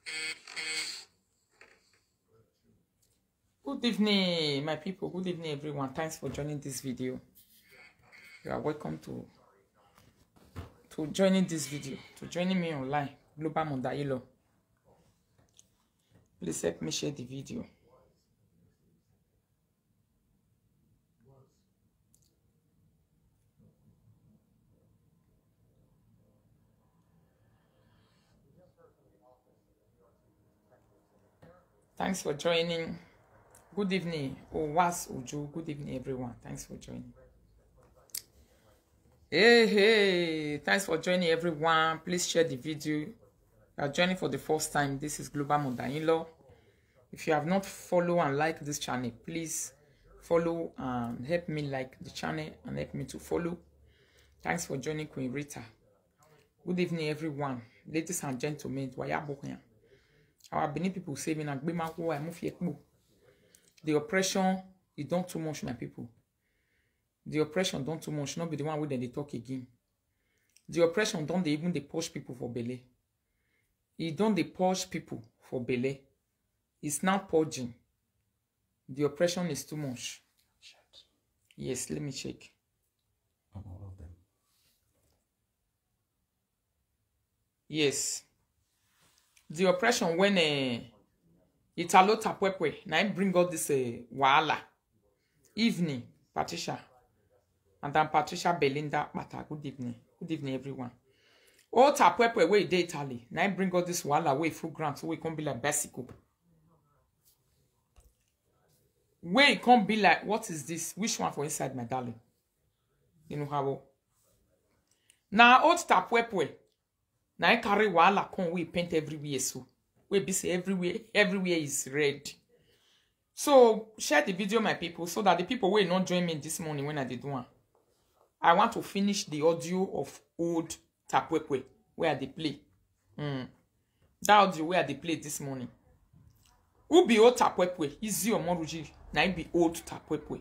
Good evening, my people. Good evening, everyone. Thanks for joining this video. You are welcome to joining this video, to joining me online. Global Mondayilo. Please help me share the video. Thanks for joining. Good evening. Was Uju. Good evening, everyone. Thanks for joining. Hey, thanks for joining, everyone. Please share the video. You are joining for the first time. This is Global Mondayilo. If you have not followed and liked this channel, please follow and help me like the channel and help me to follow. Thanks for joining Queen Rita. Good evening, everyone. Ladies and gentlemen, our Benin people saying the oppression is done too much, my people. The oppression done too much, not be the one with them they talk again. The oppression don't they even they push people for belly. It don't they push people for belly. It's now purging. The oppression is too much. Yes, let me check. On all of them. Yes. The oppression when Italo Tapwepwe now bring out this wahala. Evening, Patricia. Madam Patricia Belinda Mata. Good evening. Good evening, everyone. Oh, Tapwepwe way de Italy. Now bring out this wahala way full grant so we can be like bicycle. Where it can't be like, what is this? Which one for inside, my darling? You know how? Now, old Tapwepwe. Now I carry wahala con we paint everywhere so. We be say everywhere is red. So share the video, my people, so that the people will not join me this morning when I did one. I want to finish the audio of old Tapwepwe where they play. That audio where they play this morning. Who be old Tapwepwe? Izzy Omoruyi. Now be old Tapwepwe.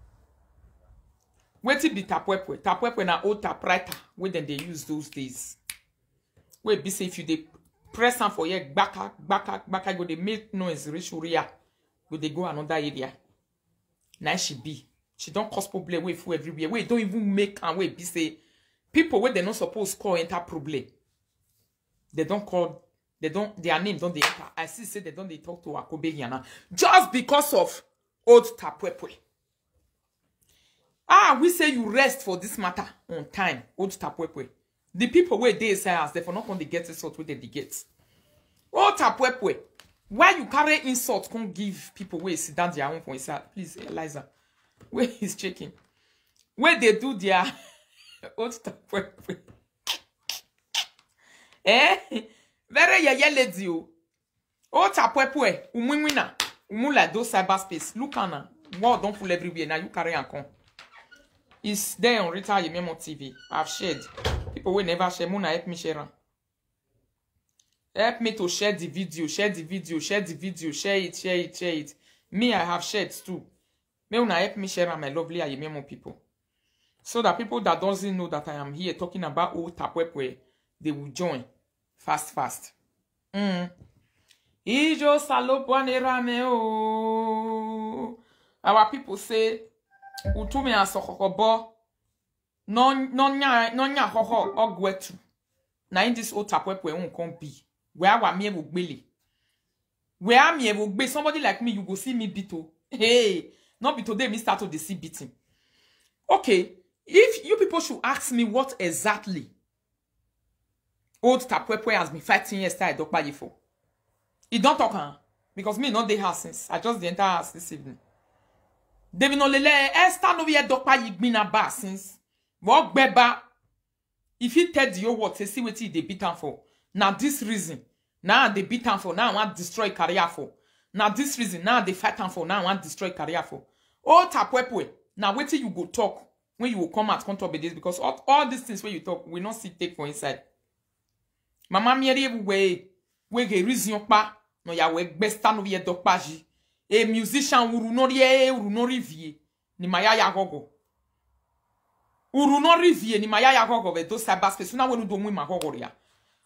Wait till be Tapwepwe. Tapwepwe na old typewriter where then they use those days. Where be say if you they press on for your baka go they make noise reach area. Go they go another area. Now she don't cause problem way for everywhere. We don't even make and way be say people where they not supposed call enter problem. They don't call. They don't, their name don't they enter. I see say they don't they talk to Akobe Yana. Just because of old Tapwepwe. Ah, we say you rest for this matter on time, old Tapwepwe. The people where they say as therefore not on the get insult where they get. Old Tapwepwe. Why you carry insult can't give people where sit down their own for inside? Please, Eliza. Where he's checking. Where they do their old Tapwepwe. Very lady you. Oh Tapwepwe, umwina, umula do cyberspace. Look on world don't full everywhere. Now you carry on con. It's there on Rita Yememo TV. I've shared. People will never share. Mona help me share. Help me to share the video. Share the video. Share the video. Share it. Share it. Share it. Me, I have shared too. Mona help me share my lovely Yememo people. So that people that doesn't know that I am here talking about old Tapwepwe, they will join. Fast. Ijo salopwane rame o. Our people say, utume asokokobo. Nonya hoho ogwetu. Na in this old Tapwepwe won't come be. Where wa me will gbele. Where me will be somebody like me, you go see me beat. Hey, not be today me start to see beating. Okay, if you people should ask me what exactly old Tapwepwe has been fighting yesterday, edokpayi for. He don't talk, huh? Because me not the house since. I just the entire house this evening. Devi no lele Esther no vie edokpayi bina ba since. Walk beba. If he tell you what, say see what they beat him for. Now this reason. Now they beat him for. Now I want destroy career for. Now this reason. Now they fight him for. Now I want destroy career for. Old Tapwepwe. Now wait till you go talk. When you will come out, come talk about this. Because all these things where you talk, we not see take for inside. Mama mieri we ge reason pa no ya we besta no vie dokpaji e musician uru no rivie ni maya ya gogo uru no rivie ni maya ya gogo ve do cyberspace na wonu do mu ma gogo ya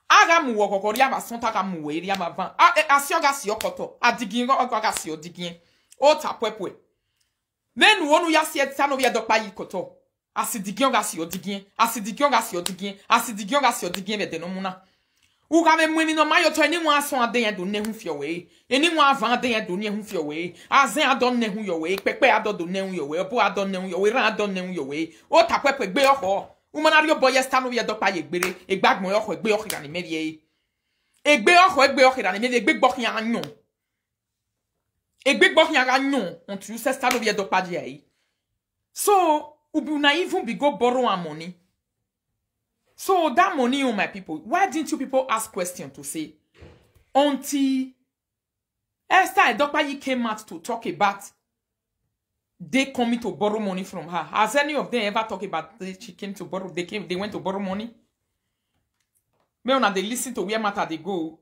Aga mu wo kokori aba son ta ga mu we ri aba van. Asio ga si okoto. Adigin ga si odigin. O tapwepwe. Men wonu ya si etsa no edokpayi koto. Asidigin ga si odigin. Asidigin ga si odigin. Asidigin ga si odigin be denomuna. U ga me mwemi no mayo to eni wa son aden do ne hu fio we. Eni wa avan aden do ne hu fio we. Azen adon ne hu yo we. Pepe adon do ne hu yo we. Obo adon ne hu yo we. Ran adon ne hu yo we. O tapwepwe gbe oho. Umanario boy Esther no edokpayi egbere. Egbagmo oho egbe oho ga ni merie. Egbe oho ga ni merie. Egbe gbo yan anyon. Egbe gbo yan anyon. On tu se Esther no edokpayi ai. So, ubu na even be go borrow our money. So that money, oh my people, why didn't you people ask question to say, Auntie Esther edokpayi came out to talk about they coming to borrow money from her? Has any of them ever talked about she came to borrow? They went to borrow money. Me una they listen to where matter they go.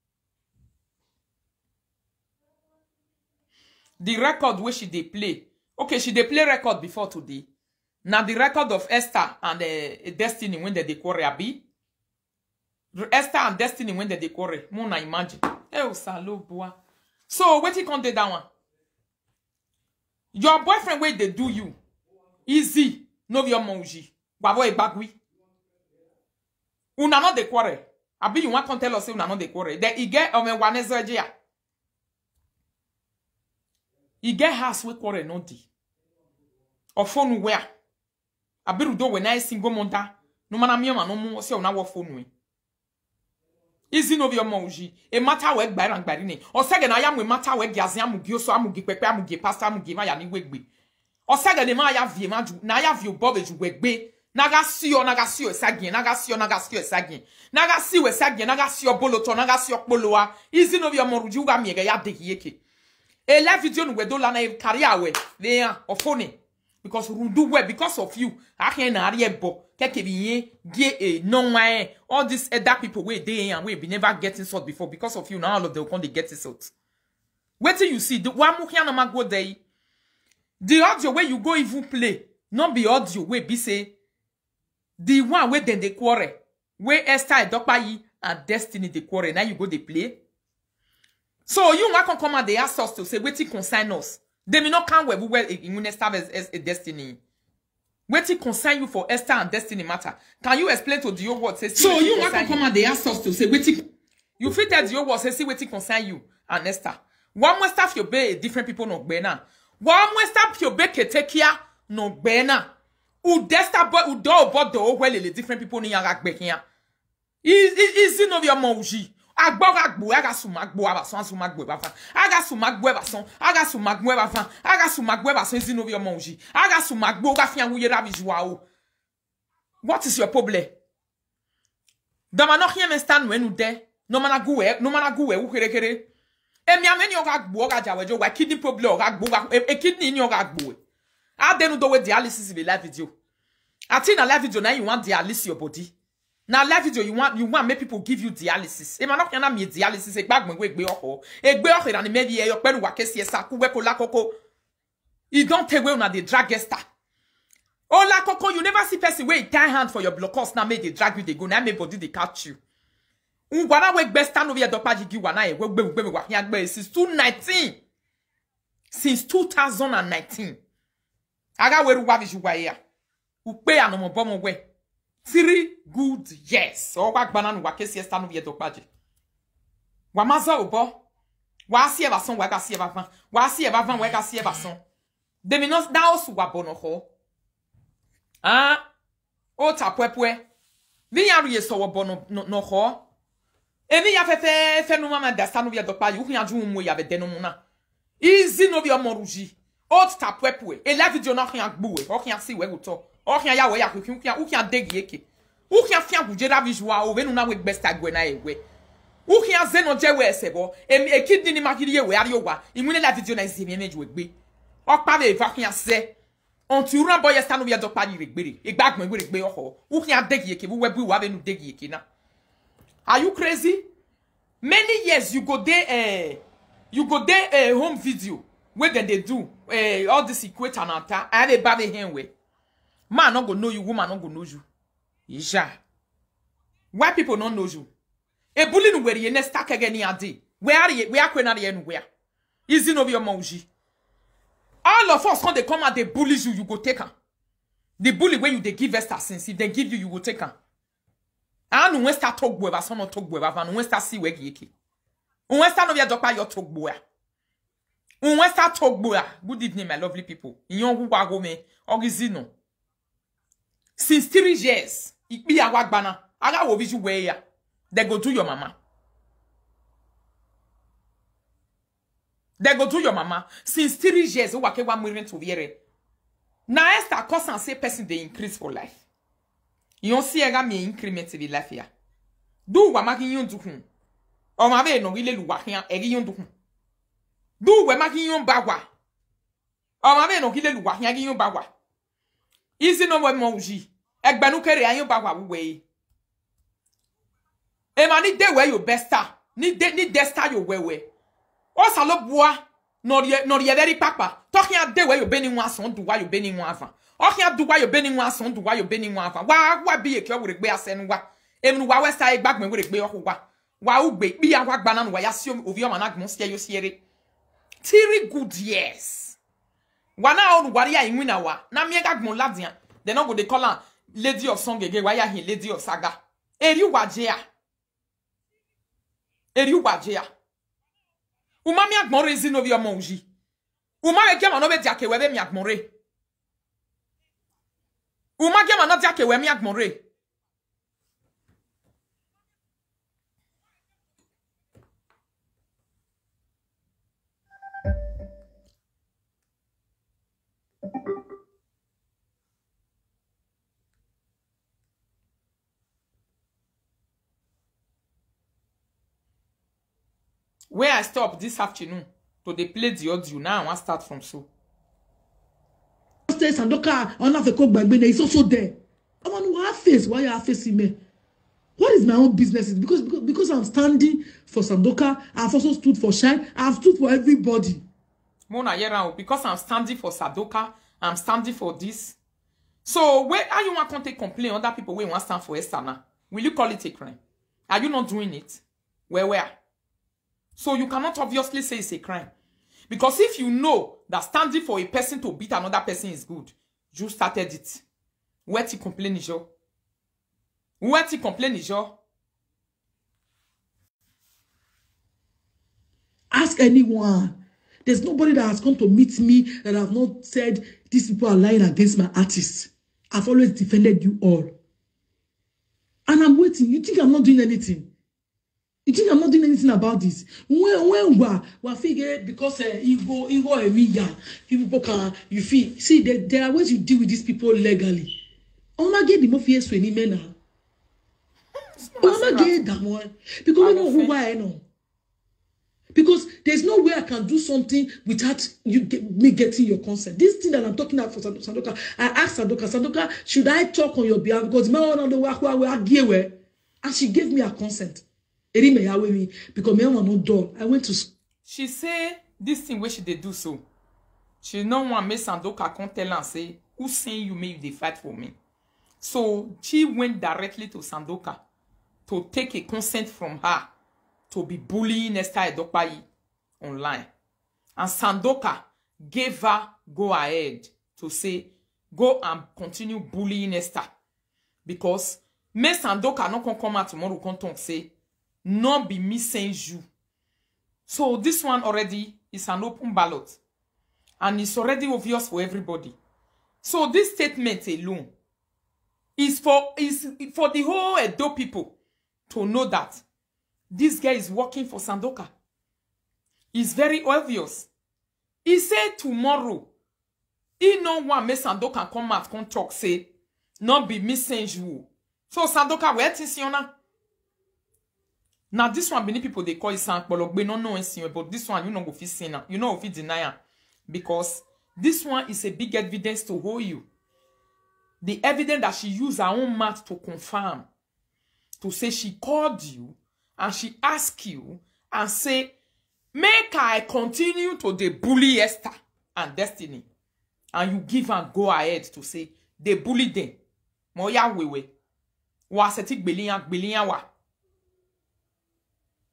The record where she they play. Okay, she they play record before today. Now the record of Esther and Destiny when they quarry abi. Esther and Destiny when they quarry. Mona imagine. Eh, salo boy. So what you can do that one? Your boyfriend where they do you. Izzy. No your monji. Babo e bagui. Una not the quarry. Abi you want to tell us una not the quarry. Then he get one ezreja. He get house we quarry no di. Or phone where? Abiru do when I single monta. No man no mo se una wo phone we. Izzy no your monji. E matter we gba ran gbari o sege na ya mu matter we giaze amu gi so amu gi pepe amu gi pastor amu gi ma ya ni wegbe. O sege ne ma ya vie ma ju na ya vie bobe ju wegbe. Naga si o esagin naga si esagin. Naga si we esagin naga si o boloto naga si o poloa. Izzy no your monji uga miege ya de yeke. E la video no we do la na career we. They are of phone. Because we do well because of you. I can't ariebo. All these other people where they and we be never getting salt before because of you. Now all of them come they get salt. Wait till you see the one more can go there. The audio where you go even play, not be audio where be say the one where then they quarrel, where Esther edokpayi and Destiny they quarrel. Now you go they play. So you want come and they ask us to say wait till concern us. They may not come where in Esther as a Destiny. Wait till concern you for Esther and Destiny matter. Can you explain to the word? Say, so you want to come and they ask us to say wait till you fit tell the word say see wait till concern you and Esther. One more stuff you be different people no bena. One more stuff you be take care no bena. U Desther boy u do bodo well the different people ni yanga be here. Is no your monji. Agbo aga sumagbo abason sumagbo abafa aga sumagbo abason aga sumagbo abafa aga sumagbo abason zino your monji aga sumagbo ga fian wuye rabijwa o. What is your problem? Dama no hien stand when u de no mana go we u kere emi ameni o ga gbo ga jawejo wa kidney problem o ga gbo ga kidney ni o ga gbo a denu do we dialysis be live video ati na live video na you want dialysis your body. Now live video you want make people give you dialysis. E ma no kana me dialysis e gbagbo we gbe oho. E gbe oho na me bi e yo pelu wa kesi esa ku we ko la koko. You don't take away na the drag Esther. Oh la koko you never see person wey tie hand for your blockers na make they drag you they go na make body they catch you. Ungwana we gbe stand over edokpayi gi wa na e we gbe wa hian gbe since 2019. Since 2019. Aga we ru wa vi juwa ya. U pe anomo bomo we. 3 good years. O wa gbana nu wa kesi Esther no edokpayi. Wa maza obo. Wa si e ba son wa ga si e ba fan. Wa si e ba fan wa ga si e ba son. De mi no da osu wa bono ho. Ah. O tapwepwe. Vi ya ruye so wa bono no ho. E mi ya fe no mama da stanu edokpayi. U hu ya ju mu ya be denu na. Izzy no bi Omoruyi. O tapwepwe. E la video no hu gbu we. O hu si we go to. O hu ya we ya ku hu degi eke. U hu fian buje da visual o venu na we besta gwe na ewe. U hu zeno je we sebo. E kidney ni makiri we ari owa. Imune la video na izemi meju egbe. O pa be va hu se. On tu ran boy Esther no edokpayi regbere. E gbagbo we regbe oho. U hu degi eke bu we bu wa venu degi eke na. Are you crazy? Many years you go there home video where they do all this equator and anta. I have a baby hen way. Man not go know you, woman not go know you. Yeah. Why people don't know you? E bully no where ye ne stack again ni ade. Where are ye? Where kwena ye no where? Izzy no be Omoruyi. All of us when they come out they bully you, you go take her. The bully when you they give Esther since if they give you, you go take her. And when start talk boy, son not talk boy, and when start see where yeki. When start no be edokpayi your talk boy. When start talk boy. Good evening, my lovely people. Inyon who wago me ogizino. Since 3 years, it be a wagbana. Aga wo viju way ya. They go to your mama. They go to your mama. Since 3 years, o wake wa mwirin to viere. Na Esther cause and say person they increase for life. You see ega me increment in life ya. Do wa maki yon do hun. O ma ve no wile luwa hian egi yon do hun. Do we maki yon bagwa. O ma ve no wile luwa hian egi yon bagwa. Izzy no we Omoruyi. Egbenu kere yon bagwa we. E ma ni de we yo besta. Ni desta yo we. O salo boa. No ye very papa. Talking a de we yo beni wan son do wa yo beni wan avan. O kia do wa yo beni wan son do wa yo beni wan avan. Wa bi e kyo we gbe asen wa. Emnu wa westa e gbagmen we gbe yo wa. Wa ugbe bi ya wa gbana no wa ya si ovi o managmon sie yo siere. 3 good years. Wana on wari ya inwina wa. Na mi gagmon ladian. They no go dey call am lady of song again. Why ya he lady of saga. Eri wajea. Eri wajea. Uma mi agmore Izzy no vi Omoruyi. Uma we kema no be diake we mi agmore. Uma kema no diake we mi agmore. Where I stop this afternoon to they play the audio now, I want to start from so. Sandoka on have a coke back is also there. I want to have face. Why you are facing me? What is my own business? Because I'm standing for Sandoka. I've also stood for Shine. I've stood for everybody. Mona yera because I'm standing for Sandoka, I'm standing for this. So where are you want to take complaint other people where you want to stand for Esther now? Will you call it a crime? Are you not doing it? Where? So you cannot obviously say it's a crime. Because if you know that standing for a person to beat another person is good, you started it. Where to complain is your? Where to complain is your? Ask anyone. There's nobody that has come to meet me that have not said these people are lying against my artists. I've always defended you all. And I'm waiting. You think I'm not doing anything? You think I'm not doing anything about this? When we figure because ego emiga, people can you feel see there are ways you deal with these people legally. Oma get the mafia so any men. Oma get that one because we know who I know. Because there's no way I can do something without me getting your consent. This thing that I'm talking about for Sandoka, I asked Sandoka, should I talk on your behalf? Because my one on the work I gave her, and she gave me a consent. Because me not done. I went to. She say this thing where she they do so. She no want me Sandoka come tell and say who saying you make they fight for me. So she went directly to Sandoka to take a consent from her to be bullying Esther Edokpayi online. And Sandoka gave her go ahead to say go and continue bullying Esther. Because me Sandoka no come out tomorrow come talk say not be me saying you. So this one already is an open ballot. And it's already obvious for everybody. So this statement alone is for the whole Edo people to know that this guy is working for Sandoka. It's very obvious. He said tomorrow, he no want me Sandoka come out come talk say, not be me saying you. So Sandoka, where is you now? Now this one, many people they call it Sanbologbe, no, but this one you know if you say now, you know if you deny, because this one is a big evidence to hold you. The evidence that she used her own mouth to confirm, to say she called you and she asked you and say, make I continue to the bully Esther and Destiny, and you give and go ahead to say they bully them. Moya wewe, wa setik belian wa.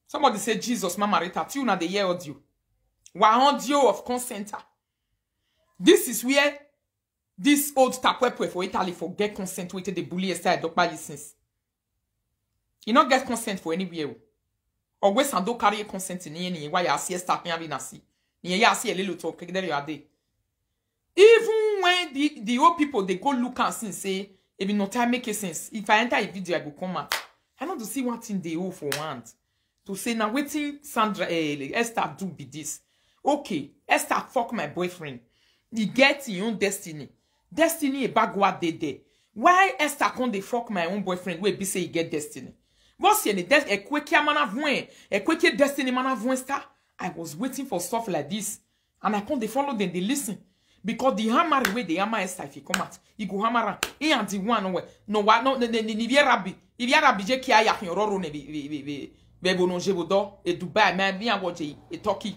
Somebody say Jesus, Mama Rita, you na the year audio. Wa audio of consent. This is where this old tapwepe for Italy for get consent with the bully Esther edokpayi license. You not get consent for anywhere. Always and don't carry consent in any why I see Esther here nasi. You see a little talk there you are there. Even when the old people they go look and see say if no time make sense. If I enter a video I go come out. I want to see one thing they owe for one. To say now waiting Sandra Esther do be this. Okay, Esther fuck my boyfriend. He get his own destiny. Destiny a bag what they there. Why Esther can't they fuck my own boyfriend where be say he get destiny? What's your a quick destiny man star? I was waiting for stuff like this. And I can't they follow them, they listen. Because the hammer way the hammer Esther if he come out, he go hammer he and the one way. No what no Rabbi. If you Rabbi je kia ya roro ne be bono jebodo e Dubai man bien watch e Turkey.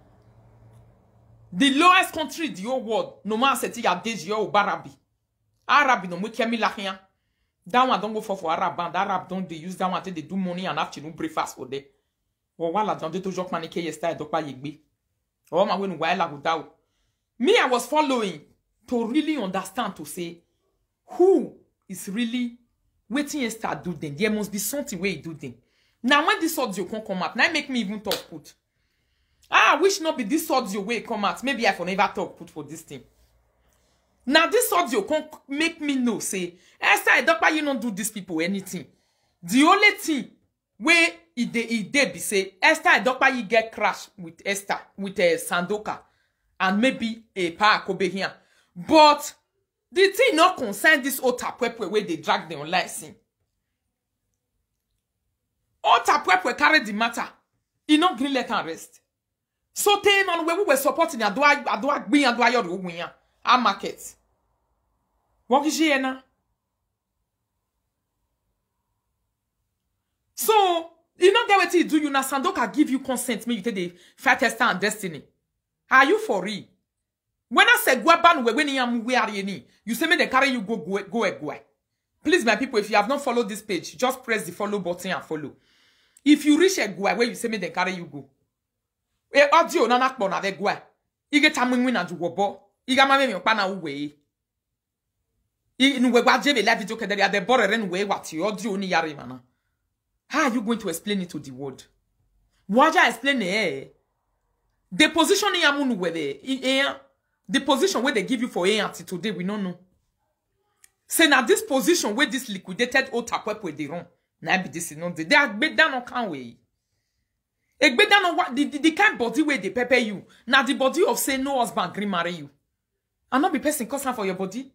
The lowest country the whole world, no man set ya deji o Barabi. Arabi no mutia mi la rien. That one don't go for Arab band. Arab don't they use that one till they do money and afternoon breakfast for there. Or while I don't do joke manike yesterday edokpayi yigbe. Or my when while I go down. Me I was following to really understand to say who is really waiting and start do them. There must be something where you do them. Now when this audio can come out, now make me even talk put. I wish not be this audio way come out. Maybe I for never talk put for this thing. Now this audio can make me know say Esther edokpayi not do these people anything. The only thing where it be say Esther edokpayi get crash with Esther with Sandoka and maybe a pa Kobe here. But the thing not concern this old tapwepe where they drag the online scene. Old tapwepe carry the matter. He not green let and rest. So ten on where we were supporting adwa gbin adwa yoru win our market. What is here now? So you know get what you do. You na Sandoka give you consent. Me you take the fight Esther and destiny. Are you for real? When I say go ban when you say me they carry you go. Please, my people, if you have not followed this page, just press the follow button and follow. If you reach a go where you say me they carry you go. E audio na nakpo na de go. Ige tamu na juwobo. Iga mame mi pa na uwe. Nuwe gwa jebe live video kedere de borere nuwe wati audio ni yare mana. How are you going to explain it to the world? Waja explain it. The position in Yamunu where the position where they give you for A until today, we don't know. Say now this position where this liquidated old tapwep where they run. Now be this no they are better no can way. A better no what the kind body where they pepper you. Now the body of say no husband green marry you. And not be person concern for your body.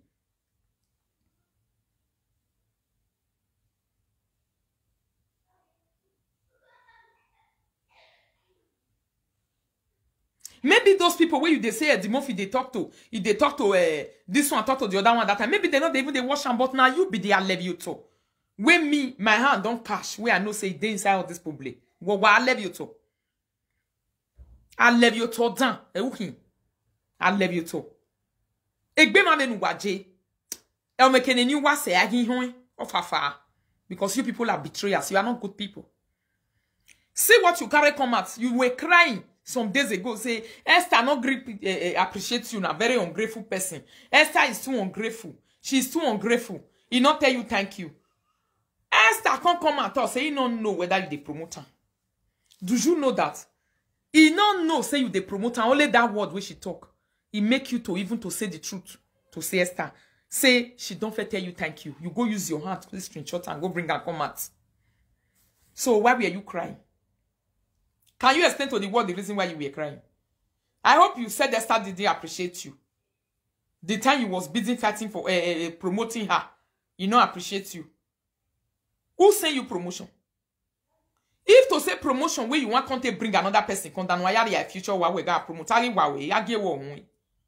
Maybe those people where you they say the Murphy they talk to, if they talk to this one, talk to the other one that time, maybe they not even they wash and but now you be the I love you too. When me, my hand don't cash, where I know say they inside of this public. Well, I love you too. I love you too, dan. I love you too. Egbe ma menu waje. El mekene ni wa se agi hon of afa. Because you people are betrayers. You are not good people. See what you carry come out. You were crying some days ago. Say, Esther not appreciate you. Na very ungrateful person. Esther is too ungrateful. She is too ungrateful. He not tell you thank you. Esther can't come at us. Say, he don't know whether you the promoter. Do you know that? He don't know say you the promoter. Only that word where she talk. He make you to even to say the truth. To say Esther. Say, she don't fit tell you thank you. You go use your hand to this screenshot and go bring her come out. So why were you crying? Can you explain to the world the reason why you were crying? I hope you said Esther didn't appreciate you. The time you was busy fighting for promoting her, you don't appreciate you. Who send you promotion? If to say promotion where you want to bring another person, come down why future wa we ga promote wa.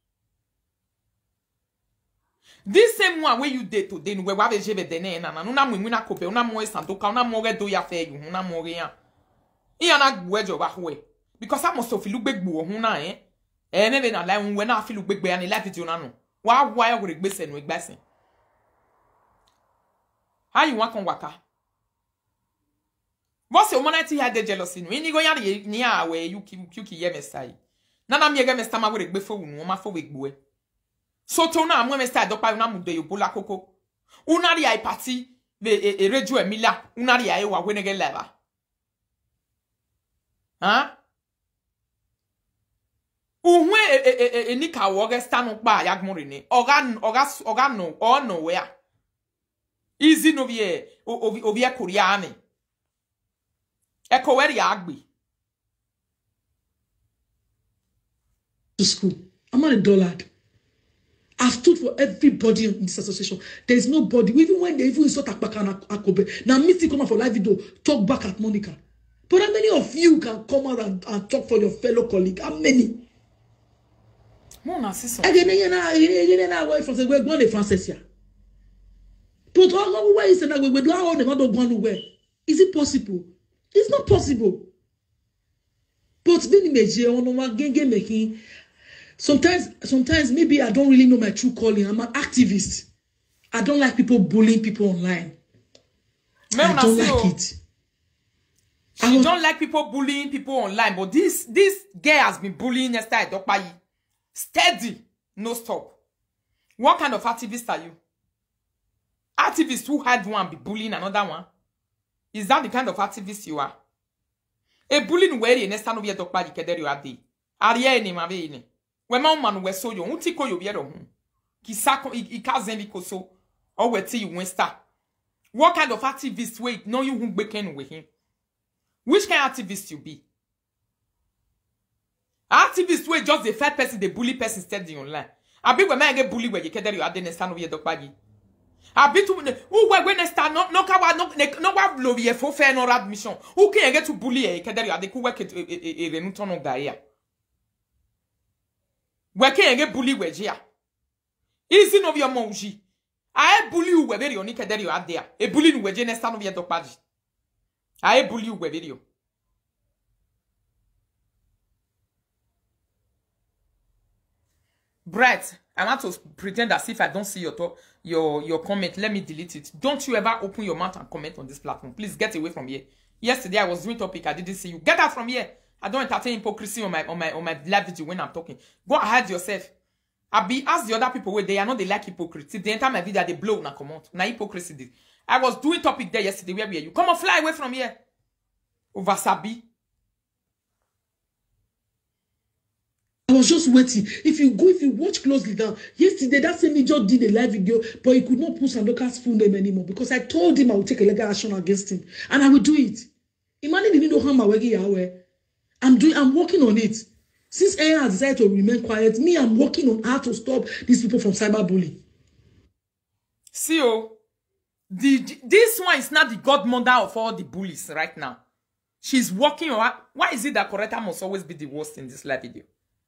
This same one where you did today, we have a jebe dene na una mwina kope, una mo Sandoka, una mo do ya fe you, una mo yan. Iana gwejo ba hwe. Because I must have look big boo huna maybe na like when I feel big and life it you no. Why would it be with blessing? How you want on waka? Boss your money had the jealousy. No, any go near where you yemesai. Nana me again, Mr. Maway before no ma for week boy. So tona, I'm going to start up by Namude, Buluku. Unari I party, a rejo Emilia, Unari Yawa, when again lever. Huh? Uwe nika woga stand up by Yagmorine, organo, or nowhere. Izzy no vie, ovia Koreani. Echo where Yagby. To school. I'm not a dullard. I've stood for everybody in this association. There is nobody, even when they even insult Akbaka and Akobe. Now, me come out for live video, talk back at Monica. But how many of you can come out and talk for your fellow colleague? How many? Mona, c'est ça. We're going to France here. But where is it? We don't want to go nowhere. Is it possible? It's not possible. But being making. Sometimes maybe I don't really know my true calling. I'm an activist. I don't like people bullying people online. I don't like it. She don't like people bullying people online, but this girl has been bullying Esther edokpayi. Steady, no stop. What kind of activist are you? Activist who had one be bullying another one? Is that the kind of activist you are? A bullying where you Esther no be edokpayi kedere you ade. Ariye ni mabe ni. Wema man we so yo unti ko yo biero hu. Ki sako ikazen li koso or we ti you Esther. What kind of activist wait no you who beken with him? Which kind of activist you be? Activist wait just the third person the bully person steady online. I be when man get bully where you kedere you ade Esther no be edokpayi. I be to who when Esther no kawa no wa blow for fair no admission. Who can get to bully e kedere you ade ku work e renuton no gaia. Weke enge bully wejia. Izzy no via monji. Ae bully u weberi oni kederi yo adea. E bully nu weje nesta no via edokpayi. Ae bully u weberi yo. Brett, I want to pretend as if I don't see your comment. Let me delete it. Don't you ever open your mouth and comment on this platform. Please get away from here. Yesterday I was doing topic. I didn't see you. Get out from here. I don't entertain hypocrisy on my live video when I'm talking. Go ahead yourself. I be ask the other people where they are not they like hypocrisy. The entire my video they blow na comment. Na hypocrisy did. I was doing topic there yesterday. Where were you? Come on, fly away from here. Over Sabi. I was just waiting. If you watch closely down, yesterday that same just did a live video, but he could not put Sandoka's full name anymore because I told him I would take a legal action against him, and I will do it. Imagine he didn't know how my working Yawa. I'm working on it. Since AI has decided to remain quiet, me, I'm working on how to stop these people from cyberbullying. See, this one is not the godmother of all the bullies right now. She's working on her. Why is it that Coretta must always be the worst in this live video?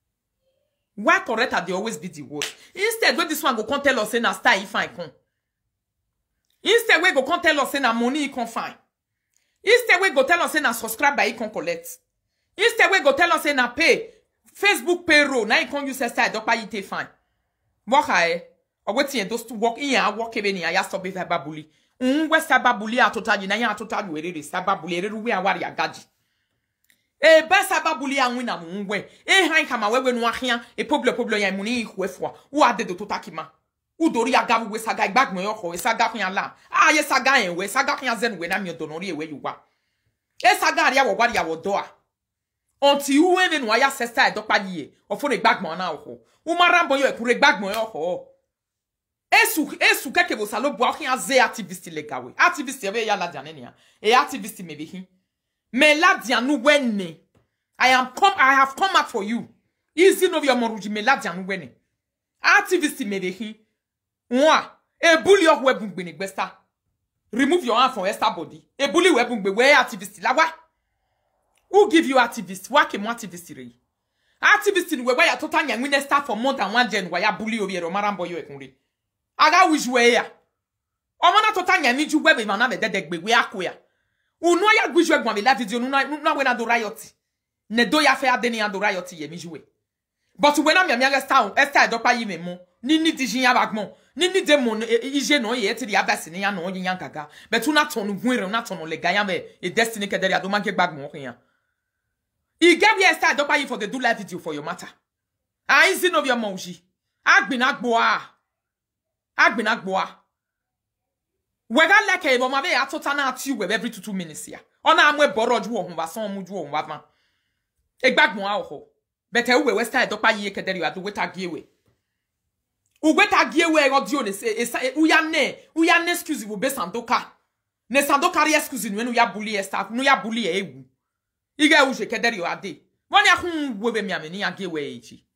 Why Coretta they always be the worst? Instead, when this one go come tell us say na star if I come. Instead, we go come tell us say na money he can find. Instead, we go tell us say na subscribe by he can collect. Instead, we go tell us say na pay Facebook payroll. Now you can use Esther edokpayi te fine. Work aye. Or waiting those to work in ya work even ya stop with cyberbully. We cyberbully a total na ya total we re cyberbully re we awari agaji. E ba cyberbully a win am we. E han kama we no ahia e problem ya muni ihwefo. Wo ade do total kima. U dori agavu we saga gbag mo yo we saga kan la. Ah ye saga en we saga kan zen we na mi donori e we you wa. E saga ria wo wari ya wo do a. Until you even why your sister edokpayi or for a bagman now. Umarambo yo ekure bagman yo. Esu keke vo salo bo akin aze activist legawe. Activist eve ya la dianenia. E activist maybe he. Me la dianu wenne. I have come out for you. Izzy no Omoruyi me la dianu wenne. Activist maybe he. Mwa e bully your webun gbeni gbesta. Remove your hand from Esther body. E bully webun gbe we activist la wa. Who give you activists? Why came activists? Activists in where you total young minister for more than 1 gen why you bully over your marambo you ekunri. Aga wish we ya. Omana total young need you web in another dead we are queer. Uno ya wish you want live video no when I do riot. Ne do ya fair deni and do riot ye mijue. But when I'm your youngest town, Esther edokpayi memo, ni dijin ya bagmo. Ni demon ije no ye ti di abasi ni ya no yin yan gaga. But una ton gwere una ton le gaya me e destiny ke there adoma ge bag mo yan. I get we start edokpayi for the do live video for your matter. Ah Izzy no your moji. Agbina gboa. Agbina gboa. Wega leke bo ma be atota na ati we every 2 minutes ya. Ona amwe boroju wo hun ba son mu ju wo wa ma. E gbagbon a ho. But e we start edokpayi ke there you adu weta giewe. Ugweta giewe audio ne se uya ne excuse wo be sandoka. Ne sandoka ri excuse nu ya bully Esther, nu ya bully ewu. Iga uje ke there you ade. Woni ahun we be mi ameni ya giewe echi.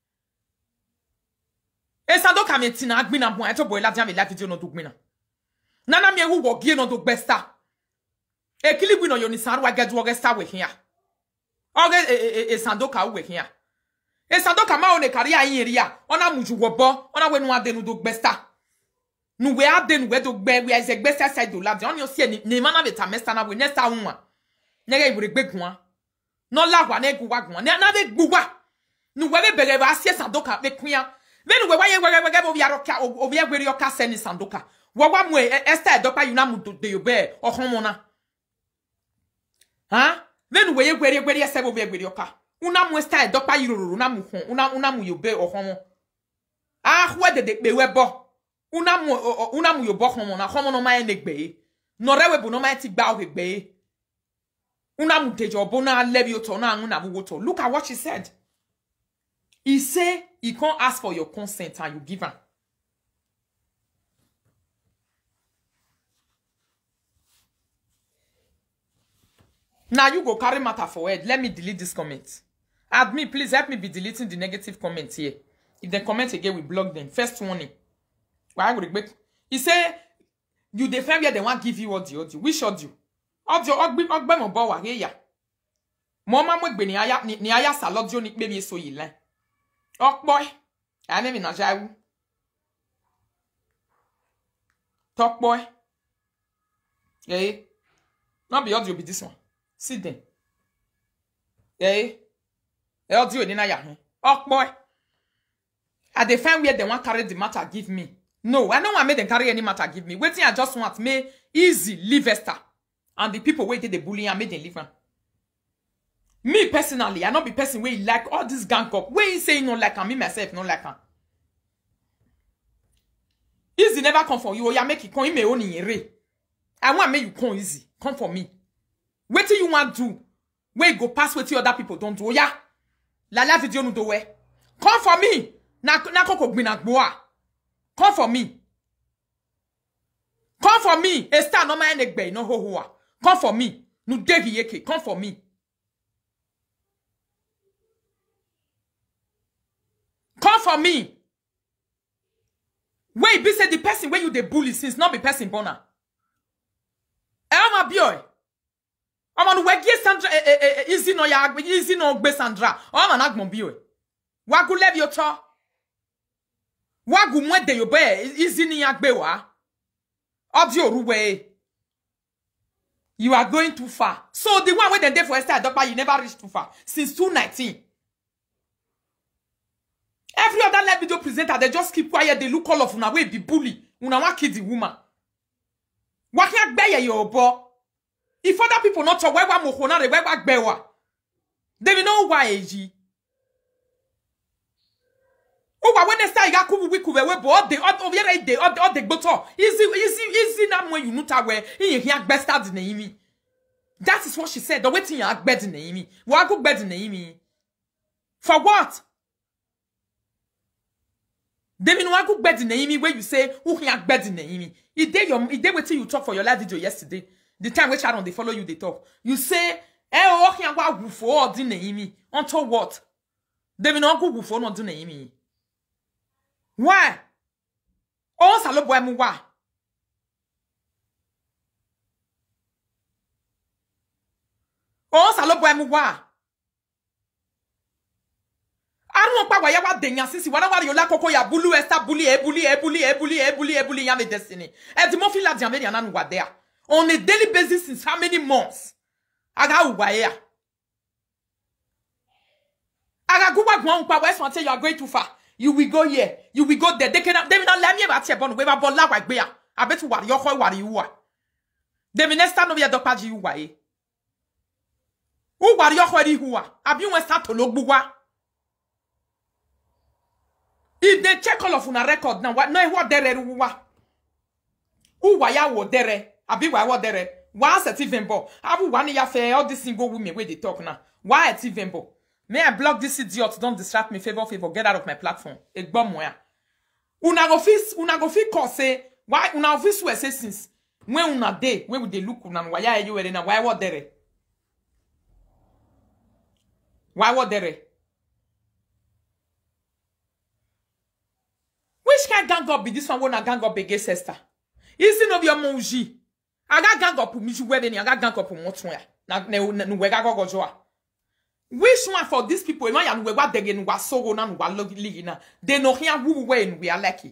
E sandoka me tina agbina bo eto boy la dia me la video no do gbina. Nana mi ewu wo gie no do besta. E kilibu no yoni sanru wa gedu ogesta we hia. Oge sandoka we hia. E sandoka ma one kari ayin ria. Ona muju wobo, ona we no ade no do besta. Nu we ade nu we do gbe we is gbesta side do la dia. On yo se ni mana beta mesta na we nesta unwa. Nyega ibure gbegun. No la wa na egu wa gun. Na de gbuwa. Nu we be bele ba sie sandoka be kuya. Venu we waye we bo bia roka obi agweri oka se ni sandoka. Wa mu Esther edokpayi na mu de yobe ohomona. Ha? Venu we gweri ese bo bia agweri oka. Una mu Esther edokpayi rororo na mu hon. Una mu yobe ohomo. Ah we de pe we bo. Una mu yobo ohomona. Homo no ma enegbe. No rewe bu no ma ti gba ogbe. Una mu dejo bo na lebi oto na anu na woto. Look at what she said. He say he can't ask for your consent and you give him. Now you go carry matter for head. Let me delete this comment. Admin, please help me be deleting the negative comments here. If they comment again, we block them. First warning. Why would it? He say you defend where they want give you audio. Which audio? Audio ogbe mo bo wa here ya. Mama mo gbe ni aya salodio ni pe mi so yi line. Ok boy, I never know jawu. Talk boy. Yeah. Not be audio be this one. Sit then. Yeah. Audio ni na ya. Ok boy. I define where they want carry the matter give me. No, I don't want make them carry any matter give me. Waiting, I just want me Izzy leave Esther. And the people where they bully and make them leave her. Me personally, I not be person where like all this gang up. Where you say no like her, me myself no like her. Izzy never come for you. Or you make it come in me own in re. I want make you come Izzy. Come for me. What do you want to do? Where you go past what other people don't do? Yeah. La video no do we. Come for me. Na koko gbina gboa. Come for me. Come for me. Esther no ma enegbe no ho ho. Come for me. Nu devi yeke. Come for me. Come for me. Wait, be say the person where you the bully since not be person born. Elma boy. Omo we gie Sandra Izzy no ya Izzy no gbe Sandra. O man agmon boy. Wagu lev yo to. Wagu mwede yo be Izzy ni agbe wa. Audio ruwe. You are going too far. So the one where they dey for Esther edokpayi you never reach too far since 2019. Every other live video presenter, they just keep quiet. They look all of una way be bully. Una want kill the woman. What can be your bo? If other people not talk, why mo khona re why bewa? They will know why AG. Oh, when they start yakubu wiku we bo they all the boto. Easy na mo you nuta we in here besta de name. That is what she said. The waiting ya bed name. Wa go bed name. For what? They mean one good bed in the where you say who can bed in the It day wait till you talk for your live video yesterday. The time which I don't they follow you they talk. You say oh can go for din the until what? They mean uncle go for not do the Why? Oh salo boy mu wa. Oh salo boy mu wa. I don't know why you are denya sisi wana wari yola koko ya bulu Esther bully ya me destiny. Et mo feel la diamé ya nanu wa there. On a daily basis since how many months? Aga uwa ya. Aga guwa gwa unpa west one say you are going too far. You will go here. You will go there. They will not let me about your bond. We have bola wa gbe ya. I bet you what your you are. They will not stand over your edokpayi you wa e. Who wa your who are? Abi you start to look buwa. If they check all of una record now, what no what there wa. Who wa ya wo there? Abi wa there? Why set even bo? Abu one ya fair all this single women where they talk now. Why at even bo? May I block this idiot? Don't distract me. Favor. Get out of my platform. It bomb where. Una go fit cause say why una office we say since when una day where would they look una why are you na why what there? Why what there? Which kind gang up be this one? Wanna gang up against Esther? Is it no your monji? I got gang up me where I got gang up motwe. Na wega go joa. Which one for these people? They know here who we are lucky.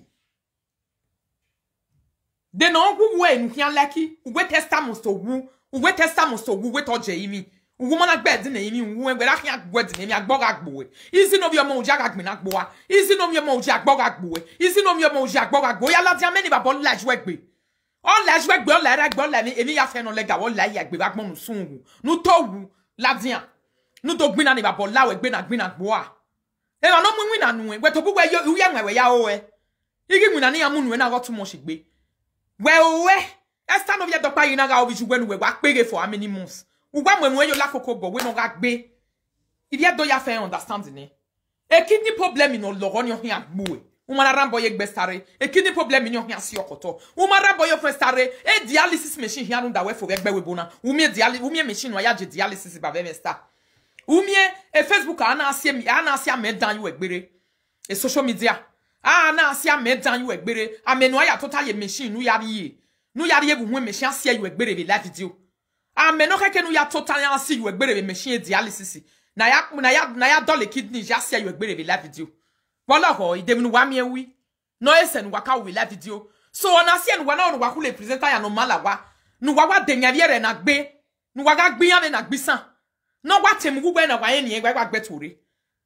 They know who we are lucky. We testamos to who. We testamos to who we to Jamie. Woman like bed in the evening. We are here wedding him. Bogak boy. Is it no your mojak minak boy? Is it no your mojak bogak boy? Is it no your mojak bogak boy? I love you many about large work be. All large work girl like girl like any affair no leg. All like be back mon soon. No to Ladian. No to gbina ni ba bola we gbina boa. E ma no mu wina nu we to bu we yo ya nwe we ya o we. Igi mu na ni amu nu we na go too much gbe. We Esther no ye edokpayi na ga obi jugwe nu we wa pege for how many months. Ugwa mu we yo la koko bo we no ga gbe. Ibi do ya fe understand ni. E kidney problem in ologo ni ohun agbo. Umara rambo ye gbe sare. E kidney problem in ohun asi okoto. Umara rambo yo fe sare. E dialysis machine here no da we for egbe we bona. Umi machine wa ya je dialysis ba ve star. Umie e Facebook ana asia medan you egbere e social media ana asia medan you egbere amenu aya total ye machine nu yari ebu hu machine asia you egbere be live video amenu keke nu ya total asia you egbere be machine dialysis na ya dole kidney ya asia you egbere be live video wala ho idemnu wa mi ewi no esen waka we live video so ona asia nu wa na onu wa ku le presenter ya no mala wa nu wa denya viere na gbe nu wa ga gbe ya na gbisan. No what temugwe na waye ni egwa gbeturi.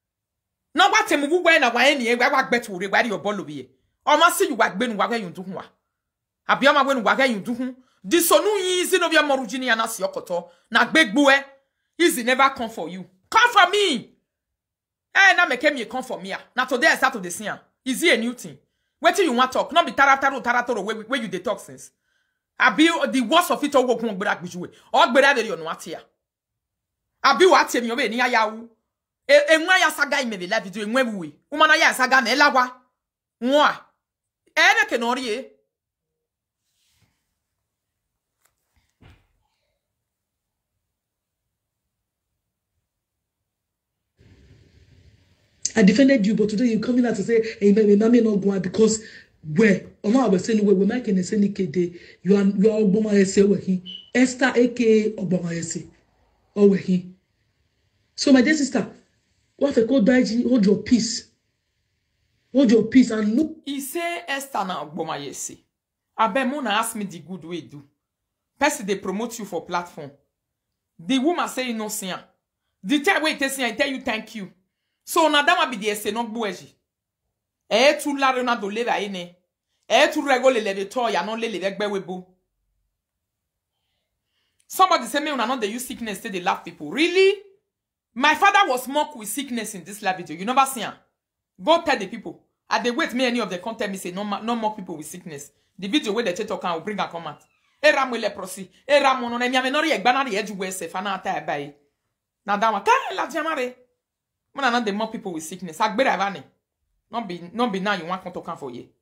No what temugwe na waye ni egwa gbeturi where your bolo be. O ma see you wa gbe nu wa yun du hu a. Abi o ma gbe nu wa yun du hu. Disonu yin Izzy no bi Omoruyi ni ana si okoto na gbegbo e. Izzy never come for you. Come for me. Eh na make me come for me. Na today I start to the scene. Is it a new thing? Wetin you want talk? No be tarataro where you dey talk since. Abi the worst of it all go kun gbera gbijuwe. O gbera be no atia. Abi wa tie mi obe ni ayawu. Enwa ya saga ime be live video enwa buwe. Umana ya saga na elawa. Nwa. Ene ke no rie. I defended you, but today you're coming out to say, hey, mommy not going because where? Oma was saying we make an SNK you are Obama essay where he Esther aka Obama essay. Or where he. So my dear sister, what if I call Daiji, hold your peace. Hold your peace and look. He say Esther na Obama essay. Abe Mona ask me the good way do. Person they promote you for platform. The woman say no sin. The time wait I tell you thank you. So na dama be the essay no boeji. Tu la rena do leva ene. Tu regole le to ya no le vegbe webo. Somebody say me una not they use sickness say they laugh people. Really? My father was mocked with sickness in this live video. You never see her. Go tell the people. At the wait me any of the content me say no mock people with sickness. The video where the talk can will bring a comment. Era mo leprosy. Era mo no na mi amenori egba na de eju we se fa na ata bai. Na that one can la jamare. Mona not the mock people with sickness. Agbera vane. Not be now you want to talk for you.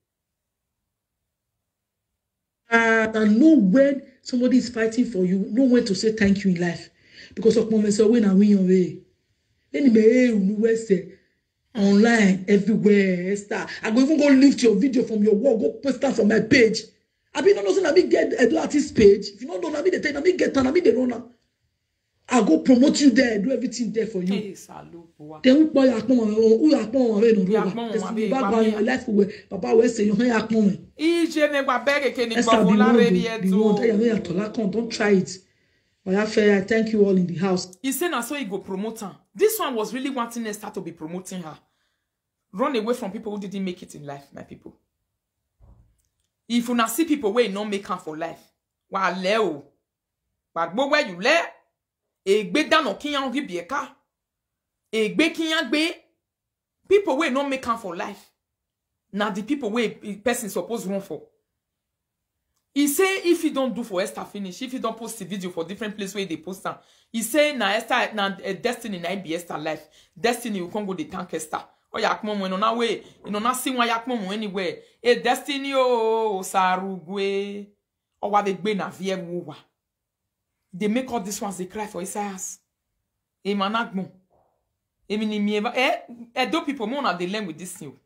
And know when somebody is fighting for you, know when to say thank you in life. Because of moments when I win your way. Anyway, say online, everywhere, Esther. I go even go lift your video from your wall, go post that from my page. I be not know I be get a do artist page. If you don't know, I be the time, I be get I be the runner. I go promote you there, do everything there for you. Hey, salut, then who boy akpon who akpon we no roba. Background your life we papa we say you akpon me. Ije me gba bege ke ni gba bola ready eto. Don't try it. I thank you all in the house. He said na so he go promote her. This one was really wanting Esther to be promoting her. Run away from people who didn't make it in life, my people. If you not see people where you not make it for life, wa leo. But where you le, egbe dano kiyan ribieka, egbe kiyan gbe. People where not make it for life. Now the people where person supposed run for. He say if you don't do for Esther finish, if you don't post the video for different places where they post them, he say na Esther na destiny na be Esther life. Destiny will come go the tank Esther. Oh yak mom when on our way, you know not see why yak mom anywhere. A destiny oh sarugwe. Or what they be na vie wowa. They make all these ones they cry for his ass. E managmo. E minimieva. Do people more na they learn with this new.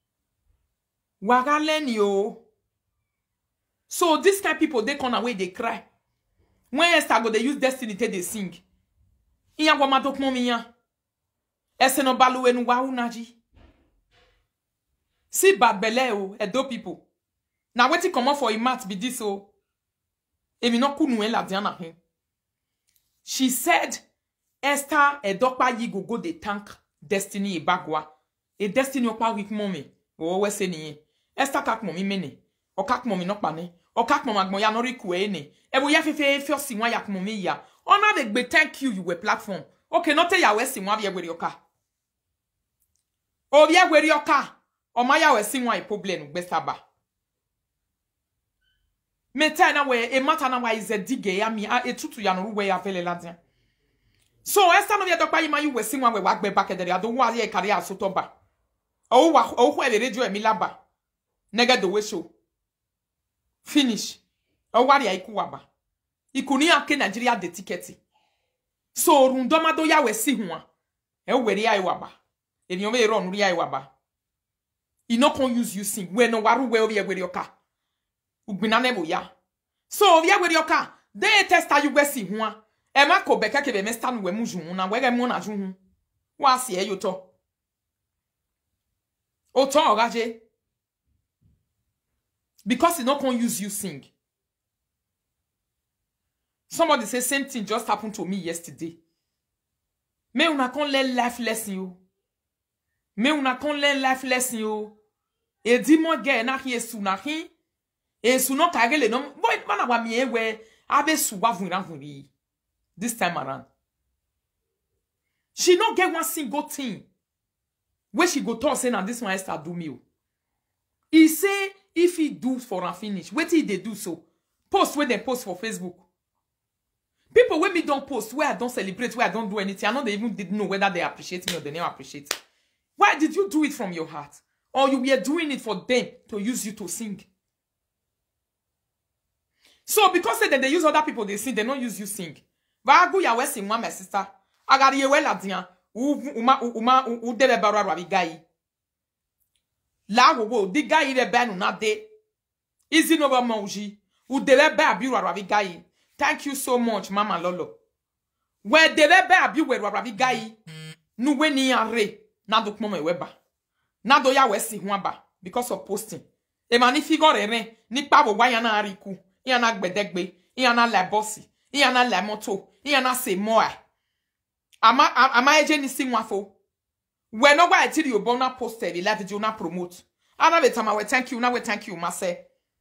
Waga learn yo. So this kind of people they come away they cry. When Esther go they use destiny till they sing. Iya wa matok momiya. Ese no balu enu wa unaji. See bad belle o edo people. Now wait come for a mat be this o. Emi no kunu en la diana hin. She said Esther edokpayi go the tank destiny e bagwa. E destiny opa week mommy. O we se ni. Esther kak mommy mene. O kak mommy no pane. O kak mommy agmo ya no riku ene. E bo ya fefe first one yak mommy ya. Ona de gbe thank you were platform. Okay, not tell ya we si mwa bia gweri oka. O bia gweri oka. O ma ya we si mwa e problem gbe saba. Me tell na we e mata na wa is a dige ya mi e tutu ya no we ya vele ladin. So Esther no bia edokpayi ma you we si mwa we wa gbe back there ado wa ye carry asoto ba. O wa o ho e radio e mi laba. Nega do we show. Finish. O wa ya ikuwa ba. Ikuni ake Nigeria de ticketi. So rundoma do ya we si ho e were ya iwaba. Eni o me run ri ya iwaba. I no con use you sing. We no waru we obi e were yoka. Ugbina nebo ya. So obi e were yoka. De testa you we si ho e ma ko beka ke be me stand we muju na we mu na ju hu. Wa si e yoto. Oto oraje. Because he no con use you sing. Somebody say same thing just happened to me yesterday. Me una kon learn life lesson yo. Me una kon learn life lesson yo. E di mo ge na hi esu na hi. Esu no kagele no. Boy mana wa mi ewe abe su wa vunri. This time around. She no get one single thing. Where she go talk say na this one Esther do me. He say if he do for a finish, wait till they do so. Post where they post for Facebook. People when me don't post, where I don't celebrate, where I don't do anything, I know they even didn't know whether they appreciate me or they never appreciate. Why did you do it from your heart? Or you were doing it for them to use you to sing? So because they use other people, they sing, they don't use you sing. Vagu ya wesi mwa my sister. Agari yewe la diya. U debe barwa rabi gayi. La wo di gayi be banu na de. Izzy no ba mauji. U debe be abi rabi gayi. Thank you so much, Mama Lolo. Where the lebe abi we rabi gayi. Nu we ni are. Na do kmo me weba. Na do ya we si ho aba because of posting. E mani figure re ni pa wo wa ya na ariku. Ya na gbedegbe. Ya na la bossy. Ya na la moto. Ya na se more. Ama eje ni si nwafo. We no wa etiri obo na poster the live video na promote. Ana be tama we thank you na we thank you ma say.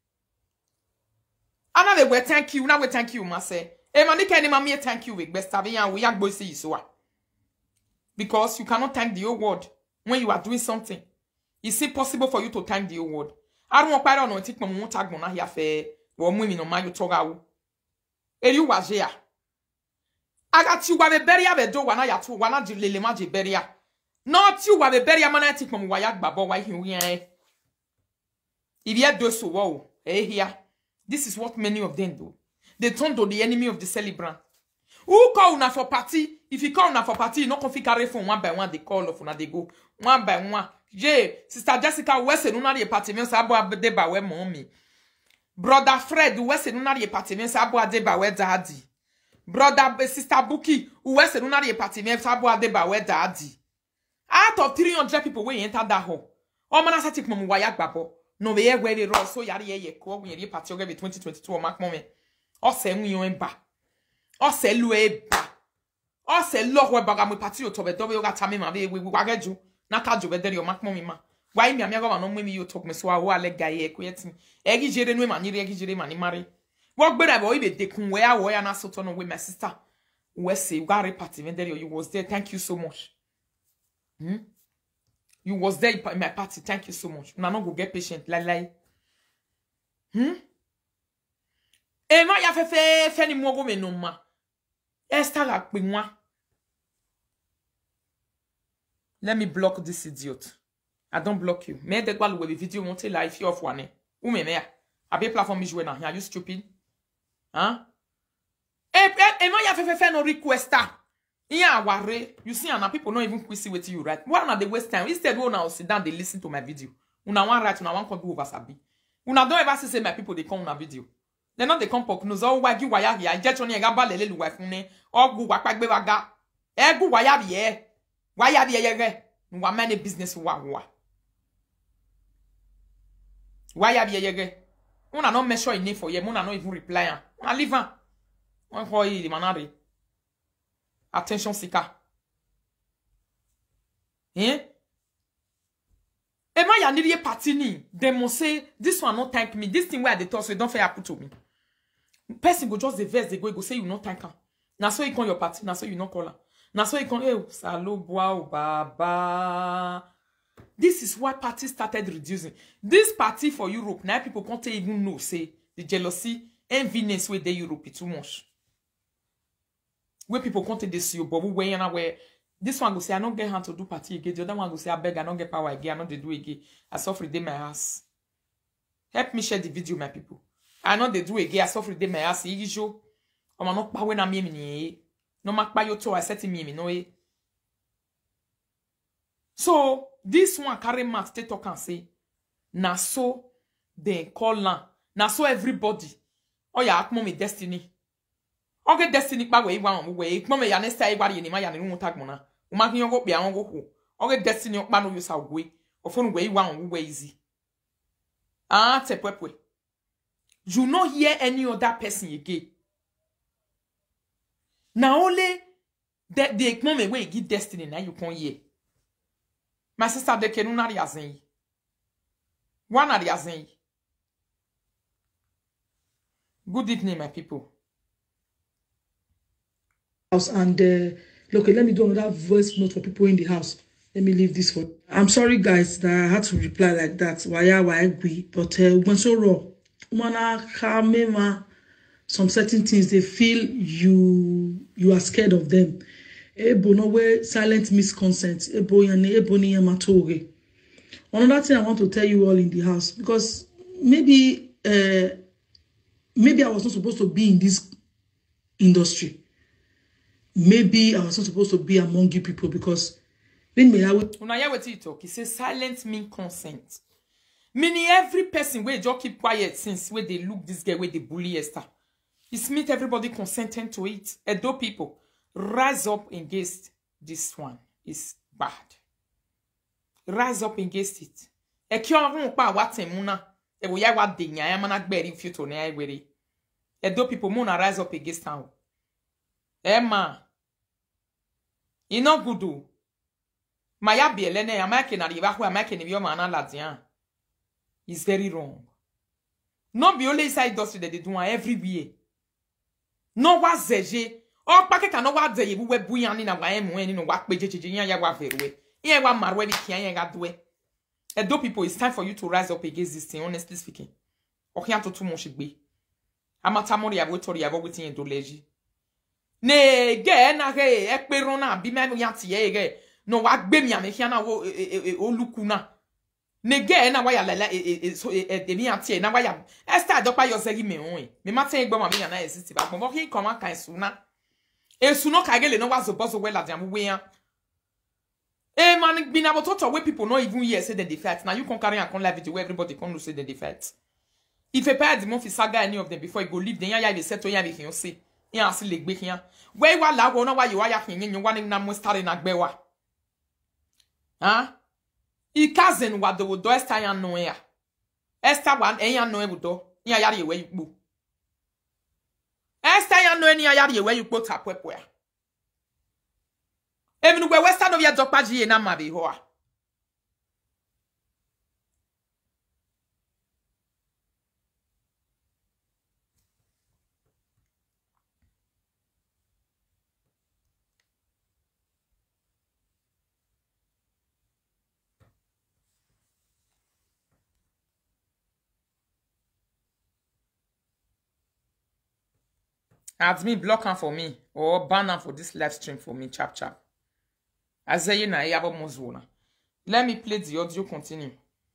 Ana we thank you na we thank you ma say. E mani ke ni ma me thank you we best have ya we yagbo say so. Because you cannot thank the whole world when you are doing something. It's impossible for you to thank the whole world. I don't want to no tik mo tag mo na here fe wo mu mi no ma yo toga wo. Eri wa je ya. Aga ti wa be beria be do wana ya to wana lele ma je beria. Not you wa be beria mana tik mo wa ya gbabo wa hin wi an. If you do so wo here. This is what many of them do. They turn to the enemy of the celebrant. Who call una for party? If you call una for party, you no can carry phone one by one. They call off una they go one by one. Jay, Sister Jessica, where's the nuna the party? Me sabo abde ba we mommy. Brother Fred, where's the nuna the party? Me sabo abde ba we daddy. Brother Sister Buki, where's the nuna the party? Me sabo abde ba we daddy. Out of 300 people we enter that hall. Oh man, I take mom wayak babo. No be where they roll so yari ye ko we ye party oge be 2022 o mak moment. O se nwi yo en ba. O se lu e ba. O se lo we baga mo party o to be do we ga tami ma we wageju. Na ka jobe deri o makmo mi ma. Why me amiago ma no me you talk me so a wo ale guy e kweti. Egi jere no ma ni egi jere ma ni mari. Wo gbera bo ibe dekun we a wo ya na soto no with my sister. We say we got party vendor you was there. Thank you so much. You was there in my party. Thank you so much. Una no go get patient like. E ma ya fe ni mo go me no ma. Esther la pe nwa. Let me block this idiot. I don't block you. Me de gba lo we video monte live you off one. Ou me ya. Abi platform mi jouer na. Are you stupid? Huh? E ma ya fe no requester. Yeah, worry. You see, and people not even quiz with you, right? Why not they waste time? Instead, we now sit down, they listen to my video. Una one right, una one come do over sabi. Una don't ever say my people they come on a video. They not they come pok no so why you wire here. Jet on your gaba lele luwa fune. Or go wakak be waga. Go wire here. Wire here. No many business wa. Wire here. Una not measure in name for ye. Una not even reply. Una leave her. One for you, the manare. Attention seeker. Eh? Emma ya need party ni. Them must say, this one not thank me. This thing where they talk, so don't fair happen to me. Person go just the verse, they go say you not thank her. Now so you call your party, now so you not call her. Now so you call, salo boa baba. This is why party started reducing. This party for Europe, now people can't even know, say, the jealousy, enviness with the Europe is too much. Where people can't this you, but where this one go say I don't get hand to do party again. The other one go say I beg I don't get power again. I don't do again. I suffer day my ass. Help me share the video, my people. I know they do again. I suffer day my ass. You show. I'm not power na me ni. No mak pa yo to I set me no eh. So this one carry max they talk and say na so they call na so everybody. Oh yeah, akmo me destiny. Okay, destiny pa we wan we mo me ya next time gbari ni ma ya ni tag mona o ma kin go bia won go ho okay destiny pa no use we ofon we wan we easy te pwepwe you no hear any other person again now only that the mo me we give destiny na you can hear my sister de kenu na riazen one na riazen. Good evening my people. House and look, let me do another voice note for people in the house. Let me leave this for. I'm sorry, guys, that I had to reply like that. Why agree? But when so raw, some certain things they feel you are scared of them. Ebo no way silent misconsent. Ebo ni yamatore. Another thing I want to tell you all in the house because maybe I was not supposed to be in this industry. Maybe I was not supposed to be among you people because when me una hear wetin he talk, he say silent mean consent. Meaning every person wey just keep quiet since where they look this girl where they bully Esther. It's meet everybody consenting to it. Edo people rise up against this one. It's bad. Rise up against it. E ki on pa watemuna. E wo ya wa de nya ya mana gberi future na were. Edo people muna rise up against her. Emma. You know good do. Maya bielene amake na riva who amake ni bio mana ladian. It's very wrong. No be only inside industry that they do everywhere. No wa zeje. O pa ke kan no wa de yebu we buyan ni na wa emu ni no wa pejejeje yan ya wa verwe. Yan wa marwe bi kian yan ga doe. Edo people, it's time for you to rise up against this thing, honestly speaking. Okian to too much gbe. Amatamori abo tori abo wetin do leji. Ne ge na ge ekperon na bi me yan ti ye ge no wa gbe mi ame kian na wo oluku na. Ne ge na wa ya lele so de mi yan ti na wa ya Esther edokpayi yosegi me on me matin egbo ma mi yan na exist ba mo ki come kan suna. Esu no ka gele no wa zo bozo we la diam we yan. Eh man, been about to where people not even hear say the facts. Now you can carry and con live video where everybody can say the facts. If a pair the month saga any of them before you go leave, then ya be set to ya be fiancé. Ya see leg back here. Where you are la go why you are yakin you want na mo start na gbewa. Huh? I cousin what do Esther ya no ya. Esther one ya no e do. Ya yari where you go. Esther ya no any yari where you go tap where. Even where Western of your edokpayi na mabi hoa. Admin block her for me or ban her for this live stream for me. Chap chap. Azeye na yabo mozona. Let me play the audio. Continue.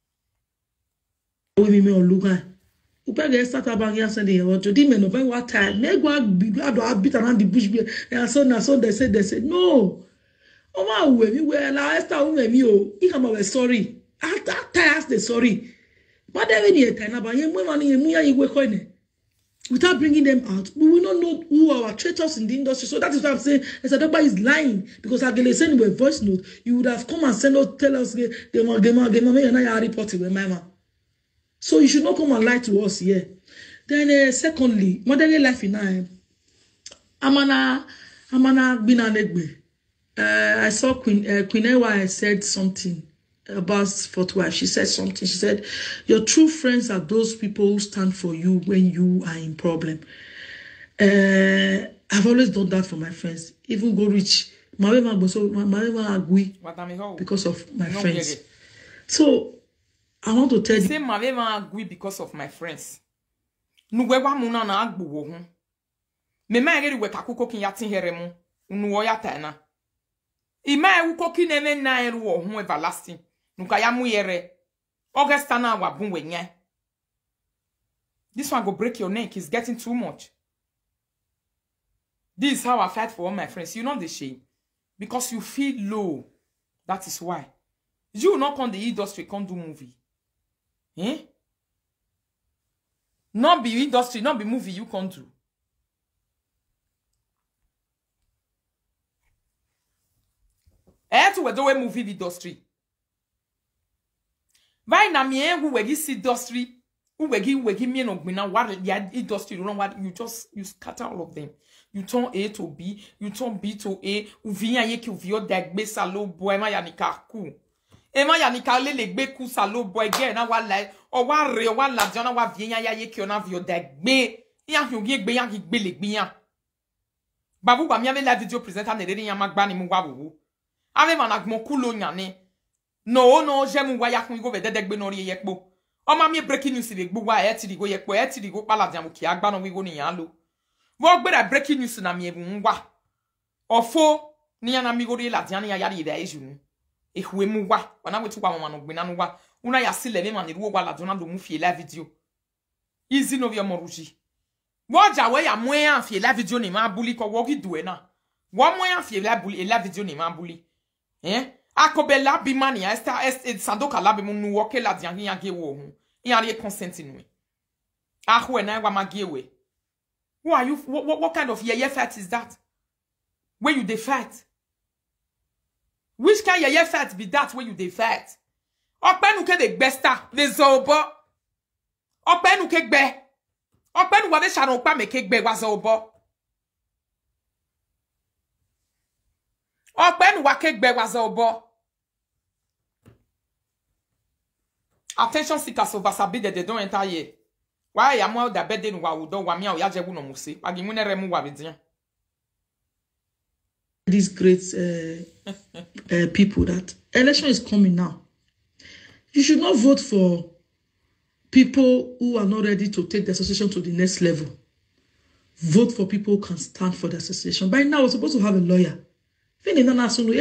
We me on Luga. Upege start about here Sunday or to the men of what time. Me go beat around the bush and so they said no. Oh my we were la Esther me o. He come away sorry. After ask the sorry. But then we time about him money you we coin. Without bringing them out, we will not know who are our traitors in the industry. So that is what I'm saying. Edokpayi is lying because Agele send you a voice note. You would have come and tell us reporting with my man. So you should not come and lie to us here. Then secondly, modern life in Amana Binanegbe. I saw Queen Yawa said something about fourth wife. She said something. She said, your true friends are those people who stand for you when you are in problem. I've always done that for my friends. Even go rich. Because of my friends. So I want to tell you. Say Mavema agree because of my friends. Nuwewa muna na agbu wo hu. Me ma ere we kakuko kin yatin heremu. Unuwo yata na. Ima e wukoki neme na eru wo hu everlasting. Nuka ya mu yere. Augusta na wa bun wenye. This one go break your neck. It's getting too much. This is how I fight for all my friends. You know the shame. Because you feel low. That is why. You not on the industry can't do movie. Eh? Not be industry, not be movie you can't do. To do a movie industry. Why na me who we see industry, who we me no gbina what the industry you know what you scatter all of them. You turn A to B, you turn B to A, u vinya ye ki u vio dagbe salo boy ma yanika ku. Ema yanika le gbe ku salo boy ge na wa lai o wa re o wa la jana wa vinya ya ye ki ona vio dagbe. Ya fi ogi gbe ya ki gbe le gbe yan. Babu ba mi ave la video presenter ne re yan magba ni mu wa wo. Ave managmo kulo nyane. No, j'aime wa ya kun go ve dagbe no ri yekpo. O ma mi breaking news le gbo wa e ti go yekpo e ti go pala diamu ki agba no wi go ni yan lo. Wo gbera breaking news na mi ebu ngwa. Ofo ni ya na mi go ri la diani ya yari da ejunu. Ehwe mu wa. Wana wetu wa mama no gbina no wa. Una ya sile me man ru wa la dona do mu fie la video. Izzy no vi Omoruyi. Wo ja we ya mo ya fie la video ni ma buli ko wo gi duwe na. Wo mo ya fie la video ni ma buli. Akobela bi mani Esther sadoka la bi mu nu wo ke la diani ya ge wo hu. Ya re consent nu. Ahwe na wa magiewe. Who are you? What kind of yeye fight is that? When you dey fight? Which kind yeye fight be that when you dey fight? Openu ke de gbesta, le zobo. Openu ke gbe. Openu wa de sharon pa me ke gbe wa zobo. Openu wa ke gbe wa zobo. Attention seekers over sabi they don't enter here. Why am I the bed in Wawudo Wamia Yajabu no Musi? Agimune Remu Wabidian. These great people that election is coming now. You should not vote for people who are not ready to take the association to the next level. Vote for people who can stand for the association. By now, we're supposed to have a lawyer. Why need a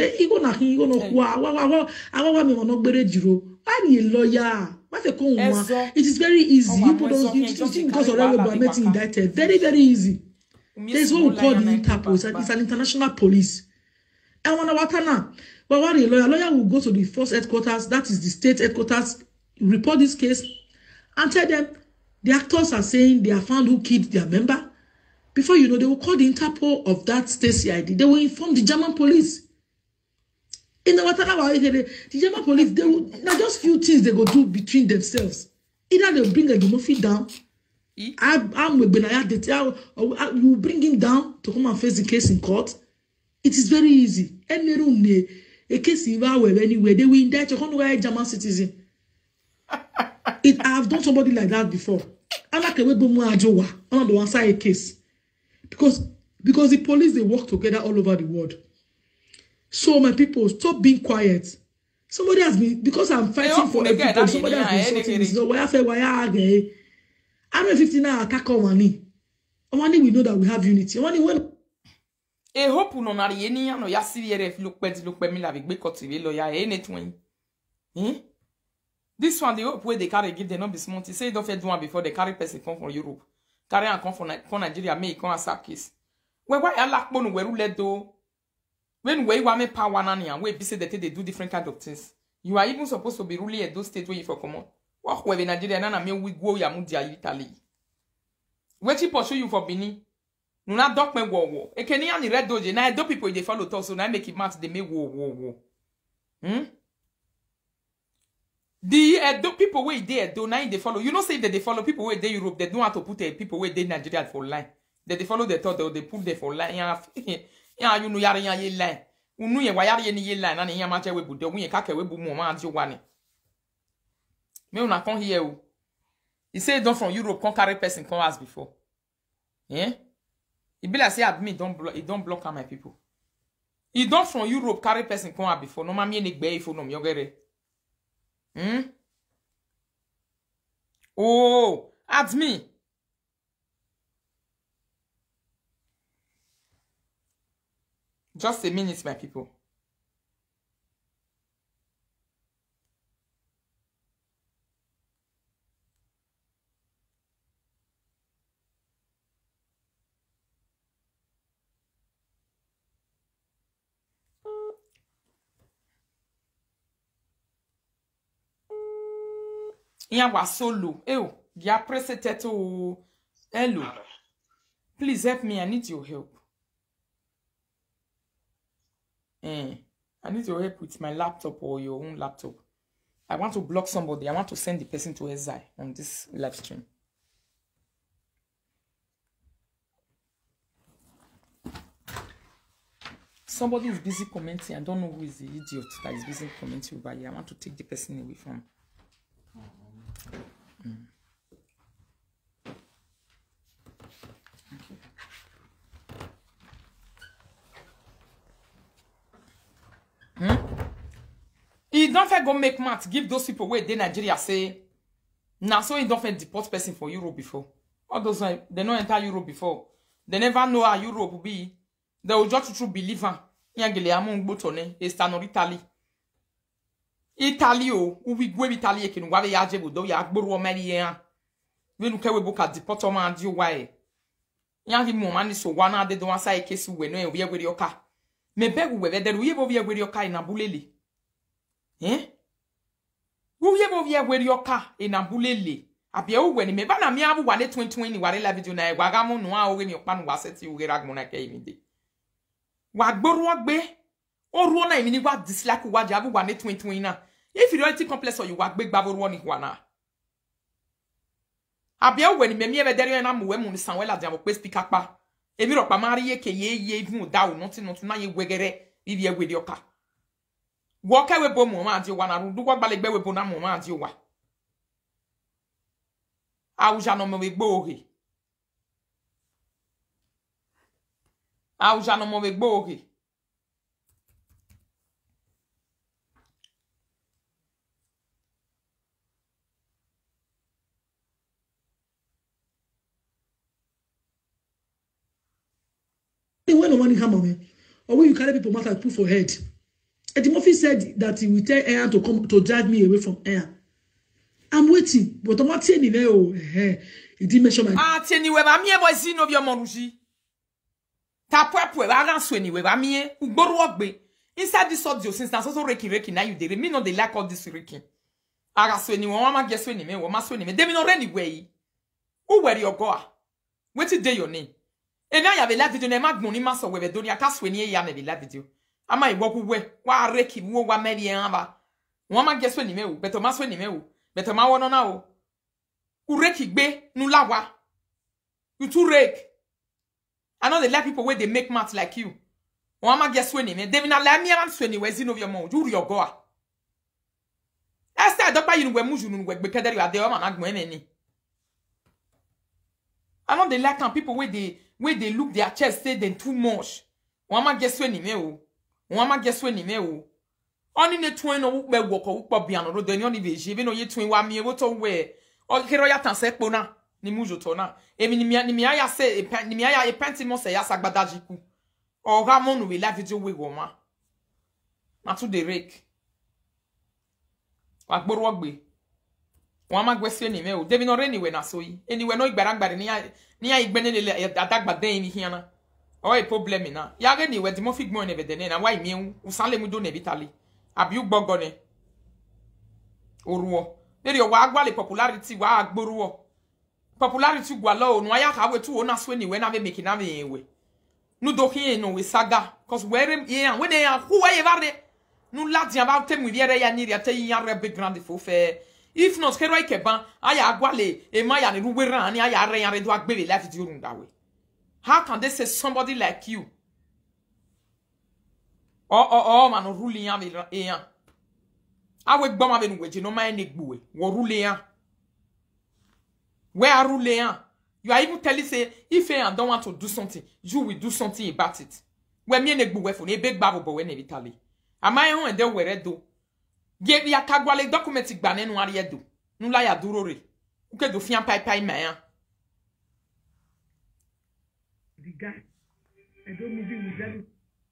lawyer? It is very easy. People don't think because already we are getting indicted. Very, very easy. There's what we call the Interpol. It's an international police. And when a lawyer will go to the first headquarters, that is the state headquarters, report this case, and tell them the actors are saying they are found who killed their member. Before you know, they will call the Interpol of that state CID. They will inform the German police. In the the German police, they will now just few things they go do between themselves. Either they'll bring a Demofi down. I'm with Benaya, or you bring him down to come and face the case in court. It is very easy. Any room, a case anywhere, they will indict a German citizen. I have done somebody like that before. I'm like a one side case. Because the police, they work together all over the world. So my people, stop being quiet. Somebody has been, because I'm fighting for everybody, somebody has been sorting this. So why I 59 attack on money. Only we know that we have unity. Only when E hope no na ye ni no ya siriere look pe mi la be kotiwe lo ya e netwen. This one the hope where they carry give they not be smart. He say don't fit do one before they carry person come from Europe. Carry and come from Nigeria make come accept case. Why I lack money we rule do. When we want me power nani and we be say that they do different kind of things. You are even supposed to be ruling at those states where you for come on. What we Nigeria na me we go ya mudia Italy. Where she pursue you for Benin. No na doc me war. E keni ani red doje na do people they follow talk so na make it match they make war. The people where they do now they follow. You know say that they follow people where they Europe they don't have to put people where they Nigeria for line. They follow the thought they put them for line. Ya you know yari ye line. Unu ye wayari ye ni ye line na ni yama che we bu de wu ye ka ke we bu mo ma anjo wane. Me una come here o. He say don't from Europe come carry person come as before. Yeah? He be like say admit don't block my people. He don't from Europe carry person come as before. No ma me ni gbe ifo no mi ogere. Oh, at me. Just a minute, my people. Yawa solo. Ew, ya press teto. Hello. Please help me. I need your help. I need your help with my laptop or your own laptop. I want to block somebody. I want to send the person to Izzy on this live stream. Somebody is busy commenting. I don't know who is the idiot that is busy commenting over here. I want to take the person away from. He don't fit go make math give those people where they Nigeria say now so he don't fit deport person for Europe before. All those they don't enter Europe before. They never know how Europe will be. They will just true believer. Yangele among botone Esther no Italy. Italy o we go Italy ekinu wa ya je bodo ya gboro meri yan. We nu kewe boka deport o man di why. Yangi mo man so wana de don asa ekesi we no e we gweri oka. Me beg we there we bo we gweri oka ina bulele. Uye bo via gweri oka ina bulele. Abia uwe ni me ba na mi abu wale 2020 wale la video na e gwaga mo no a owe mi opa no waseti uge ragmo na ke imide. Wa gboro ogbe oruo na imi ni wa dislike wa jabu wa ne 2020 na. Inferiority complex or you wa gbe gbaboro ni kwa na. Abia uwe ni me mi e be dere na mo we mu ni sanwela dia mo pe speaker pa. Emi ro pa mari ye ke ye even da o nothing na ye wegere bibi e gweri oka. Walk away bo mo ma di wa na ru wa gbalegbe we bo na mo ma di wa. Auja no me gbo ohe. Auja no me gbo ohe. when no money come on me, or when you carry people matter put for head. Eddie Murphy said that he will tell Aaron to come to drag me away from Aaron. I'm waiting, but I'm not saying he didn't mention my. Ah, tieni we ba mie boy si no bi Omoruyi. Ta pwe ba ran so ni we ba mie ugboru ogbe. Inside this audio since na so reki na you dey me no dey like all this reki. Ara so ni won ma get so ni me won ma so ni me. Dem no reni we. Who were your go? Wetin dey your name? E na ya be live video na ma gbon ni ma so we be do ni aka so ni ya na be live video. Ama iwoku we wa reki wo wa meri en ba. Won ma get so ni me o, beto ma so ni me o. Beto ma wono na o. Ureki gbe nu lawa. You too rake. I know they like people where they make maths like you. Won ma get so ni me. Dem na la mi am so ni we zin of your mouth. You your go. Esther edokpayi nu we muju nu we gbe kedere ade o ma na gbon eni. I know they like people where they look their chest say them too much. Won ma get so ni me o. Won ma get so ni me o. Oni ne twin no be woko ukpo bia no do ni oni be je be no ye twin wa mi e wo to we o kero ya tan se po na ni mujoto na. Emi ni mi aya se ni mi aya e penti mo se ya sagbadajiku. O ga mo no we live video we go ma. Na to the rake. Wa gboro ogbe. Wa ma gwese ni me o. Devi no re ni we na so yi. Anyway no igbaragbare ni ya igbene le adagba den mi hiana. O e problem na. Ya ge ni we di mo fi gbon ne be den na wa mi en usanle mu do ne bitali. Abi ugbogo ne. Oruo. Deri o wa agwale popularity wa agboruo. Popularity gwa lo no aya ka we tu o na so ni we na be make na me we. Nu do hin no we saga cause where ye we dey who we vare. Nu la dia ba tem we viere ya ni ya te yan re big grand fo fe. If not kero ikeban aya agwale e ma ya ni ruwe ran ni aya re yan re do agbere life di orun that way. How can they say somebody like you? Oh man ruling yan e yan. Awe gbo ma be nu weje no ma en egbu we. Wo rule yan. Where are rule yan? You are even telling say if I don't want to do something, you will do something about it. When me negbu we for ne big babo bo we ne vitali. Am I on and they were do? Give ya kagwale document gba ne no are do. Nu la ya duro re. Uke do fian pai pai man. The guy, I don't move with them.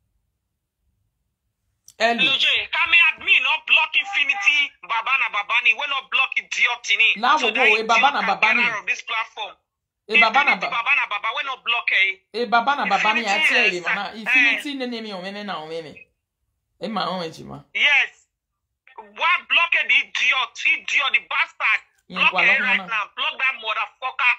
LJ, come admin not block Infinity Babani we not block idiot in it. La wo go e Babani of this platform. E Babana we not block e Babana Babani a tell mana Infinity ne name o meme na o meme. E ma o ejima. Yes. What block the idiot, the bastard. Block it right now. Block that motherfucker.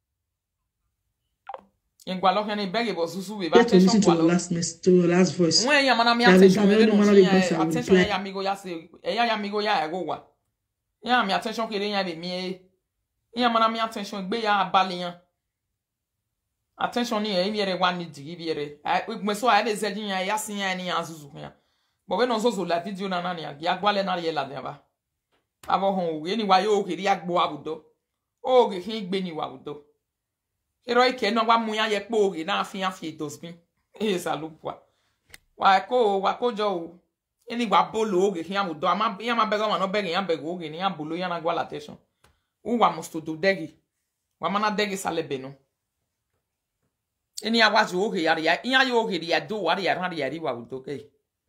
Ngwalo hene bege bo susu we You have to listen to attention the last voice. when ya mana mi attention we no attention ya amigo ya say ya amigo ya ego wa ya mi attention kere ya be mi ya mana mi attention gbe ya abale yan attention ni e mi ere wa ni digi bi ere me so a be zedin ya sin ya ni azuzu ya but we no so la video na na ya gwale na ye la den ba abo hon we ni wa yo kere agbo abudo o ge hin gbe ni wa abudo ero ike no wa mu ya ye po oge na afia dosbin e salupwa wa ko jo o eni wa bolo oge hin amudo ama ya ma bega ma no bega ya bega oge ni ya bolo ya na gwa attention u wa musto do degi wa mana degi salebe no eni ya wazu oge ya yo oge ya do wa ya ran ya ri wa udo ke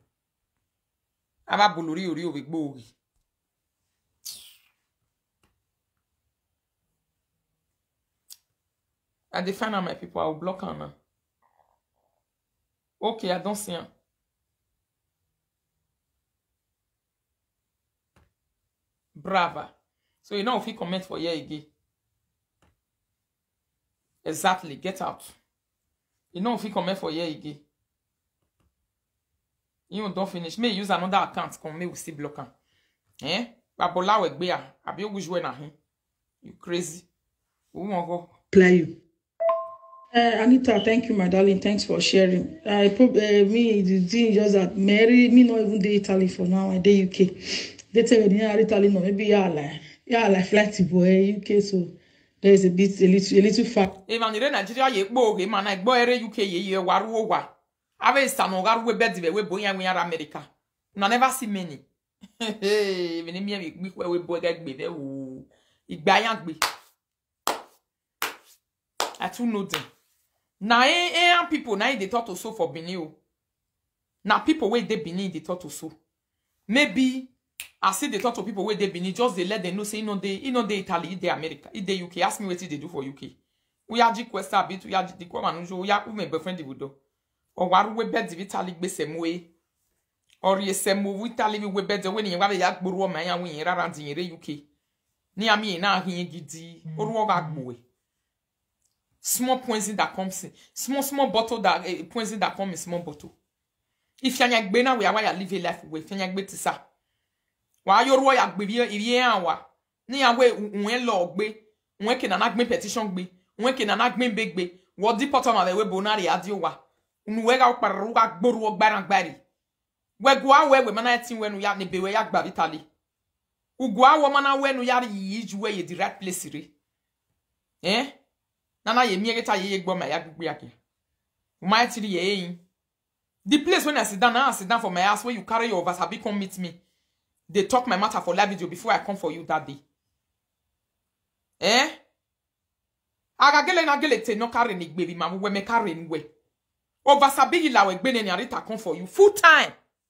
aba bolori ori obi gbo oge. I define my people, I will block her now. Okay, I don't see her. Brava. So you know if you comment for here again. Exactly, get out. You know if you comment for here again. You don't finish. May use another account. Come, may we still block her. Eh? Babola we gbe ya. Abi o gujwe na hin. You crazy. Who won't go? Play you. Anita, thank you, my darling. Thanks for sharing. I me the thing just that Mary me not even dey Italy for now. I dey UK. They tell me Italy no maybe like flight boy UK. So there is a little fact. Even in Nigeria ye gbo ge man I gbo ere UK ye waru owa. Ave stano garu we bed we boyan we are America. No never see many. Hey, me mi we boy get gbe be o. Igba yan gbe. I too know them. Now, people now they thought to so for Benin. Now people where they Benin they thought to so. Maybe I see they thought to people where they Benin just they let them know say they Italy, they America, they UK. Ask me what they do for UK. We are G-Questa bit, we are the Quaman, we are my boyfriend would or what we bed the Italy be same way. Or yes, same move Italy we better when you have a yak buru man and we around in the UK. Near me now he giddy or walk boy. Small poison that comes in. Small bottle that poison that comes in small bottle. If you are going we are why live a life with you are sa. Why your royal baby ye anwa. Ni awe unwe law be. Unwe can an agme petition be. Unwe can an agme big be. What the bottom of the way bonari adiowa. Unwega paruga boru barang bari. We go away with manati when we are ne bewe yak babitali. Ugwa woman when we are ye way the right place. Eh? Nana ye miegeta ye gbo my yagbiake. My tiri ye. The place when I sit down for my ass where you carry your wasabi come meet me. They talk my matter for live video before I come for you that day. Eh? Aga gele na gele te no carry ni baby ma we me carry ni we. Over sabigi la we gbene ni arita come for you full time.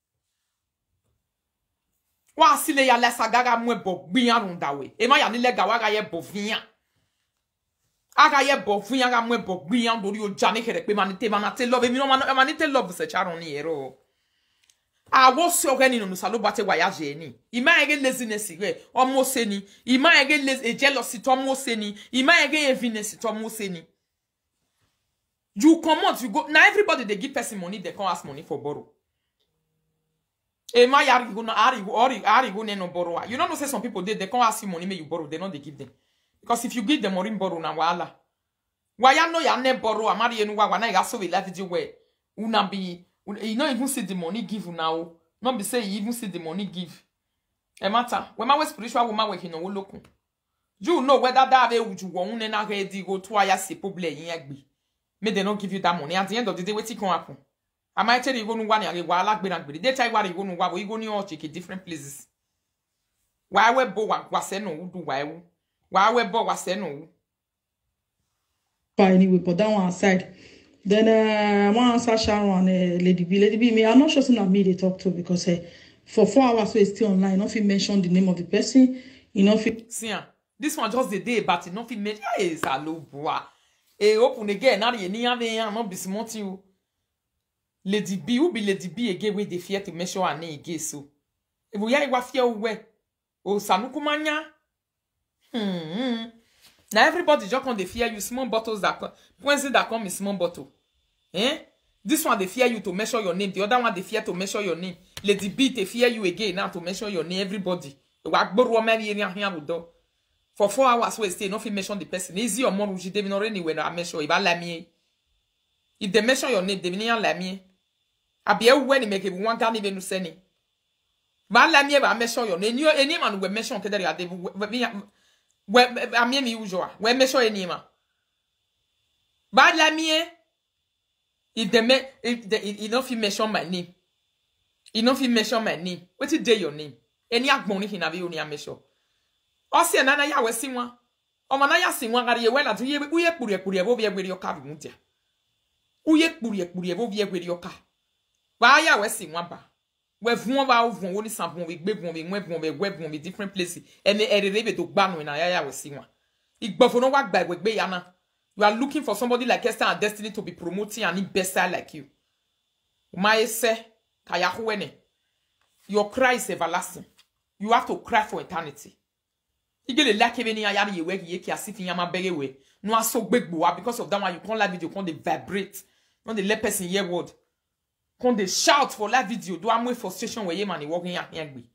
Wa sile ya lesa gaga mwe bo gbiyan runda we. E ma ya ni lega wa ga ye bo vian. Aga ye bo vian ga mwe bo gbiyan dori o jani kere pe manite manate love mi no manite love se charon ni ero. A wo se ogeni no salo bate voyage ni. Ima ege laziness re omo se ni. Ima ege jealousy to omo se ni. Ima ege enviness to omo se ni. You come out, you go. Now everybody they give person money, they can't ask money for borrow. Ema yari go no ari go no borrow. You don't know say some people they can't ask you money, may you borrow. They know they give them. Because if you give them money borrow na wala. Why ya no ya ne borrow amari enu wa na ya so we life where una be you not even see the money give now. Not be say you even see the money give. E matter. When my spiritual woman working no local. You know whether that way would you want na ready go to aya se problem yin agbe. May they not give you that money. At the end of the day, what can happen? I might tell you go no one area where like be they tell you where you go no where you go near different places. Why we bo was no do why we bo was no. Anyway, put that one aside. Then one answer Sharon and Lady B. Lady B, me, I'm not sure that me they talk to because for 4 hours we still online. Not mention the name of the person. You know, see, this one just the day, but not mention. Yes, hello, boy. E open again. Now you need to not be smart you. Lady B, who be Lady B again with the fear to measure her name again so. If we are fear we, oh sanukumanya. Now everybody just on the fear you small bottles that come in small bottle. Eh? This one they fear you to measure your name. The other one they fear to measure your name. Lady B they fear you again now to measure your name. Everybody. For 4 hours we stay, nothing mention the person. Izzy or Omoruyi they not anywhere I measure. If they mention your name, they mean la me. I be when they make it one can even send it. But la me, I measure your name. Any man will mention that they I mean usual. We measure any man. But la me, if they don't mention my name, you don't mention my name. What is your name? Any money in a view near measure. Osi nana ya wesi nwa. O mana ya si nwa ngari ye wela tu ye uye kpuri ebo bie gweri oka bi mutia. Uye kpuri ebo bie gweri oka. Ba ya wesi nwa ba. We vuon ba ovun woni sampon we gbebun we nwenbun we gwebun we different places. Ene erebe to gba no na ya wesi nwa. Igbofo no wa gba we gbe ya na. You are looking for somebody like Esther and Destiny to be promoting and better like you. My say kaya huene. Your cry is everlasting. You have to cry for eternity. Igele like even yari ye work ye ki asif yama bege we. No aso gbegbo because of that one you can't live video can't they vibrate. Don't they let person hear word. Can't they shout for live video. Do am frustration where ye man he walking here be.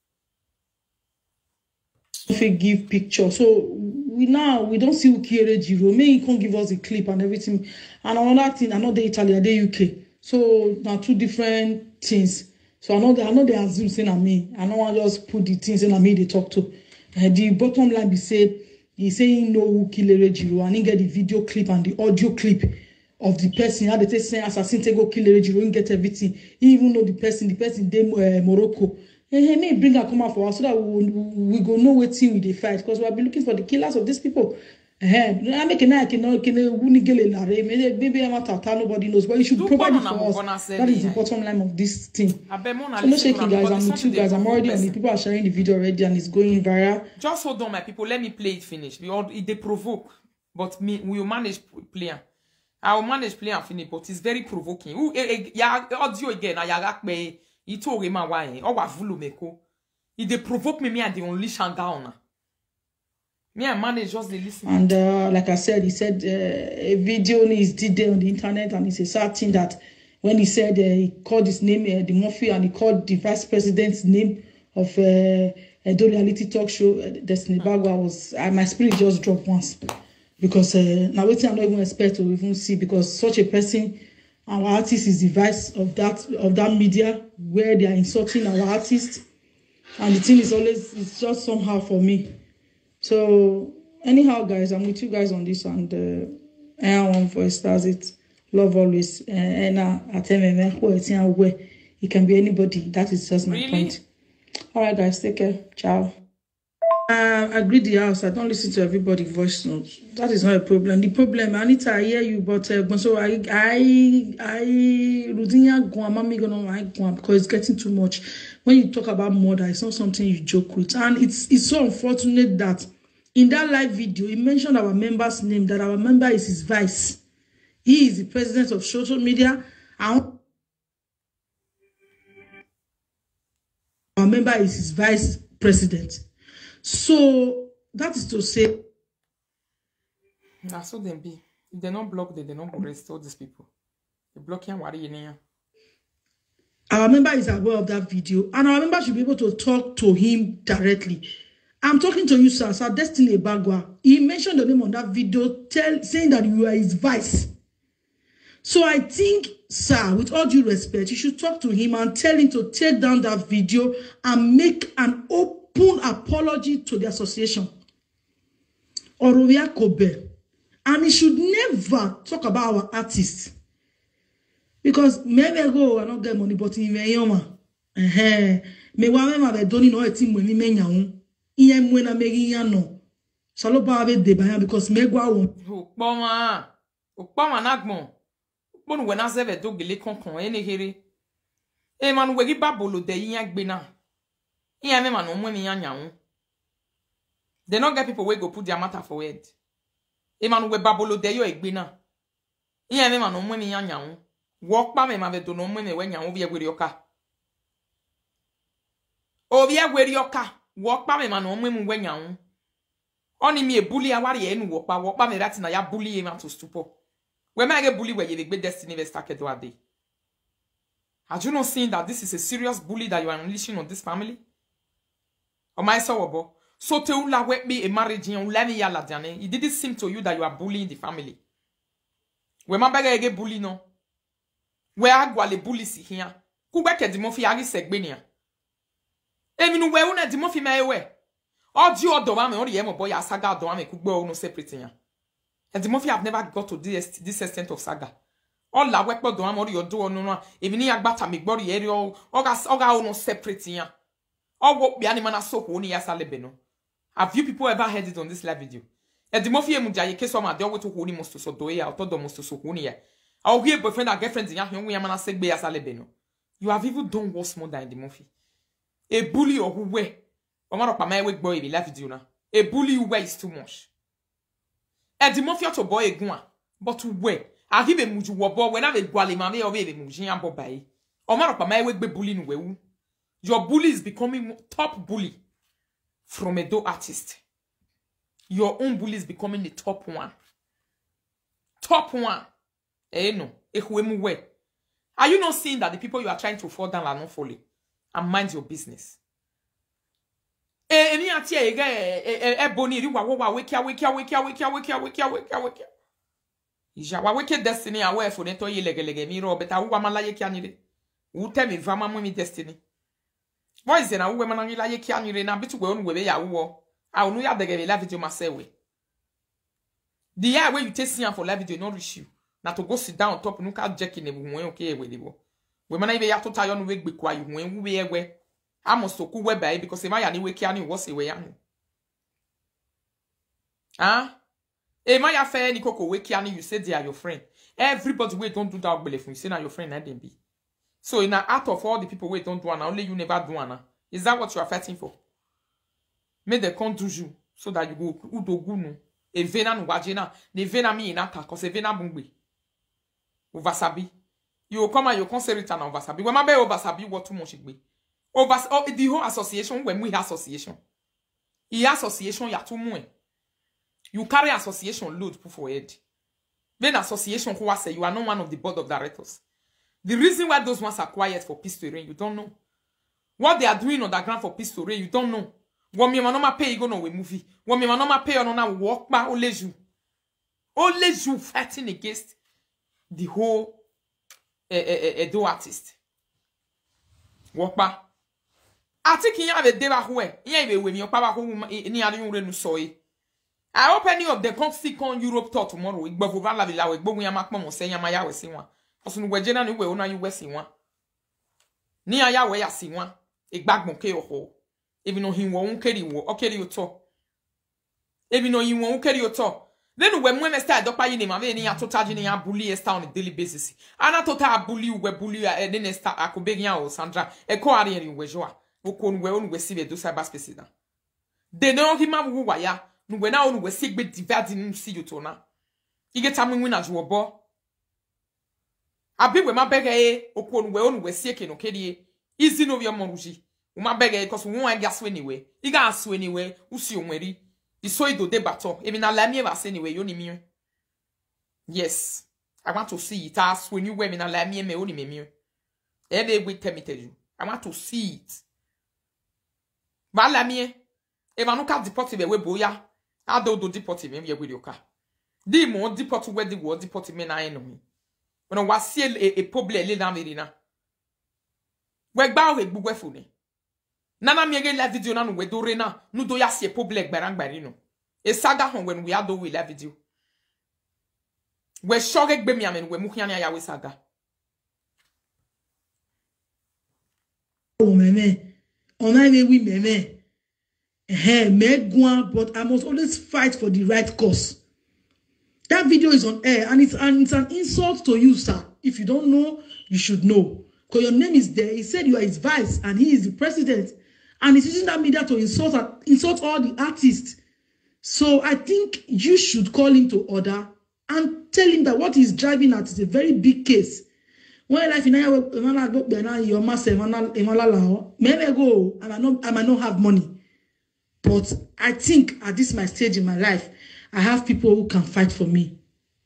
If we give picture, so we don't see Ukire Jiro. Maybe he can't give us a clip and everything. And another thing, another Italy, they UK. So now 2 different things. So I know they assume saying at me. I don't want to just put the things in at me they talk to. The bottom line be say he saying no Ukire Jiro and he get the video clip and the audio clip of the person. How they say assassin take go kill Jiro and get everything. He even know the person they Morocco. Hey, may bring her come out for us so that we go know what team we they fight because we have been looking for the killers of these people. I make a night maybe I'm not nobody knows, but you should provide it for us. That is the bottom line of this thing. So no shaking, guys. I'm with you guys. I'm already on it. People are sharing the video already and it's going viral. Just hold on, my people. Let me play it finish. They provoke, but we will manage playing. I will manage playing and finish, but it's very provoking. Audio again. I he told him why. Oh, what vulu meko. If they provoke me and they unleash and down. Me and manage just the listen. And like I said, he said a video is there on the internet, and it's a sad thing that when he said he called his name the Murphy, and he called the vice president's name of a reality talk show, Destiny Bagua, was my spirit just dropped once because now waiting I don't even expect to even see because such a person. Our artist is the vice of that media where they are insulting our artist, and the thing is always it's just somehow for me. So anyhow, guys, I'm with you guys on this, and one voice does it. Love always, and it can be anybody. That is just my point. All right, guys, take care. Ciao. I agree the house. I don't listen to everybody voice notes. That is not a problem. The problem, Anita, I hear you, but so I Rudinya go, mami gonna like go because it's getting too much. When you talk about murder, it's not something you joke with, and it's so unfortunate that in that live video, he mentioned our member's name. That our member is his vice. He is the president of social media. And our member is his vice president. So that is to say, that's what they be. If they don't block, they don't arrest all these people. They block him. What are you doing? Our member is aware of that video, and our member should be able to talk to him directly. I'm talking to you, sir. Sir Destiny Bagua. He mentioned the name on that video, saying that you are his vice. So I think, sir, with all due respect, you should talk to him and tell him to take down that video and make an open apology to the association. Orumava Kobe. And he should never talk about our artists. Because maybe go I don't get money, but in me yoma. Me wa me ma be doni no etim we mi menya ho. Iye mwe na megi no. Salo ba be de ba because me gwa won. Okpoma nagbon. Bonu we na zeve do gele konkon ene here. E manu we gi babolo de yin agbe na. Iye me ma no mwe mi yanya ho. They don't get people where go put their matter forward. E manu we babolo de yo egbe na. Iye me ma no mwe mi yanya ho. Walk by me, my do no money when you're over with your car. Over with your car. Walk by me, man, no women when you're only me a bully. I worry and walk by me. That's not a bully him to stupor. When I get bully where you be destiny is stacked to a day. Have you not seen that this is a serious bully that you are unleashing on this family? Or my sawabo? So to ula wet me a marriage in Lani Yala Jane. It didn't seem to you that you are bullying the family. When my bag get bully no. Where agwa le bully si here. Kubeke di mofi agi segbenia. Eminu we una di mofi mewe. Oji odowa me ori emo boy saga odowa me kugbe onu separate ya. And the mofi have never got to this extent of saga. All la wepo odowa me ori odo onu no. Evini agbata me gbori eri oga onu separate ya. Ogo bi ani mana so ko ni ya salebe no. Have you people ever heard it on this live video? And the mofi emu jaye keso ma de owo to ko ni mosto so do ya otodo mosto so ko ni ya. I'll give boyfriend and girlfriend in your you have even done worse more than the movie. A bully or who way. Or man of my way boy be left you now. A bully who is too much. A the movie to boy a gua. But to where? I give a muju wabo when I have a guali mammy or a mujian bobai. Or man of my way be bullying well. Your bully is becoming top bully from a dough artist. Your own bully is becoming the top one. Top one. No, are you not seeing that the people you are trying to fall down are not falling? And mind your business. Any atia ebony wiki destiny aware for neto ye miro beta uwa malaye kianire. Ute mi vama mumi destiny. Boys na uwe manangila ye kianire na bitu we onu webe ya uwo. A unu ya dege la video masewe. The year where you take sian for live video not reach you. Na to go sit down on top nuka jacking ebu okay we libo. We mana ibe ya to tayo no wegbe kwa you when we ewe. Amosto ku we bai because ema ya ni we kia ni wo se we ya no. Ah? Ema ya fe ni koko we kia ni you say they are your friend. Everybody we don't do that belief you say na your friend na dem be. So in out of all the people we don't do ana only you never do ana. Is that what you are fighting for? May they can't do you so that you go udogunu. E vena no wajena, ne vena mi inata cause e vena bungbe. Ovasabi. You come and you consider it an Ovasabi. When my be Ovasabi, what too much be? The whole association, when we have association. The association, ya too much. You carry association load for head. Then association who say you are not one of the board of directors. The reason why those ones are quiet for peace to reign, you don't know. What they are doing on the ground for peace to reign, you don't know. What me manoma pay you go no we movie. What me manoma pay on na walk back only you fighting against the whole Edo artist. Walk back. I think you have a deva who yeah we me papa who ni ari unre nu soy. I hope any of them come stick on Europe tour tomorrow. We go over la villa we go we amak mo say yama ya we si wan. Oso nu we na ni we ona you we si wan. Ni aya we ya si wan. E gbagbon ke oho. Ebi no hin wo unkeri wo. Okeri yoto. Ebi no hin wo unkeri yoto. Then we mwe Esther edokpayi ni mame ni ya totaji ni ya bully Esther on a daily basis. Ana tota bully we bully then Esther akobegya o Sandra. Eko ari eri we joa. Woko nwe onu we sibe do cyber space na. De no hima wu waya. Nwe na onu we sigbe divide ni si yoto na. Igeta mu na juobo. Abi we mabege oko nwe onu we sieke no kedie. Izzy no bi Omoruyi. Uma bege because we want gas anyway. Iga asu anyway. Usi onweri. Iso ido debato. Ebi na la mi eba se anyway. Yoni mi. Yes. I want to see it. As when you women na la mi me oni me. Ebe we tell you. I want to see it. Ba la mi. Eba no ka deport be we boya. Ado do deport me we yoka. Di mo deport we di wo deport me na eno. When wa see a problem le na me na. We gba we gbugwe fune. Nana miege la video na no we do rena no do ya se public gbarangba no. E saga hon when we are do we la video. We shoge gbe mi amen we mu hian ya we saga. Oh meme. On I we meme. But I must always fight for the right cause. That video is on air and it's an insult to you, sir. If you don't know, you should know. Because your name is there. He said you are his vice and he is the president. And he's using that media to insult all the artists. So I think you should call him to order and tell him that what he's driving at is a very big case. When life in your master maybe go and I might not have money. But I think at this my stage in my life, I have people who can fight for me.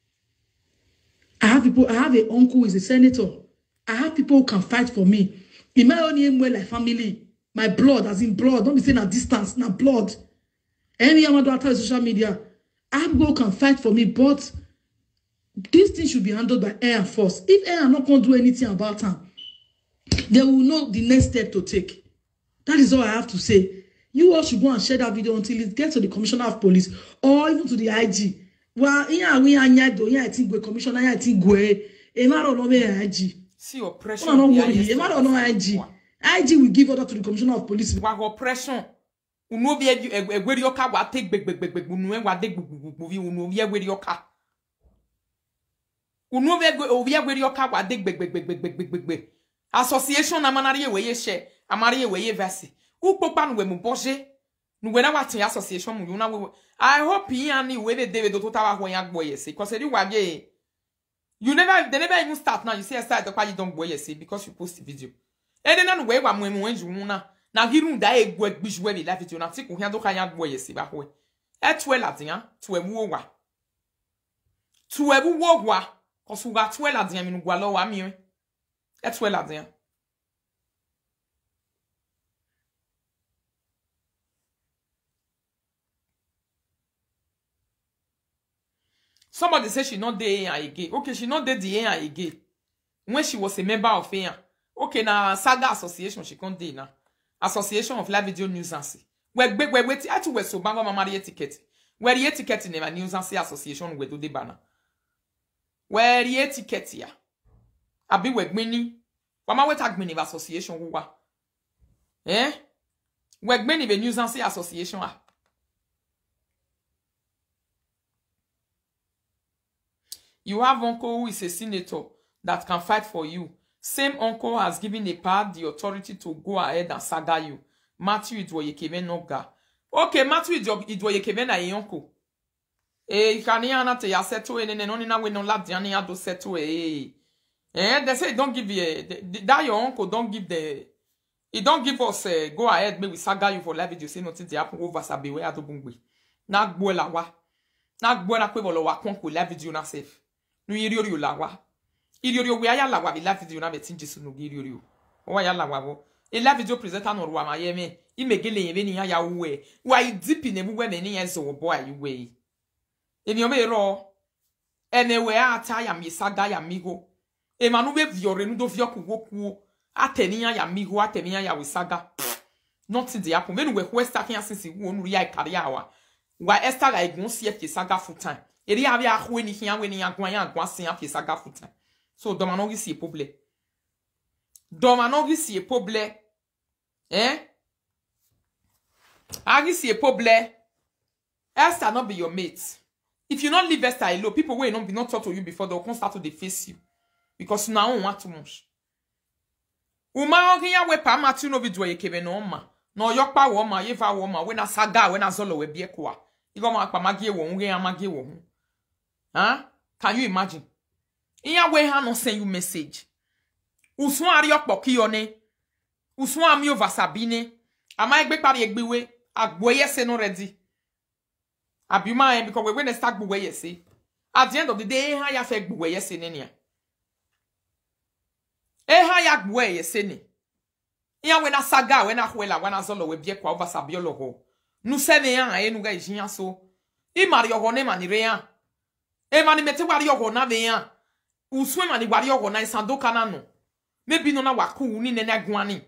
I have an uncle who is a senator. I have people who can fight for me. In my own way, like family. My blood, as in blood. Don't be saying at distance, not blood. Any other social media. I have people who can fight for me, but this thing should be handled by Air and Force. If Air are not going to do anything about them, they will know the next step to take. That is all I have to say. You all should go and share that video until it gets to the Commissioner of Police or even to the IG. Well, I think we Commissioner, I think we IG. See oppression. No, IG. IG will give order to the Commissioner of Police. Wa oppression. Unu bi egweri oka wa take beg unu wa de movie unu bi egweri oka. Unu bi egweri oka wa de beg. Association na manari we ye share, amari we ye verse. Upopa nu we mu boje. Nu we na wa tin association mu na we. I hope he and we be David to tawa ho yan gbo yesi because you wage. They never even start now. You say Esther edokpayi don't go yesi because you post the video. Ede na no we wa mu enju na hiru da egwu egbijwe le live video na ti ko hia do kan ya gbo yesi ba ho. Etwe ladian to ewu wa. To ewu wo wa kosu ga twe ladian mi nu gwa lo wa mi. Etwe ladian. Somebody said she not there again. Okay, she not there the again. When she was a member of AIA. Okay, na Saga Association she can't do now. Association of Live Video Nuisance. We wait. I too we so bango mama the ticket. Where the ticket in the Nuisance Association we do the banner. Where the ticket ya? Abi we many. Wama we tag many association who wa. Eh? We many the Nuisance Association ah. You have uncle who is a senator that can fight for you. Same uncle has given a part the authority to go ahead and saga you. Matthew Idwoyekebe Noga. Okay, Matthew Idwoyekebe na uncle. Kani anate ya seto ene noni na we no ladiani ya do seto they say don't give that your uncle don't give he don't give us go ahead maybe saga you for live video say nothing dey happen over sabe we adobungbe. Na gbo la wa. Na gbo na kwe bolo wa kon ko live video na safe. Nu iriori la wa. Iriori we aya la wa bi live video na betin Jesu no iriori o. O ya la wa wo. E live video presenter no ruwa ma ye me. Imegele ye be ni ya we. Wa deep in ebu me ni yeso wo boy you we. Eni o me ro. Ene we ata ya mi saga ya migo. E manu be viore nu do vioku woku. Atenia ya migo atenia ya we saga. Nothing dey happen. When we Esther can since we onu ya career wa. Wa Esther la egun si e saga full time. Eri abi ahwe ni hian we ni agwan ya agwan sin afi saga full time. So domano gi si problem. Domano gi si problem. Eh? Agi si problem. Esther not be your mate. If you not leave Esther alone, people will not talk to you before they'll come start to face you. Because now you want too much. Uma ogiya we pa matu no video yekebe no ma. No yokpa wo ma yeva wo ma we na saga we na zolo we bie kwa. Igo ma pa magie wo nge ya magie wo. Huh? Can you imagine? Iya we ha no send you message. Usun ari okpo kiyone. Usun ami over Sabine. Ama egbe pari egbe we agboye se no ready. Abuma because we when start gboye yese. At the end of the day ha ya fe gboye yese nenia. Ha ya gboye yese ni. Iya we na saga we na hwela we na zolo we bie kwa over Sabiolo ho. Nu se ne ya e nu ga ijia so. I mari ogo ne manire ya. E mani mete wari ogo na ve ya. Uswe mani wari ogo na isando kana no. Maybe no na waku ni nene guani.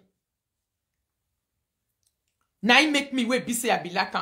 Na it make me we be say abilaka.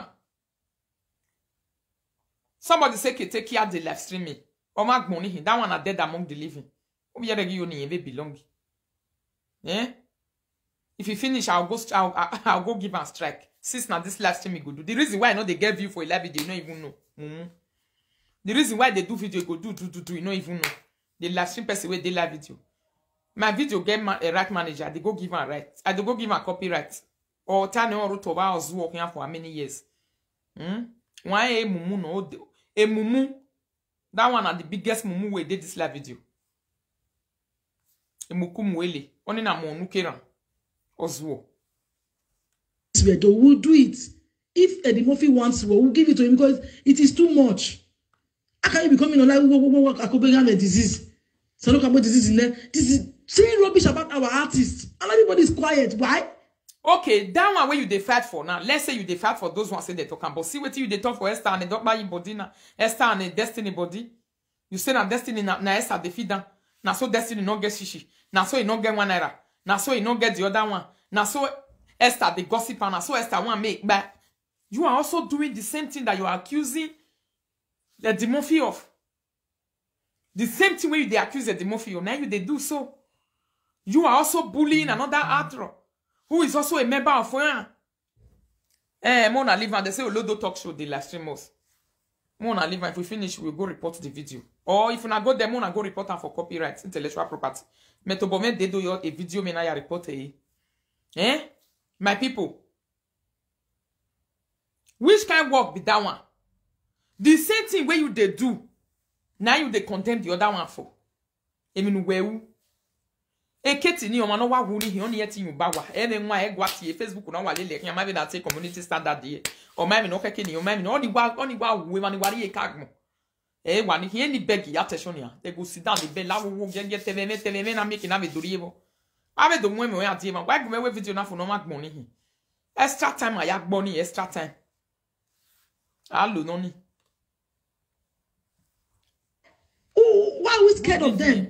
Somebody say ke take care of the live streaming. O ma gboni hin. That one are dead among the living. O bi yere gi oni ebe belong. Eh? If you finish, I'll go give a strike. Since now this live streaming go do. The reason why I know they get view for a live video, you don't even know. The reason why they do video go do, you don't even know. The live stream person where they live video. My video get a right manager, they go give a right. I go give a copyright. Or turn on Ritoto I was working for how many years. Why a mumu no a mumu? That one are the biggest mumu we did this live video. A mukumwele. Only na mo nukera. Oswo. We will do it. If Eddie Murphy wants to, we'll give it to him because it is too much. I can't be coming on like I could bring a disease. So look about disease in there. This is saying rubbish about our artists. And everybody's quiet. Why? Okay, that one where you dey fight for now. Let's say you dey fight for those ones say they talk about. See what you dey talk for Esther and edokpayi body na. Esther and Destiny body. You say na Destiny na Esther defeat them. Na so Destiny no get shishi. Na so he no get 1 naira. Na so he no get the other one. Na so Esther the gossip and na so Esther one make. But you are also doing the same thing that you are accusing the Murphy of. The same thing where you they accuse the Murphy of. Now you they do so. You are also bullying another actor who is also a member of one. Mona live and they say Olodo talk show the live streamers. Mona live and if we finish, we'll go report the video. Or if you not go there, Mona go report her for copyright, intellectual property. Metobome they do a video me na ya report my people. Which kind of work be that one? The same thing where you they do. Now you they condemn the other one for. I mean where Eketi ni omano wa wuni hi oni yeti yubawa ene nwa egwati Facebook na wale le yama be na take community standard here o mami no keke ni o mami no oni wa we mani wari e kagmo wani hi ni beg ya attention ya they go sit down the bell lawo wo gege tv na make na be doriebo ave do mo me ya tie ma wa gbe we video na fo no ma gbon ni hi extra time aya gbon ni extra time allo no ni. Why are we scared of them?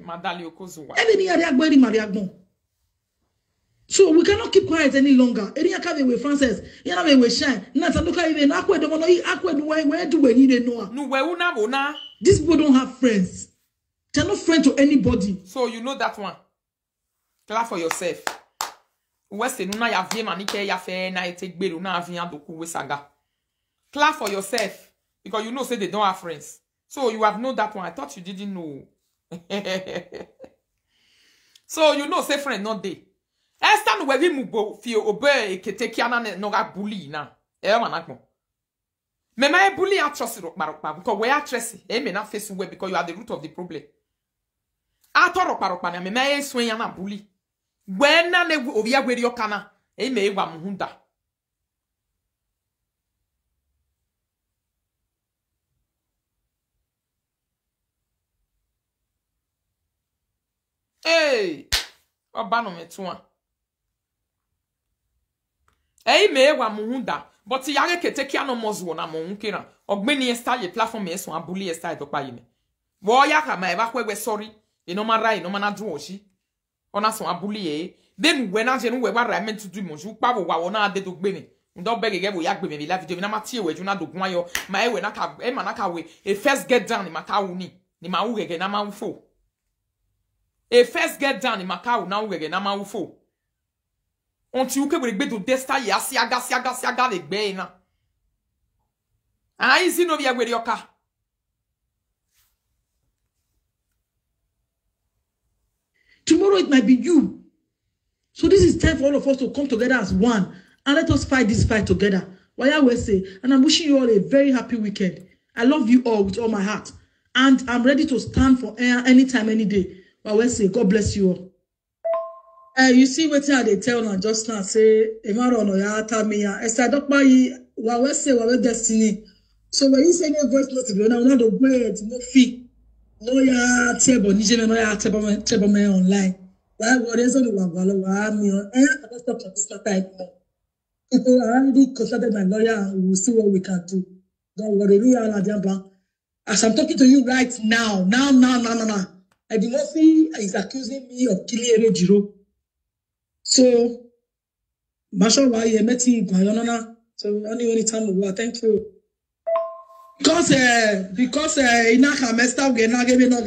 So we cannot keep quiet any longer. Francis, these people don't have friends. They're not friends to anybody. So you know that one. Clap for yourself. Clap for yourself. Because you know say they don't have friends. So you have known that one. I thought you didn't know. So you know, say friend not day. Esther no we mubo fi obey ketekiana no ga bully na. Manakmo. Me my bully actress rokpa because we actress me na face we because you are the root of the problem. Ato rokpa na me my swen ya na bully. When na ne obi agweri okana me wa muhunda. Hey, obano metua. Me wa muhunda, but yare keteki ano mozo na mo nkira. Ogbeni Esther ye platform ye so abuli Esther edokpayi me. Wo ya ka ma eba kwewe sorry. E no ma rai no ma na do oshi. Ona so abuli ye. Then when na je no we wa rai meant to do mo ju pa wo wa na ade do gbeni. Ndo bege ge bo ya gbe me la video na ma tie we ju na do gun ayo. Ma e we na ka e ma na ka we. E first get down ni ma ka wu ni ma wu ge na ma wu fo. A first get down in Macau now we na ma ufo. On ti uke we gbe do desta ya siaga le gbe na. Ah, Izzy no via we yoka. Tomorrow it might be you. So this is time for all of us to come together as one and let us fight this fight together. Why I will say, and I'm wishing you all a very happy weekend. I love you all with all my heart. And I'm ready to stand for air anytime, any day. But I will say, God bless you all. You see what they tell now just now, say, Emaro no ya tamiya. Esther edokpayi, wa we say, wa we destiny. So when you say no voice note, you know, not the words, no fee. No ya table, Nigerian, no ya table me online. Why what is on the one I can't stop at this time. People already consulted my lawyer and we'll see what we can do. Don't worry, as I'm talking to you right now. Eddie Murphy is accusing me of killing Erejiro. So, Mashallah, you met him, so only time we thank you. Because Inaka messed up, so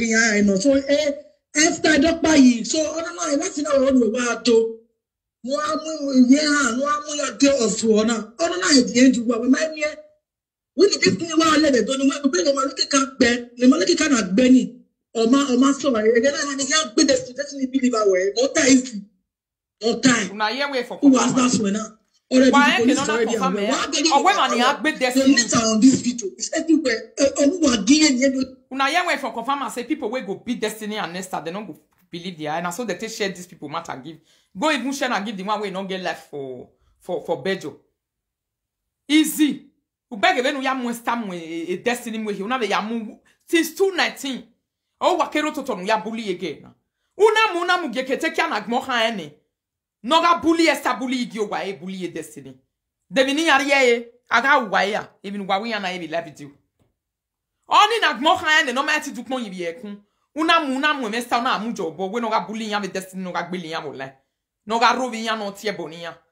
after edokpayi, so I don't know, that's not what we want to. No, I'm girl of Suona. Oh, no, at the end, you were remind me. When the people are let it, don't know when the Malaki can't bear, the Malaki cannot Benny or my son. Again, I can't be the believe away. No time. No time. Una ye we for who was that when already why the police cannot already confirm aware. or when man ya be The destiny letter on this video is everywhere. una ye we for confirm and say people we go beat destiny and Esther they don't go believe the and so they take share these people matter give go even share and give the one way not get life for Bejo. Izzy u beg even ya mo stam we destiny we una be ya mu since 2019 o wa Ritoto no ya bully again una mu gekete kya na gmo khan ene no ga bully Esther bully igio wa e bully destiny de bini yare aga wa ya even wa we na e be live video oni na gmo khan ene no ma ti dukmon yi bi ekun una mu Esther na mu jobo we no ga bully ya be destiny no ga gbele ya bo lai no ga rovi ya no tie boni ya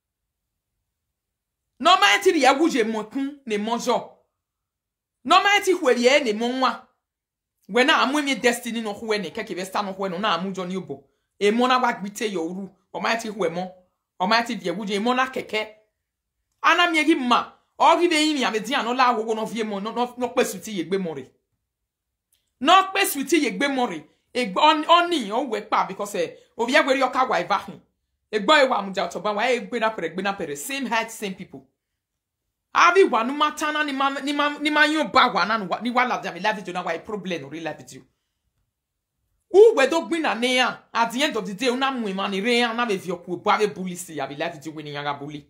no ma ti ya wuje mokun ne monjo no ma ti hwerie ne monwa we na amu mi destiny no hwe ne keke be sta no hwe no na amu jo ni obo e mo na wa gbite yoru o ma ti hwe mo o ma ti die wuje mo na keke ana mi egi ma o gi be yin mi amedi an la wo no vie mo no pesuti yegbe mo re no pesuti yegbe mo re e oni o we pa because o vie gweri oka wa iva hin e gbo e wa mu ja to ba wa e gbe na pere same height same people abi wanu matana ni ma yo ba wa na ni wa la dem live video na wa problem no real life video u we do gbin na ne ya at the end of the day una mu ma ni re ya na be vio ku ba be bully si ya be live video we ni ya bully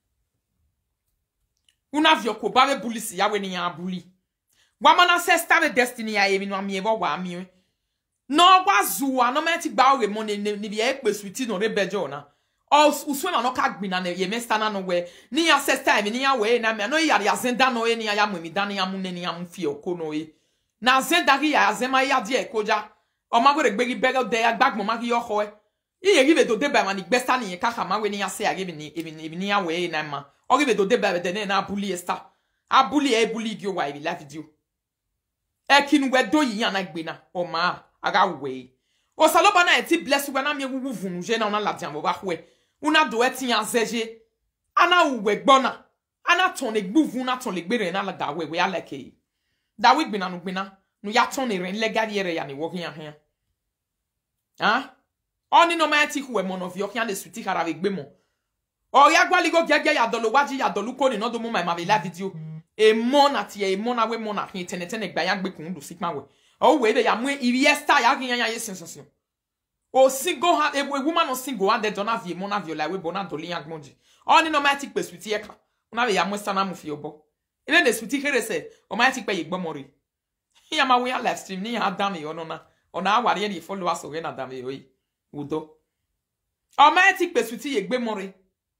una vio ku ba be bully si ya we ni ya bully wa mana se star be destiny ya e mi no am ye bo wa mi no wa zuwa no ma ti gba we mo ni bi e pe sweetie no re bejo na o uswema no ka gbina na ye mesta na no we ni ya sister mi ni ya we na me no ya zenda no e ni ya mu mi dan ya mu ne ni ya mu fi oko no e na zenda ri ya zema ya die koja o ma go re gbegi bega de ya gbagmo ma ki yo ho e iye give do de ba ma ni gbesta ni ka ka ma we ni ya se ya give ni ya we na ma o give do de ba de na bully Esther a bully gi o wa bi la video e kinu we do yi ya na gbina o ma aga we o saloba na eti bless we na me wuwu vunu je na ona la diamo ba hwe una do eti yan zeje ana uwe gbona ana ton le gbuvu na ton le gbere na la da we aleke da we gbina no ya ton ere legal yere ya ni wo hian hian ah oni no ma eti hwe mo no vi o hian le suti kara we gbe mo o ya gwali go gege ya dolo waji ya dolu ko ni no do mo ma la video e mo na tie e mo na we mo na hin tenetene gba ya gbe kun do sikma we o we be ya mu iri Esther ya hian ya yesensoso o single hand a woman no single hand don't have mo na viola we bona doli yang monji oni no matic pe suti eka una be ya mo sana mu fi obo even the suti here say o matic pe yegbo mori ya ma we live stream ni ya dam yo no na ona aware ye followers o we na dam yo yi udo o matic pe suti yegbe mori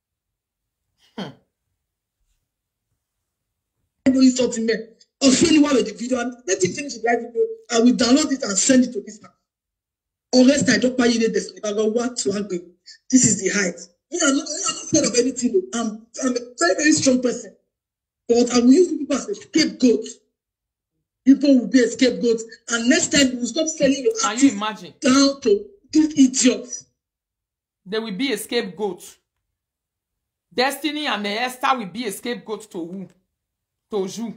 know you something there. I'll show you one of the video and let it finish the live video. I will download it and send it to this man. Unless I don't buy you the destiny, I go what to agree. This is the height. I'm not scared of anything. I'm a very, very strong person. But I will use people as a scapegoat. People will be a scapegoat. And next time you will stop selling your artist down to these idiots. There will be a scapegoat. Destiny and Esther will be a scapegoat to who? To you.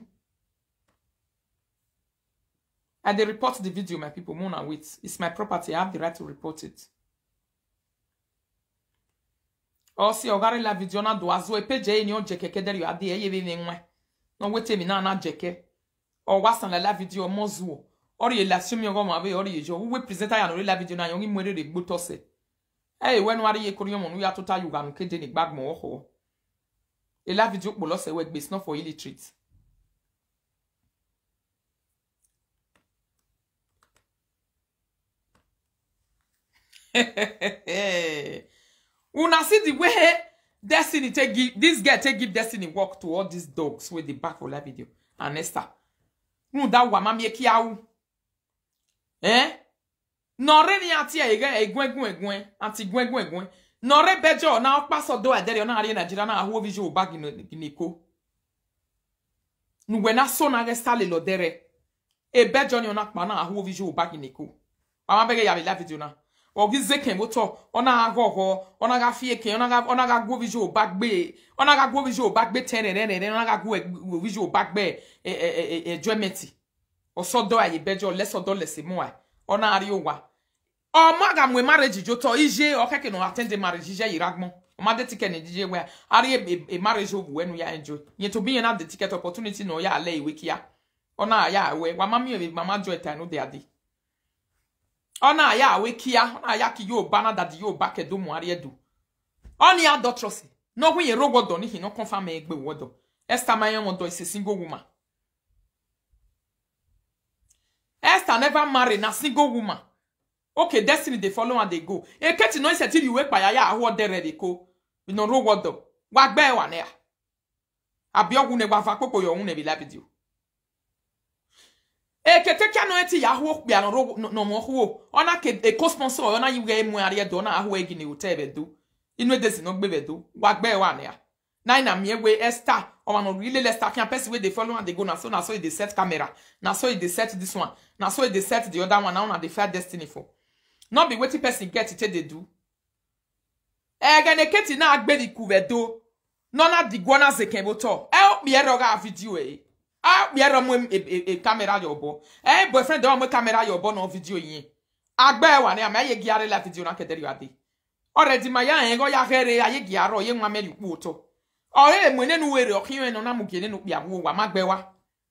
And they report the video, my people. Mona, wait. It's my property. I have the right to report it. Oh, si ogare la video na doazo e peje ni on jeke kedere yo ade ye be nwe. No wete mi na jeke. O wasan la video mozuo. Ori ye la sumi ogo ma be ori ye jo. We presenter ya no la video na yon mwere de gboto se. Eh when wari ye koriyo mo ya total yuga no kede ni gbagmo oho. E la video polo se we gbe not for illiterate. Una see the way Destiny take give this girl take give Destiny work to all these dogs with the back for that video and Esther. Nu da wa mami ekiawu. Nore ni ati egwen anti gwen. Nore bejo na paso do adere na ari Nigeria na ahu video bag giniko. Nu we na so na Esther le lodere. E bejo ni ona pa na ahu video bag giniko. Mama bege ya la video na. Ogize ken boto ona agogo ona ga fie ken ona ga go visual back be ona ga go visual back be tenere ona ga go visual back be enjoyment o so do aye bejo less do less mo ona ari owa o ma ga mwe marriage joto ije o keke no attend the marriage ije iragmo o ma de ticket ni ije we ari e marriage ogu wenu ya enjoy ye to be na the ticket opportunity no ya ale iwe kia ona ya we wa mama joy time no dey ade. Ona ya wekia, ona ya ki yo bana that yo back edo mu ari edo. Oni adultery. No when ye rogodo ni he no confirm egbe wodo. Esther mayen wodo is a single woman. Esther never married na single woman. Okay, Destiny they follow and they go. E keti no se till you we pa ya aho de ready ko. We no rogodo. Wa gbe wa na ya. Abi ogun ne gba fa popo yo hun ne bi la video. E kete kano eti ya ho bia no mo ho ona ke e co-sponsor ona yiwe mu ari do na aho egi ne hotel do inu edesi no gbe do wa gbe wa na ya na me we Esther o no really Esther can person we dey follow and they go na so they set camera na so they set this one na so they set the other one now na the fair Destiny for not be wetin person get it they do e ga ne keti na agbe di kuvedo no na di gwana zekeboto help me eroga video we are a camera yobo. Boyfriend don't camera yobo no video yin. Agbe wa ne amaye giare la video na kedere ade. Already my yan go ya here aye giaro ye nwa meli kuoto. Ore mwene nu were okin no na mugene no bia wo wa magbe wa.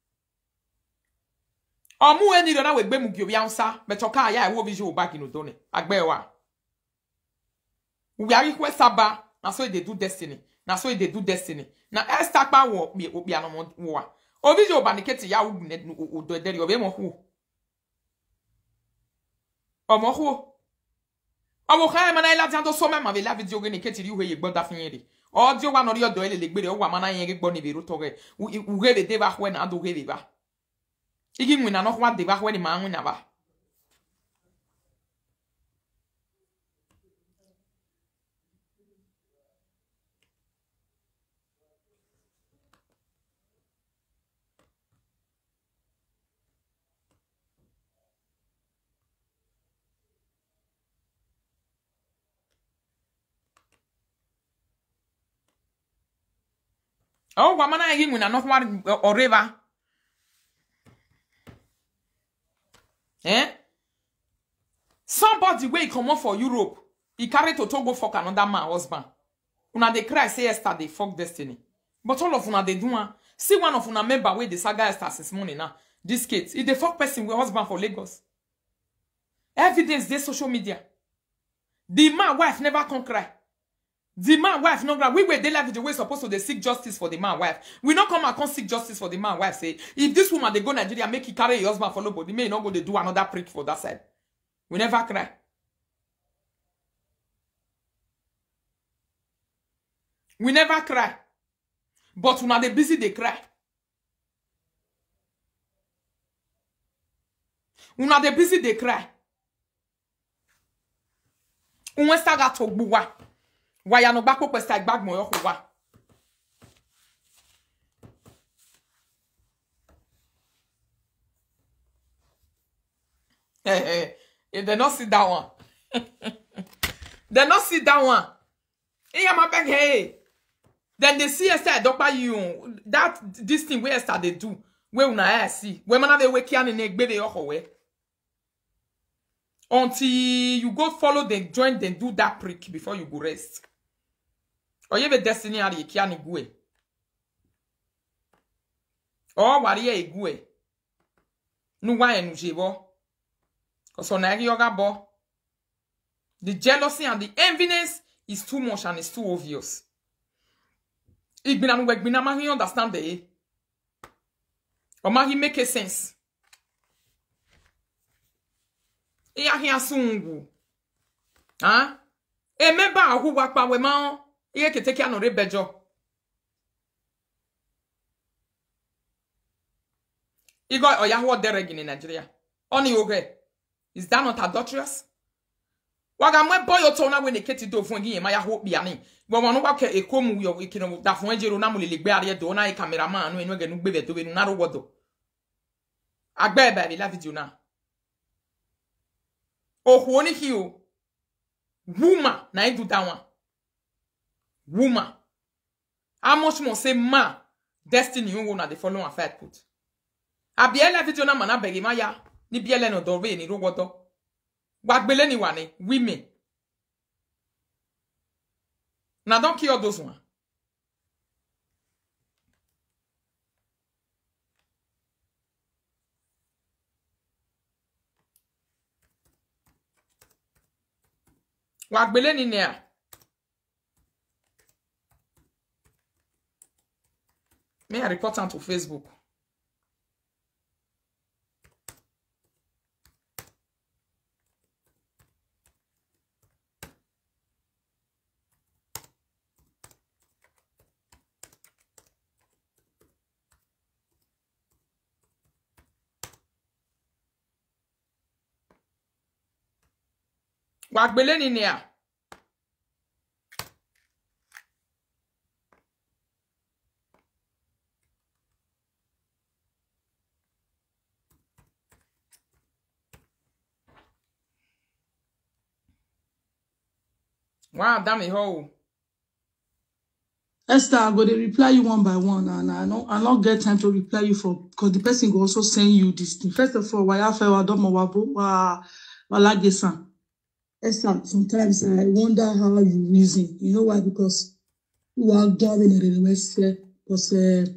Omu eni do na we gbe mugio bia nsa betoka ya wo video back no done. Agbe wa. We are request saba na so they do Destiny. Na so they do Destiny. Na Esther pa wo bia no wo. Ovijo obaniketi ya ugu ne do ederi obe mo hu. Omo hu. Omo kha mana ila tiando so mema be la video ge niketi ri hu ye gboda finyere. Audio wa no ri odo ele legbere o wa mana yen ge gbo ni be ru to ge. Uge de ba hwe na ado ge be ba. Igi nwina no hwa de ba hwe ni ma nwina ba. Oh, wamana egi mwina no hwa oreva. Somebody wey come for Europe, he carry to go fuck another man husband. Una dey cry say Esther dey fuck Destiny. But all of una dey do one. See one of una member wey the saga Esther since morning now. This skits, he dey fuck person with husband for Lagos. Evidence dey social media. The man wife never come cry. The man wife no grab. We were they like the way supposed to they seek justice for the man wife. We not come and come seek justice for the man wife. Say if this woman they go Nigeria make he carry your husband follow, but they may not go they do another prick for that side. We never cry. We never cry. But when they busy they cry. When they busy they cry. When saga to buwa. Why no back up a stag bag more wa. Hey, they not see that one. They not see that one. Hey, my bag, hey. Then they see Esther edokpayi that this thing where Esther they do. Where una see. Where man they wake and negbe they ohowe. Until you go follow them, join them, do that prick before you go rest. Or you have a destiny ali kiani gue. Or wariye igue. Nu wa enu jebo. Cause on yoga bo. The jealousy and the enviness is too much and it's too obvious. Ik ben aan wek ben maar understand the. Or ma make sense. Ya hi asungu. Ah? E me ba hu wa pa we ma. Iye keteke anore bejo. Igo oyaho dereg in Nigeria. Oni oge. Is that not adulterous? Waga mwe boy oto na we neketi do fun gi ma ya ho bia ni. Bo wonu wa ke ekomu yo ikino da fun ejero na mo le gbe are do na e cameraman no enu ge nu gbe be to be nu na ro wodo. Agbe ba bi la video na. Oh, ni hiyo. Woman, na do that one. Woman. How much more say ma destiny you na the following affair put. Abiela video na mana begi ma ya. Ni biele no dove ni rogoto. Wagbele ni wane. Women. Na don't kill those one. Wagbele ni nea. May I report on to Facebook? Wagbele ni nea. Wow, damn it, ho. Esther, I'm going to reply you one by one, and I not get time to reply you for because the person will also send you this thing. First of all, why I feel I don't know what Esther, sometimes I wonder how you reason. You know why? Because you are driving in the West. Because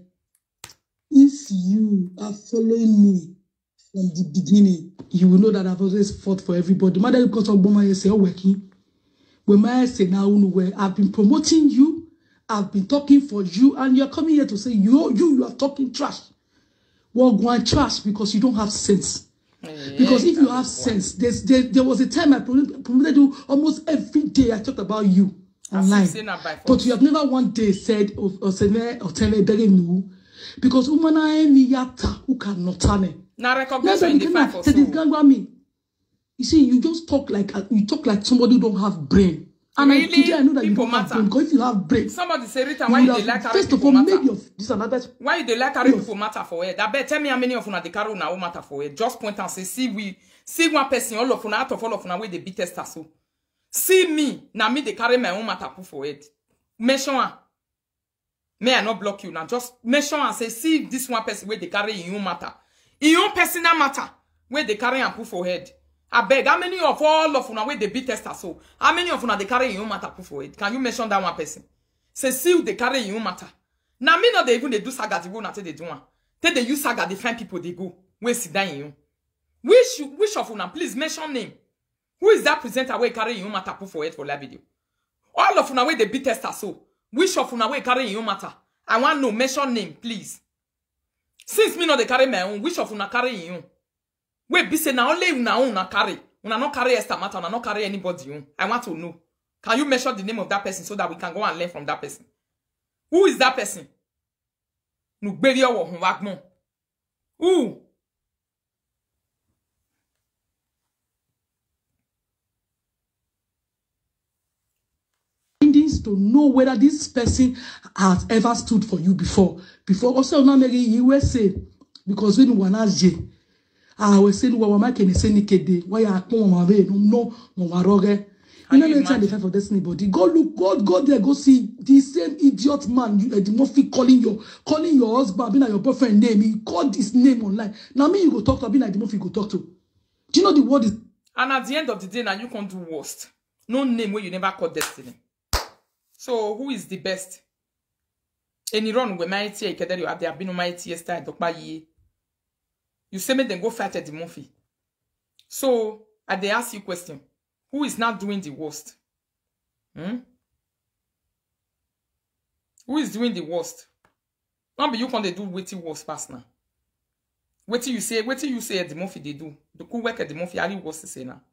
if you are following me from the beginning, you will know that I've always fought for everybody. Mother, because of Boma, you say, oh, working. When I say now, I've been promoting you, I've been talking for you, and you're coming here to say you are talking trash. Well, go and trash because you don't have sense. Because if you have sense, there was a time I promoted you almost every day. I talked about you online, but you have never one day said or said or tell me begging you because umana ni yata who cannot tell me. Now recognition in the fight for me. You see, you just talk like somebody who don't have brain. And really? Today I know that people you don't have brain. Because if you have brain, somebody say, Rita, why you like first of all, maybe of this another. Why you like carry people matter for it? That bet tell me how many of una they carry now matter for it. Just point and say, see one person all of una out of all of una way they beat Esther so. See me, now me they carry my own matter for it. Mention her. May I not block you now? Just mention and say, see this one person where they carry your own matter. Your own personal matter where they carry and put for head. I beg, how many of all of una where they beat Esther so? How many of una they carry your own matter put for it? Can you mention that one person? Say, see they carry your own matter. Now me not they even they do saga they go not they do one. They use saga they find people they go. Where sit down in you? Which of una please mention name? Who is that presenter where carry your own matter put for it for that video? All of una where they beat Esther so. Which of una where carry your own matter? I want no mention name, please. Since me not they carry my own, which of una carry your own? Wait, be say now only una own carry. Una not carry Esther matter, una not carry anybody own. I want to know. Can you mention the name of that person so that we can go and learn from that person? Who is that person? Nou beli yo wagmon. Who? To know whether this person has ever stood for you before. Also, now you will say because when one has I was saying, well, my can say Nikede, why I come on my way, no, waroge. You know, later they fight for destiny body. Go look, go there, go see the same idiot man, the Murphy calling your husband, being like your boyfriend name. He called his name online. Now me, you go talk to, being like the Murphy go talk to. Do you know the word is? And at the end of the day, now you can't do worst. No name where you never call destiny. So who is the best? Any run with my tea, you have there been on my tea, Esther, edokpayi. You say me then go fight at the Murphy. So I they ask you question. Who is not doing the worst? Who is doing the worst? Not be you can they do waiting worst pass now. What you say at the Murphy they do. The cool work at the Murphy, are you worse to say now?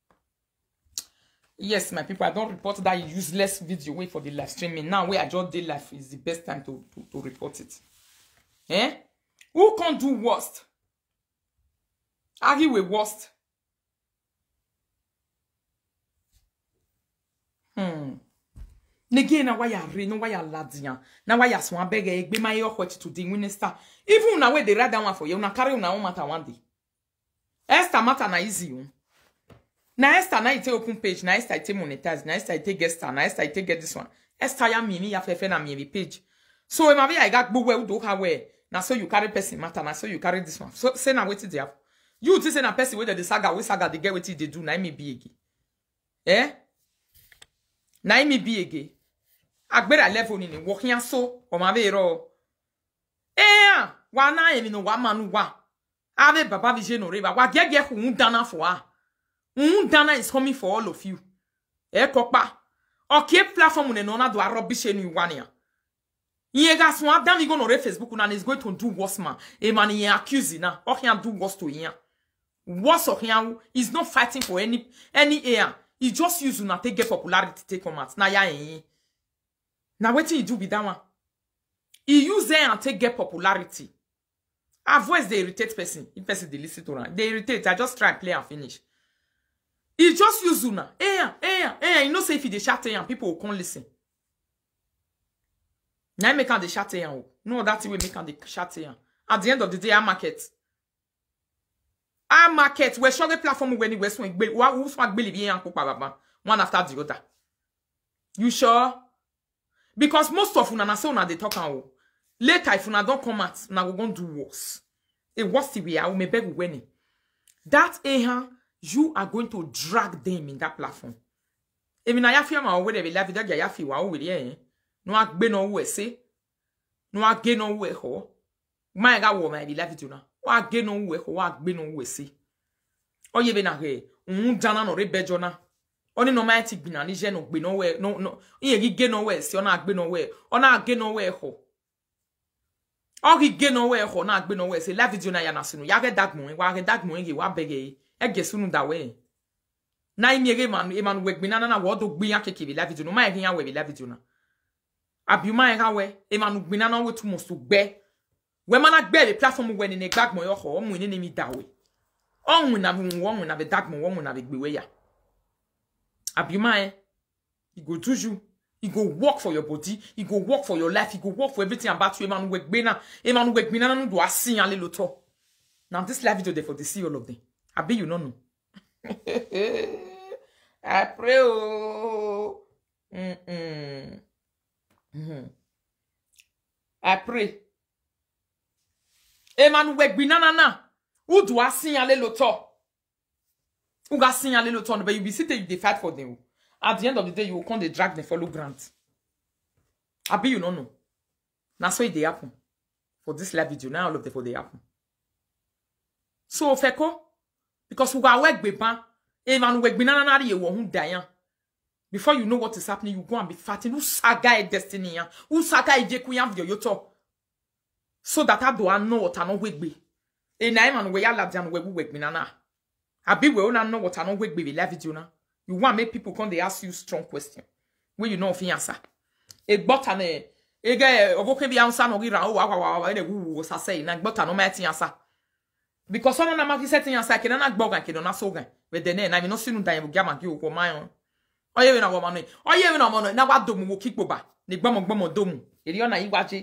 Yes, my people, I don't report that useless video. Wait for the live streaming. Now, where I just did live is the best time to report it. Eh? Who can do worst? Argue with worst. Nege na waya re no waya ladian. Na waya swan beg egbe my your what to the minister. Even na way they write that one for you, na carry una own matter one day. Esther matter na easy you. Na Esther na ite open page, na Esther ite monetize, na Esther ite get star, na Esther ite get this one. Esther ya mimi ya fefe na mimi page. So ema be I got go where do her where. Na so you carry person matter, na so you carry this one. So say na wetin dey happen. You think say na person wey the saga they get wetin they do, na me be again. Eh? Na me be again. Agbera level ni working so o ma be ro. Wa na emi no wa manu wa. Ave baba vije no river. Wa gege hu dana for a. Dana is coming for all of you. Kopa. Okay, platform ne no na do rubbish ni wania. Yega so adam go no re Facebook na is going to do worse man. E man he accuse na. O can do worse to him. Worse of him is not fighting for any air. He just use una take get popularity take come out. Na ya yin. Na wetin he do with that one? He use there and take get popularity. Our voice they irritate person. If person they listen to her, they irritate. I just try and play and finish. He just use una. You know say if they shout and people will come listen. Now make can they shout and no that way make can they shout and at the end of the day, our market where show the platform when we swing who swag believe one after the other. You sure? Because most of una say una they talk and later if una don't come out, now we gonna do worse. A worse we are, we may beg winning. That you are going to drag them in that platform. Even I feel my way they live that ya feel wa we no agbe no we say no age no we ho my ga wo my live it na wa age no we ho wa agbe no we say oye be na he dana no rebejo na oni no mighty gbina ni je no gbe no we no iye gi no we say ona agbe no we ona age no we ho o gi no we ho na agbe no we say live video na ya na sinu ya ge dagmo wa ge dagmo ge wa bege ege sunu da we na imiege man e man wek binana na wo do gbi akeke bi live video no ma e yan we bi live video na abiuma e ha we e man binana we tu musu gbe we man agbe the platform we ni ne gbagmo yo ho mu ni mi da we onwu na bi wo na be dagmo wo na be gbe we ya abiuma e he go do you, he go work for your body, he go work for your life, he go work for everything about you. E man wek binana no do asin ale loto. Now this live video there for the see all of them. I bet you no know. I pray. Oh. I pray. Emanu wek binana na. Who do I signal loto? Who got signal loto? But you be sitting, you fight for them. At the end of the day, you will come they drag the follow grant. I bet you no know. Now so it they happen. For this live video, now all of them for they happen. So feko. Because we got work beban, even work binana ye wo hu dayan. Before you know what is happening, you go and be fighting. Who saga destiny ya? Who saga jeku ya video yoto? So that I do know what I know work be. E na man we ya labjan we work binana. Abi we una know what I know work be live video na. You want make people come they ask you strong question. When you know fi answer. E gbota na e ge ovoke bi answer no gira o wa e wu sa say na gbota no ma ti answer. Because someone na maki setting answer ke na gbogan ke na so gan we de na mi no sinu dan bu gama ki o ko man oye we na wo manu oye we na mo na wa domu wo kikpo ba ni gbomo domu eri ona yi waje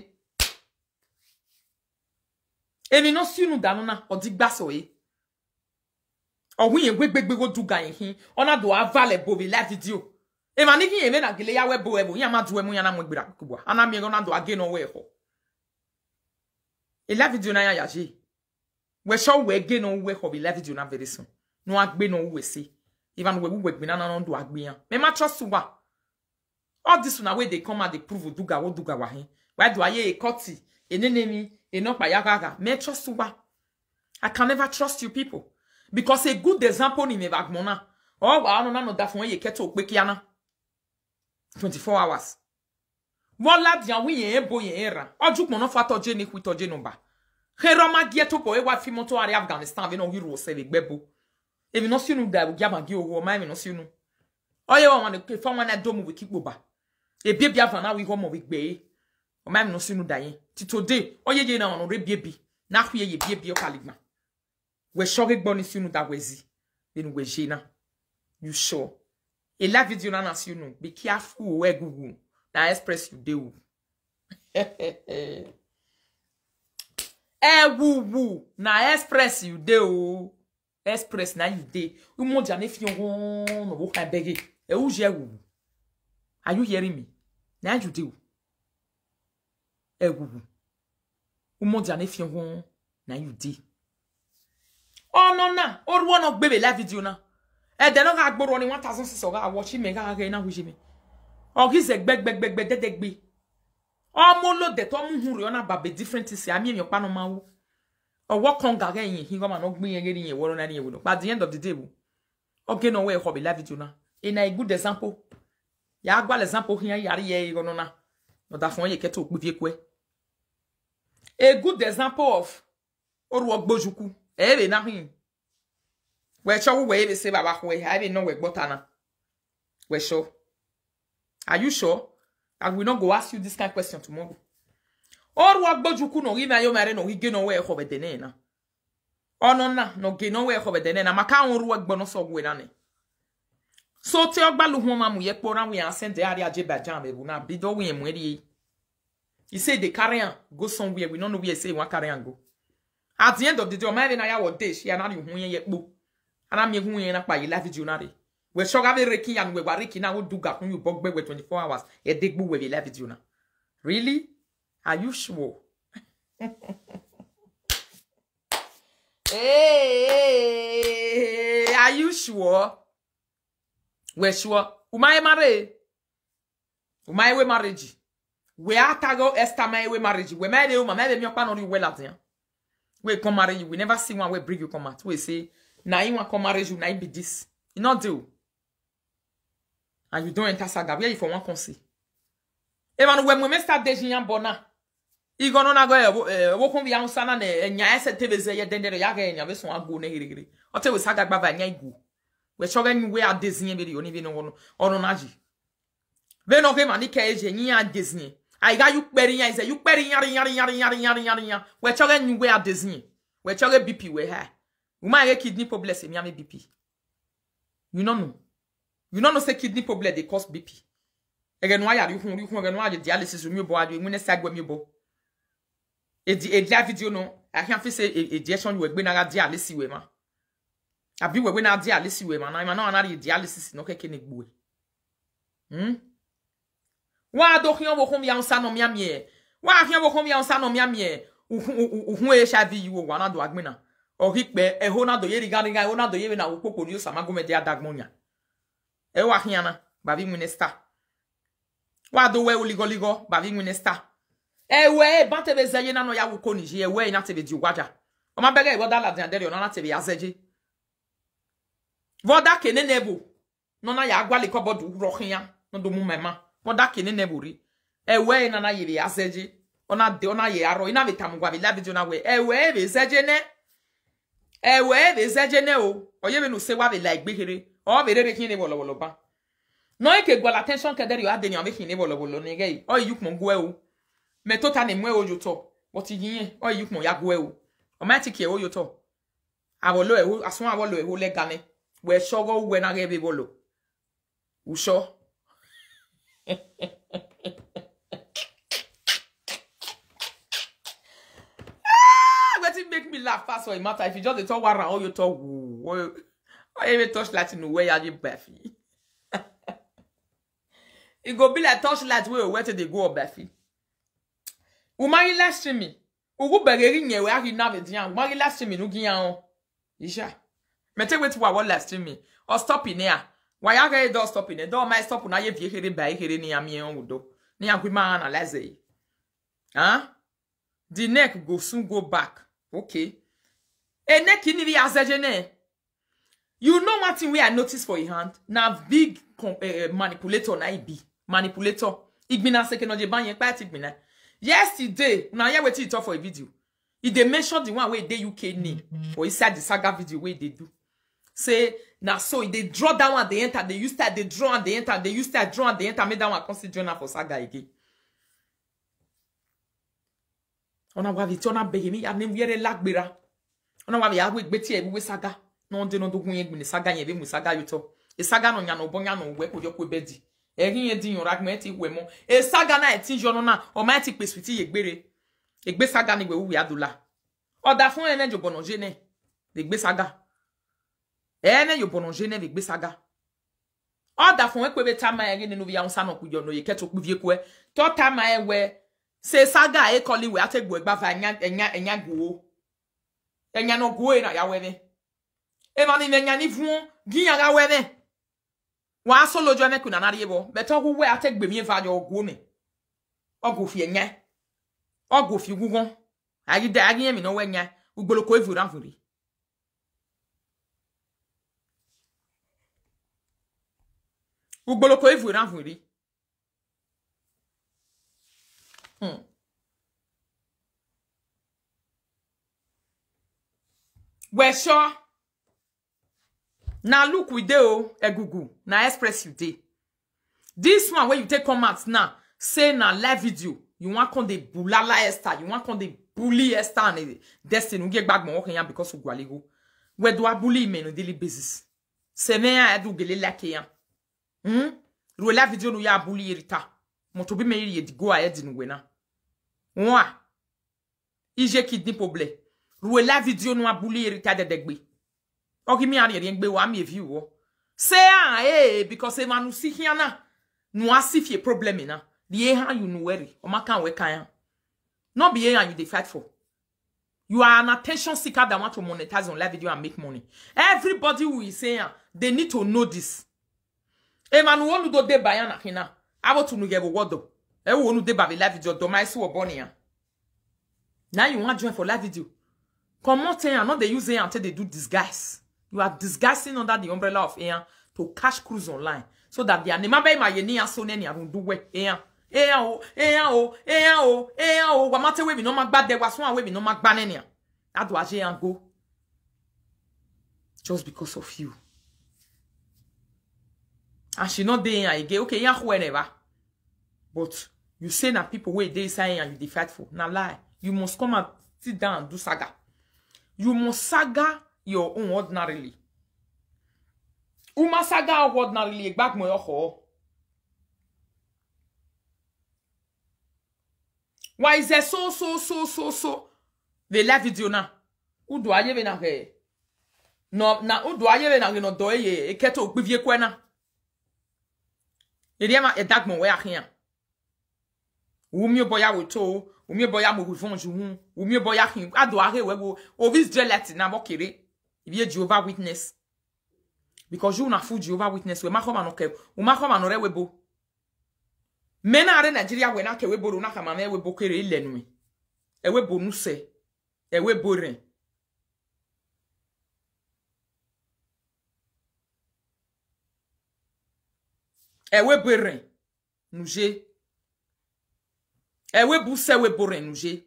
emi no sinu dan na odi gbaso yi O wi en gbegbe go duga yin hin. Ona do avale bo be live video. E maniki yen na gele ya we bo ebo. Yan ma do emu yan na mo gbira kubwa. Ana mi ona do age no we ho. E live video na ya yaje. We show we age no we ho be live video na very soon. No agbe no we see. Even we gbe na no do agbe yan. Me ma trust wa. All this na way they come and they prove duga wo duga wa hin. Why do I ye koti? Enenemi, enokpa yagaga. Me trust wa. I can never trust you people. Because a good example in me bagmona. Oh, I don't know that for ye keto kwekiana. 24 hours. Wala dia wi ye ebo ye era. Ojuk mono fato je ni kwito je no ba. Heroma gieto po e wa fi moto ari Afghanistan ve no hero se be gbebo. E mi no si nu da bu gya magi owo ma mi no si nu. Oye wa wan ke fa wan na do mu wiki gboba. E bia fa na wi ho mo wi gbe. O ma mi no si nu da yin. Ti today oye je na won re bie na hwe ye bie o kaligma. We shoge gboni si nu da wezi. Then we jena. You sure? E la video na si nu. Be careful we gugu. Na express you dey. Woo na express you dey o. Express na you dey. You mo ja ne fi won no wo kan bege. E wo je woo. Are you hearing me? Na you dey. Woo. You mo ja ne fi won na you dey. Oh no na. Or one of baby live video na. E de no ga gboro ni 1600 ga watch me ga na hu me. O gi ze gbeg dedegbe. Omo lo de to mu hu re ona ba be different is ami mi pa no ma wo. O wo kon ga yin hin go ma no gbin yen yin wo na yin wo. But at the end of the day, okay no way hobby live video na. In a good example. Ya gwa example hin yari ye go no na. No da fon ye keto okpuvie kwe. A good example of oru ogbojuku. E be na hin. We show we be say baba we I be know we gbotana. We sure. Are you sure? I will not go ask you this kind of question tomorrow. Or what bojuku no give ayo mare no hige no we ho be dene na. Oh no ge no we ho be dene na maka onru agbo no so gwe na ne. So te ogbalu ho ma mu ye pora we ascend the area je ba jam be na bido we mu eri. He say the carry go somewhere we no know where say one carry go. At the end of the day, my na ya wo day she na hu ye kpo. Ana me hu ye na pa ye live video na re. We shoga be reki and we wariki na wo duga kun you bogbe we 24 hours. E degbu we live video na. Really? Are you sure? Hey, are you sure? We sure. Umaye mare. Umaye we marriage. We atago Esther my we marriage. We made you mama be mi opa no we latin. We come marry you. We never see one we bring you come out. We say na you want come marry you na be this. You not do. And you don't enter saga. Where you for one consi. Even when we start dejian bona. I go na go wo kon bia unsa na nya STV ze ye dendere ya ga nya be so ago na hirigiri. O te we saga gbava nya igu. We shoga ni we adezinye be oni bi no ono naji. Ve no ke mani ke eje nyi adezinye. I got you peri nya is you peri yari. We shoga ni we adezinye. We shoga BP we ha. Uma ye kidney problem se mi ame BP. You know. You know say kidney problem they cause BP. Ege no ya ri hu ege no ya dialysis mi bo adu mu ne sagwa mi bo. E video no I can fi say injection we gbe na dialysis we ma. Abi we na dialysis we ma na na dialysis no keke ne gbo. Wa do hian wo hom ya nsa no mia mie. Wa hian wo hom ya nsa no mia mie. Hu e HIV you wa na do agbena. O hikpe e ho na do ye riga ho na do ye na wo popo ni o sama go me dia dagmonya. E wa hian na ba vi minister. Wa do we oligo ba vi minister. Ewe bante be zeye na no ya wo koniji ewe na tebe di gwaja. O ma bege wo da la dan dere na tebe ya zeje. Voda kene nebo. No na ya agwale ko bodu rohia no do mu mema. Voda kene nebo ri. Ewe na ye ya zeje. Ona ye aro ina betamugwa be la video na we. Ewe be zeje ne. Ewe be zeje ne o. Oye be no se wa be like gbegere. O be rere kin ne bolo ba. No e ke gwa la attention ke dere yo adeni o be kin ne bolo ne ge. O yuk mo gwe o. Me tota ne mwe ojoto. What yin o yuk mo ya gwe o. O ma tiki e ojoto. Awolo e ho asun awolo e ho le gane. We shogo we na ge be bolo. Usho. What it make me laugh fast for a matter if you just talk around all you talk I even touch light in the way I did Buffy. It go be like touch light where they go Buffy. Umari last stream me. Ugu begeri nye we ari na median. Umari last stream me no giyan. Isha. Me take wait what last stream me. Or stop in here. Why are you don't stop in there? Don't my stop na ye vie here by here ni ami en udo. Ni agwima analyze. Huh? The neck go soon go back. Okay. A neck in the azajene. You know one thing we I noticed for your hand? Now big manipulator na be. Manipulator. Igbina second ban yen pa igbina. Yesterday, now you wait it for a video. If they mentioned the one where they UK name or inside the saga video where they do. Say now so they draw that one they enter, they use that they draw and they enter, they use that draw and they enter, make that one consider for saga again. On a wa vite on a bege mi ya nem yere lagbera. On a wa ya we gbeti e we saga. No de no do gun egbin saga yen be mu saga yuto. E saga no nya no bonya no we ko joko bedi. Erin ye din ragment we mo. E saga na etin jo no na o ma ti pe switi ye gbere. Egbe saga ni we wu adola. Oda fun ene jo bono jene. De gbe saga. Ene yo bono jene de gbe saga. Oda fun we pe be tama erin ni no via unsa no ku jo no ye keto ku vie ko e. To tama e we se saga e koli we ategbo egba fa enya go. Enya no go e na ya we ne. E ma ni enya ni fun giyan ga we ne. Wa so lojo me kuna na riebo beto hu we ategbe mi fa jo go me. Ogo fi enya. Ogo fi gugun. Agi da agi mi no we nya. Ugboloko evu ran furi. Ugboloko evu ran furi. We sure. Now look with the egugu. Now express you day. This one where you take comments now. Say na live video. You want kon de bulala Esther. You want kon de bully Esther and Destiny. You get back more because of Gualigo. Where do I bully me on a daily basis? Se me a edu gele like yan. Ro la video no ya bully irita. Moto bi me ye di go ahead in wena. Moi. Ije kidney problem. Ro la video no a bully irita de degbe. Ogi mi ari rien gbe wa mi view wo. Say because e manu si hiana. No asifie problem na. The how you know worry. O maka we kan. Not be here and you dey fight for. You are an attention seeker that want to monetize on live video and make money. Everybody who is saying they need to know this. E manu wonu do de bayan na hina. Abo to nu gebo wodo. E wonu de ba live video do my so oboni ya. Now you want join for live video. Come on, not they use until they do disguise. You are disguising under the umbrella of AI to cash cruise online. So that the anima by my yeni and so nany and do we wamate we no mak bad there was one way no mak banenia. That was and go. Just because of you. And she not there again. Okay, yeah, whenever. But you say that people wait they say and you dey fight for. Now lie. You must come and sit down and do saga. You must saga your own ordinarily. Uma saga ordinarily back mo yo. Why is there so the live video na? U do aye be na he. No na u do aye be na no do ye e keto gbivie kwa na. E dia ma e dag mo we ahia. Umi boya we to, umi boya mo hufon ju, umi boya hin ado ahe we go ovis jelet na bo kere. Ibi Jehovah Witness. Because you na fu Jehovah Witness we ma khoma no ke, u ma khoma no re webo. Mena are Nigeria we na ke webo ro na kama na webo kere ile nu. E webo nu se. E webo ren. E webo ren. Nuje. E webo se webo ren nuje.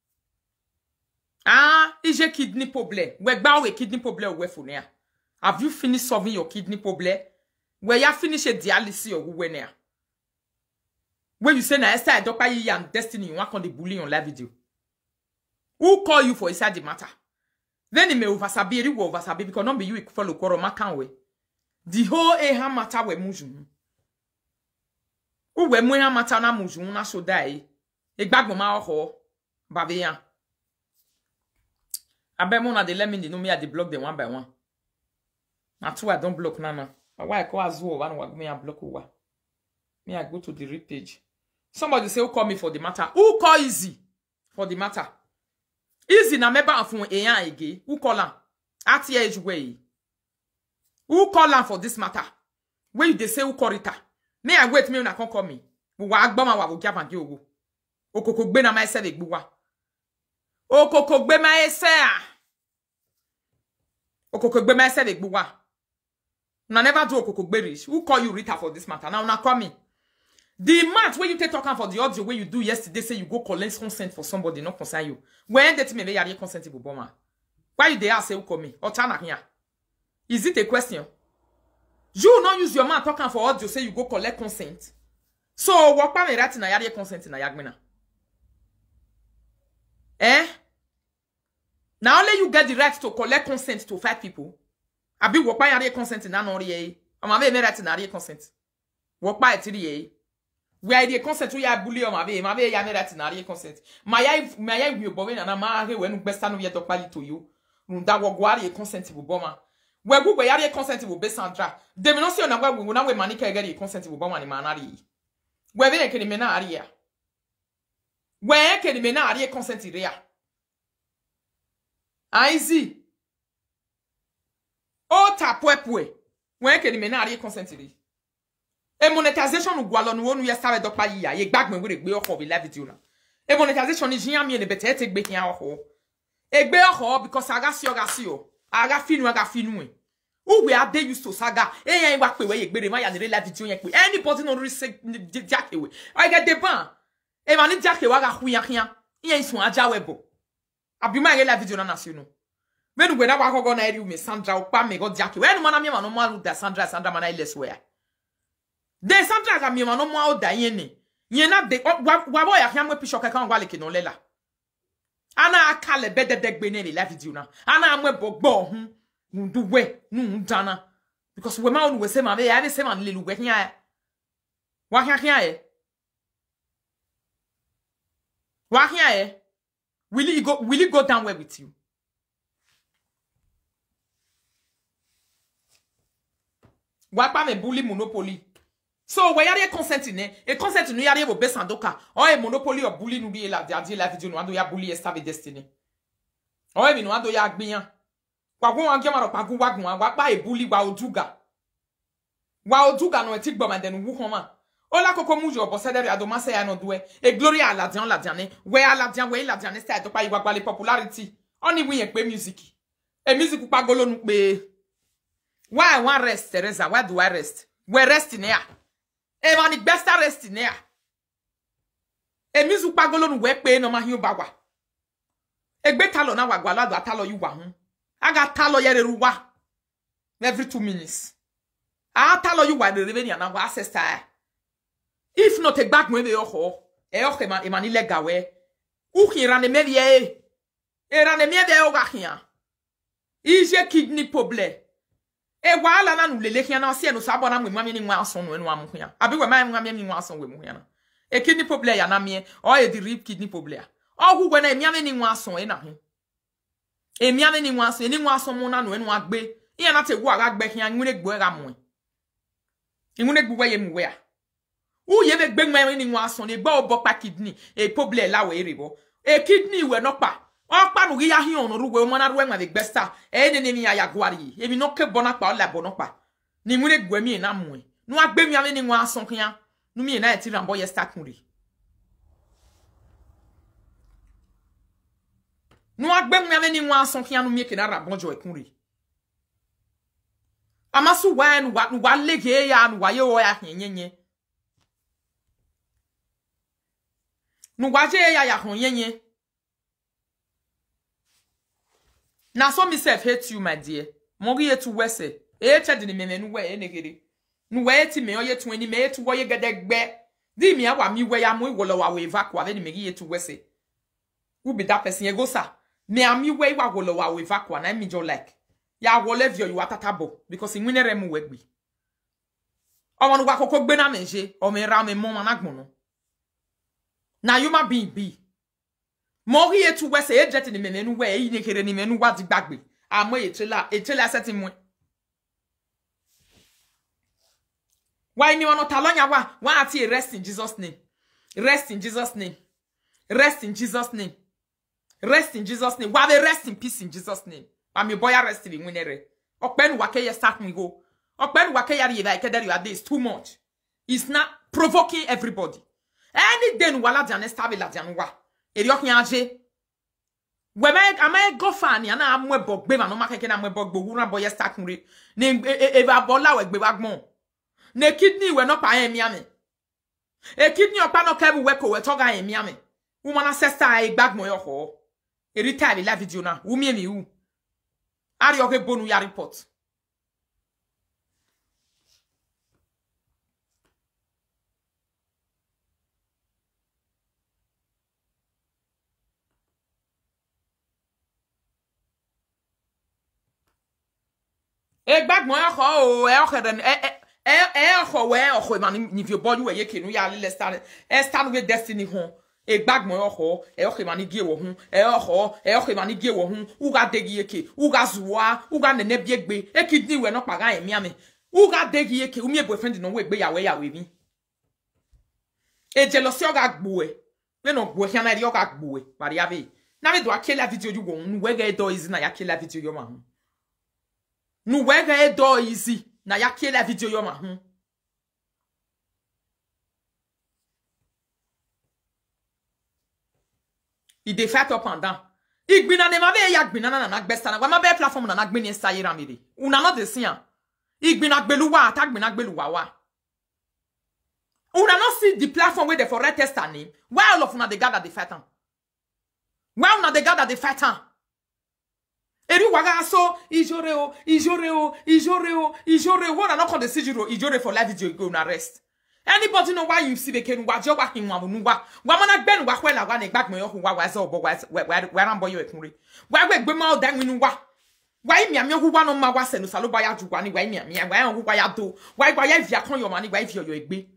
Ah, ije kidney problem. We gba we kidney problem we fune ya. Have you finished solving your kidney problem? Where you finish a dialysis or we ne? When you say na Esther edokpayi and Destiny you want on the bully on live video. Who call you for inside the matter? Then it may oversabi, it will oversabi because not be you follow koro makan we. The whole eha matter we muju. Who we eha matter na muju na so die. E gbagbo ma ho babe yan. Abe mo na de let me know me at the block them one by one. Na two I don't block nana. Why I call as well? One me I block over. Me I go to the read page. Somebody say who call me for the matter? Who call Izzy for the matter? Izzy na member of eyan ege. Who call am? At your age way. Who call am for this matter? Where you they say who call it? Me I wait me una come call me. Wa agbama wa go give am ogo. Okoko gbe na my self egbuwa. Okoko gbe my self. Okoko gbe my self egbuwa. Una never do okoko gbe rich. Who call you Rita for this matter? Now una call me. The math where you take talking for the audio where you do yesterday say you go collect consent for somebody not concern you. When that me be yari consent to boma. Why you dey ask say who call me? Or chana here? Is it a question? You not use your mouth talking for audio say you go collect consent. So what pa me right na yari consent na yagmina? Eh? Now only you get the right to collect consent to 5 people. Abi what pa yari consent na no re. Ama me right na yari consent. What pa etiri where the consent we are bully on my baby, ya that in a consent. My you boy and ma when best stand yet edokpayi to you. That will go a consent with bomber. Where we are a consent with Bessandra. They will not see on a way we will not wear money get a consent with bomber in manari. Where they can menaria. Where can menaria consent rea? Izzy. Oh, tapwepwe. Where can menaria consent rea? E monetization ugwalo nu onu yesa edokpayi ya ye gbagbe we gbe oko be live video na. E monetization ni jian mi ne bete te gbe hian oho. E gbe oho because aga si o. Aga finu e. Who we are they used to saga. E yan wa pe we ye gbere ma ya ne live video yen pe. Anybody no risk jake we. I get the ban. E ma ni jake wa ga huyan hian. Yen sun aja webo. Abi ma ye live video na nasi no. When we na wa go na eri me Sandra o pa me go jake. When man na me ma no ma da Sandra man I less where. De Sandra ka mi ma no mo oda yen ni. Yen na de wa boy ya hian we pisho ka kan wa le ke no lela. Ana akale bede de gbe ne le live video na. Ana amwe bogbo hu. Ndu we nu dana. Because we ma onu we se ma be ya be se ma le lu we hian. Wa hian e. Wa hian e. Will it go down well with you? Wa pa me bully monopoly. So where yare consent in e consent no yare bo besandoka or e monopoly or bully no be la dia la video no ando ya bully Esther be destiny. O e mi no ando ya agbiyan. Wa gon an kema ro pagun wagun wa pa e bully wa oduga. Wa oduga no e ti gbo ma den wu homa. O la koko mujo bo sedere adoma se ya no do e glory ala dian ne we ala dian ne style to pa iwa gbale popularity. Oni wi yen pe music. E music pa golo nu pe. Why one rest Teresa? Why do I rest? We rest in here. E mani best rest in here. E mizu pagolo nu we pe no ma hiun bagwa. E gbe talo na wagwa lado atalo yu wa hun. Aga talo yere ruwa. Every 2 minutes. A talo yu wa de reveni na wa ancestor. If not take back me be oho. E oho man e mani lega we. U hira ne mevie. E ra ne mevie o ga hian. Ije kidney problem. E wala na nu lele hia na se no sabo na mwemwa ni nwa aso no enu amu hia abi we ma nwa mi nwa aso we mu hia na e kidney problem ya na me o e di rip kidney problem o hu gwe na emi ame ni nwa aso e na ho emi ame ni nwa aso eni nwa aso mu na no enu agbe iya na te wu aga gbe hia nwure gbo ga mu nwure gbo we ye mu we a u ye be gbe nwa ni nwa aso ne gba obo pa kidney e problem la we rebo e kidney we no pa o pa nu ya hin onu ruwe mo na ruwe nwa de gbesta e ne ni ya gwari e mi no ke bona pa o la bona pa ni nwure gbo mi na mu nu agbe mi ame ni nwa aso hia nu mi na ti rambo ye start kunri nu agbe mi ame ni nwa aso hia nu mi ke na rambo jo e kunri amasu wa nu wa lege ya nu wa ye o ya hinyenye nu wa je ya honyenye. Na so me self hate you my dear. Mo ye tu wese. E chede ni memenu we e negere. Nu we ti me oye tu ani me tu wo ye gedegbe. Di mi awa mi we ya mo wolo wa we evacua ve ni me ye tu wese. Who be that person ye go sa. Me ami we wa wolo wa we evacua na mi jo like. Ya wole vio you atatabo because in winere mu we gbi. O wonu wa kokko gbe na menje o me ra me mo managbon. Na you ma be. Mori etu wese e jet ni menenu we e ni kere ni menu wa di gbagbe amo etela seti mu Why me want talonya wa? Why ati rest in Jesus' name? Rest in Jesus' name. Rest in Jesus' name. Rest in Jesus' name. Why rest in peace in Jesus' name? I'm your boy arrested in winere. Okben wake ya start me go. Okben wake ya riva ikederi you are this too much. It's not provoking everybody. Any day wala diane stabi la diane wa. Eriok nyaje. Weme ama go fani ana amwe bogbe ma no makeke na amwe bogbo wura boy start me. Ne eva bola we gbe wagbon. Ne kidney we no pa en miame. E kidney opa no kebu we ko we toga en miame. Woman sister e gbagmo yo ho. E retire la video na. Wo mi emi wu. Ari oke bonu ya report. E gbagmo yo ho e oke den ho we oke man ni vi body we ye kenu ya le start we destiny ho. E gbagmo yo ho e oke man gie wo hu e oke man gie wo hu u ga degi yeke u ga zuwa u ga nene biegbe e kidney we no paga en miame u ga degi yeke u mi boyfriend no we gbe ya we mi e jealousy o ga gbo e we no gbo hia na ri o ga gbo e bari ave na me do akela video you go nu we ga do easy na ya kela video yo ma hu nu we ga do easy na ya kela video yo ma hu. Il de fait up and down. Igbina ne mave ya gbina na na gbesta na. Wa ma be platform na na gbini sayira mire. Una no de sian. Igbina gbeluwa attack gbina gbeluwa wa. Una no see the platform where the for red tester name. Why all of una the gather the fighter? Why una the gather the fighter? Eri waga so ijoreo. What not call the sigiro ijore for live video go na rest. Anybody know why you see the ken wa jowa hin wa nuwa wa mana gbe nuwa kwela wa ne gbagmo yo wa wa so bo wa ran boy yo ekunre wa gbe ma o dan winu wa mi ami hu wa no ma wa se no salo ba ya ju wa ni wa mi ami wa hu wa ya do wa ya via kon yo ma ni wa via yo egbe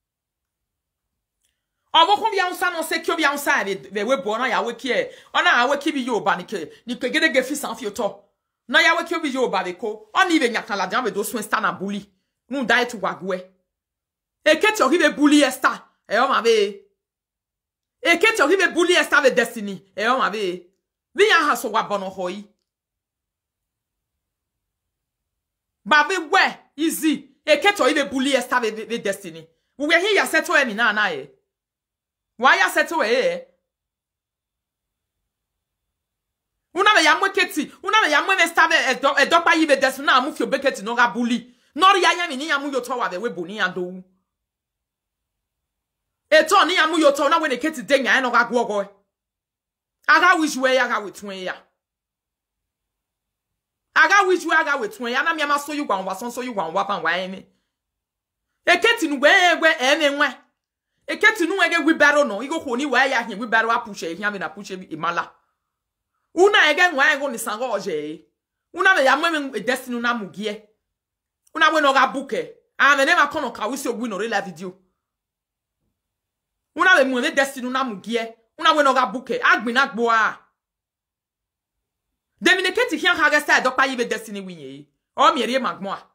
owo kun bia unsa no se kyo bia unsa be we bo na ya we ki e ona a we ki bi yo ba ni ke gede ge fi san fi to na ya we ki bi yo ba be ko oni be nya kan la jan be do so sta na bully nu dai to wagwe. Eketi oribe bully Esther. E o ma be. Eketi oribe bully Esther with destiny. E o ma be. Vi ya haso wa bono hoi. Ba ve we Izzy. Eketi oribe bully Esther with destiny. We here ya settle e mi na e. Why ya settle e? Una me ya mwe keti. Una me ya mwe Esther edokpayi with destiny na amu fi obeketi no ga bully. Nori ya mi ni ya mu yo to wa be we boni ado. Eto ni amu yo to na we ne keti denya e no ga gwogo. Aga wish we aga wetwen ya. Aga wish we aga wetwen ya na me ma so yu gwan wason so yu gwan wa pan wa emi. Eketi nu we eme nwa. Eketi nu ege wibaro no igo ko ni wa ya hia wibaro apushe hia me na pushe bi imala. Una ege nwa ego ni sango oje. Una me ya mwe destiny na mugie. Una we no ga buke. Me ne ma kono ka wisi ogwi no re la video. Una we mwe destiny na mugie. Una we no ga buke. Agbina gbo a. Demine keti hian ha ga sta edokpayi be destiny winye. O mi eri magmo a.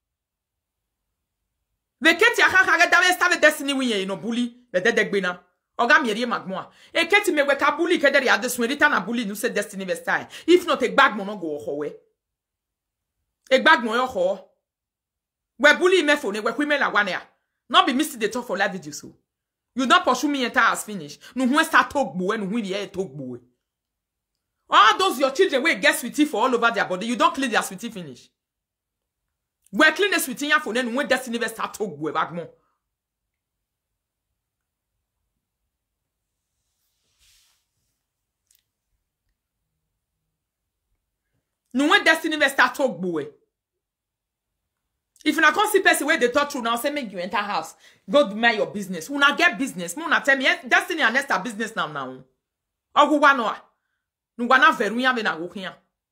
Ve keti ha ga dawe sta be destiny winye no bully be dedegbena. O ga mi eri magmo a. E keti me we ka bully ke deri ade sunrita na bully no se destiny be sta. If not e gbagmo no go ho we. E gbagmo yo ho. We bully me phone we kwime la wane a. Not be missing the talk for live video so. You don't pursue me until has finished. No who start talk boy no who be talk boy. All those your children will get sweetie for all over their body. You don't clean their sweetie finish. We clean the sweetie ya for then when destiny be start talk boy back more. No when destiny be start talk boy. If you not see person where they talk through now, say make you enter house, go do mind your business. You not get business. You not tell me destiny and Esther business now. Ogu wanoa. Nu wana veruya be na gokia.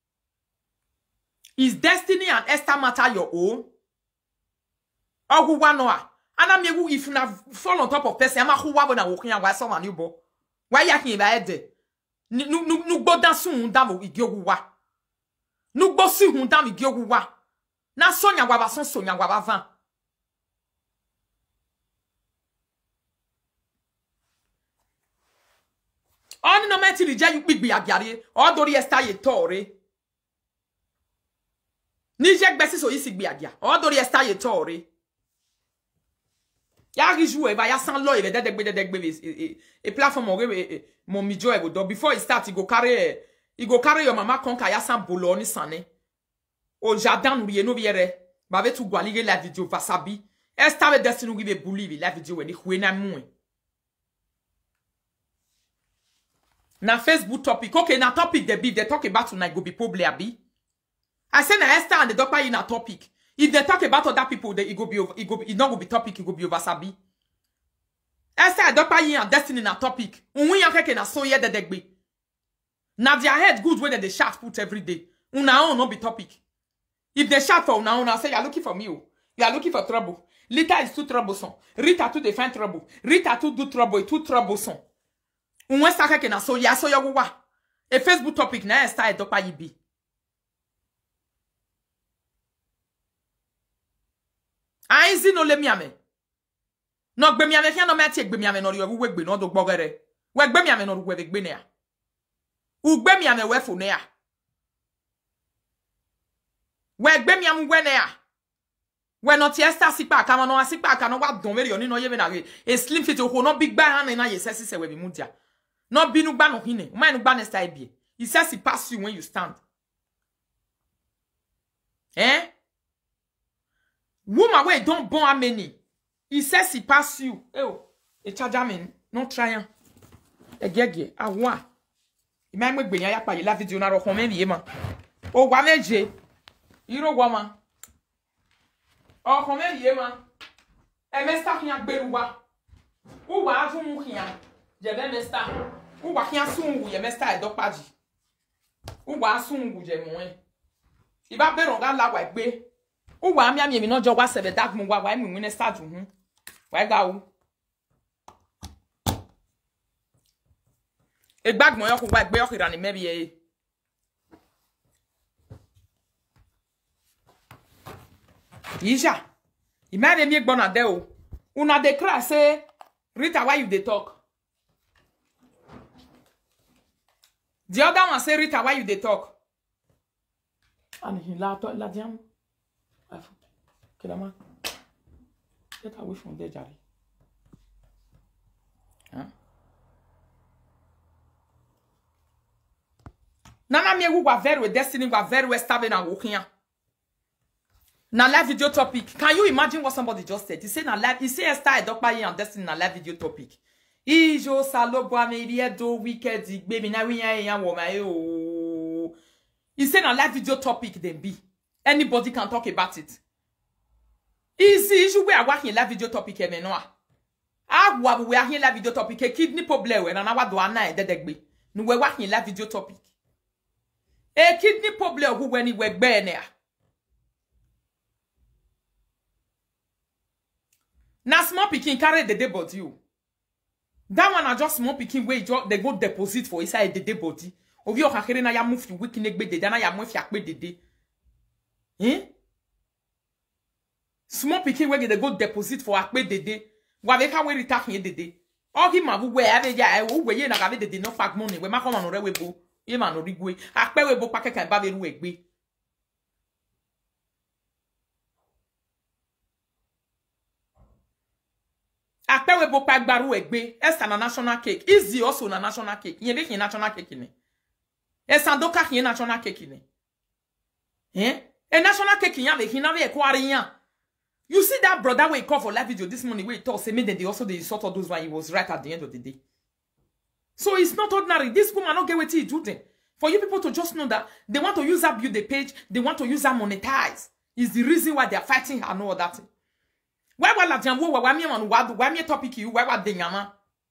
Is destiny and Esther matter your own? Ogu wanoa. Ana miegu if you not fall on top of person, ama huwa be na gokia wa so man you bo. Why yakin ba ede? Nu go dansu hunda mo igiogu wa. Nu go si hunda mi igiogu wa. Na sonya waba son sonya waba van. On no meti rija you big biagari. O dori Esther ye tore. Ni jek besi so yisi biagia. O dori Esther ye tore. Ya rijou e ba ya san lo e de e platform mon midjo e go do before he start he go carry your mama konka ya san bolo ni sane. O jardin nou no viere. Ba ve tu gwalire la video vasabi. Esther ve destiny nou give believe la video we ni khwena mou. Na Facebook topic. Okay, na topic they talk about tonight go be probably abi. I say na Esther and the edokpayi na topic. If they talk about other people, then it not go be topic, it go be over sabi. Esther edokpayi and destiny na topic. Unwi yanke na so ye de degbe. Na their head good when they shout put every day. Una own no be topic. If they shout for una own, I say you are looking for me. You are looking for trouble. Lita is too troublesome. Rita too define trouble. Rita too do trouble, too troublesome. Unwe sake na so ya wa. A Facebook topic na Esther edokpayi be. Izzy no le miame. No gbe miame fian no meti gbe miame no ri we gbe no do gbogere. We gbe miame no we gbe ne ya. U gbe miame we fo ne ya. We gbe miame we ne ya. We no ti Esther sipa aka no asipa aka no wa don we oni no ye be na re. E slim fit o no big ba han na ye sesi se we bi mudia. No binu gba no hine. Ma no gba ne style bi. He says he pass you when you stand. Eh? Woman wey don't born how many? He says he pass you. Oh, a charger man, no trying. A gege, a wa. Imam me gbenya ya pa la video na ro kon me vie man. O wa meje. Iro wa man. O kon me vie man. E me sta kian gberu wa. O wa azu mu kian. Je be me sta. O wa kian sungu ye me sta edokpaji. O wa sungu je mo en. Iba be ron ga la wa gbe. O wa mi no jo wa sebe dag mu wa mi win start hu. Wa ga o. E bag mo yo ko wa gbe yo kira ni mebi e. Isha. Imane mi gbona de o. Una de cry say Rita why you dey talk? The other one say Rita why you dey talk? And he la diam. Kedama. Get away from there, Jerry. Huh? Nana me who very with destiny were very well starving and walking. Now live video topic. Can you imagine what somebody just said? He said na live. He said Esther edokpayi and destiny na live video topic. Ijo salo boa me do wicked baby na we yan woman o. He said na live video topic then be. Anybody can talk about it. Izzy, je vais avoir la vidéo topic et maintenant. Ah, we avoir la vidéo topic et kidney problem et na wa do ana e dedegbe. Nous we avoir la vidéo topic. E kidney problem who when we gbe ne. Na small pikin carry the day body you. That one are just small pikin wey they go deposit for inside the day body. Ovi o kakere na ya move you week negbe dede na ya move ya pe dede. Hein? Small pikin wey they go deposit for akpe dede. Wa be ka we retach yen dede. O ki ma bu we ave ya e wo we ye na ka be dede no fak money. We ma come on we bo. Ye ma no rigwe. Akpe we bo pa keke ba be ru egbe. Akpe we bo pa gba ru egbe. Esther na national cake. Izzy also na national cake. Yen be kin national cake ni. E sandoka kin national cake ni. Hein? E national cake yan be kin na be ekwari yan. You see that brother where he called for live video this morning where he talk say me then they also they sort of those when he was right at the end of the day. So it's not ordinary. This woman not get what he do then. For you people to just know that they want to use her build the page, they want to use her monetize. Is the reason why they are fighting her and all that. Why la jambo why me man why me topic you why de nyama?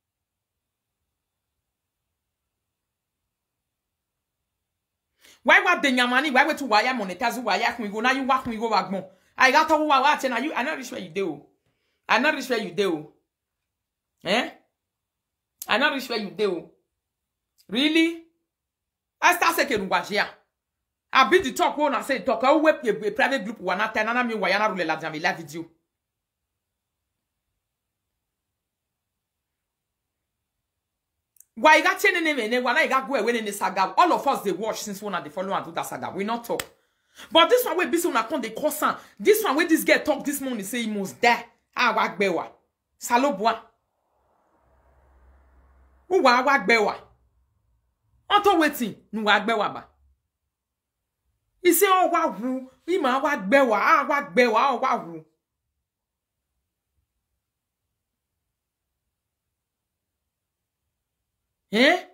Why de nyama ni why we to why monetize why we go now you work we go back more. I got to watch and you I not reach where you do. I not reach where you do. Eh? I not reach where you do. Really? I start second watch here. I beat the talk when I say talk. I web a private group one at 10 and I mean why I not la jam live video. Why you got ten name when I got go away in the saga? All of us they watch since one and they follow and do that saga. We not talk. But this one where this one account they cause on. This one where this girl talk this morning say he must die. Ah wak bewa. Salobwa. Ou wak bewa. Anto waiting. Nou wak bewa ba. He say oh wak wou. He ma wak bewa. Ah wak bewa. Ah wak wou. Eh?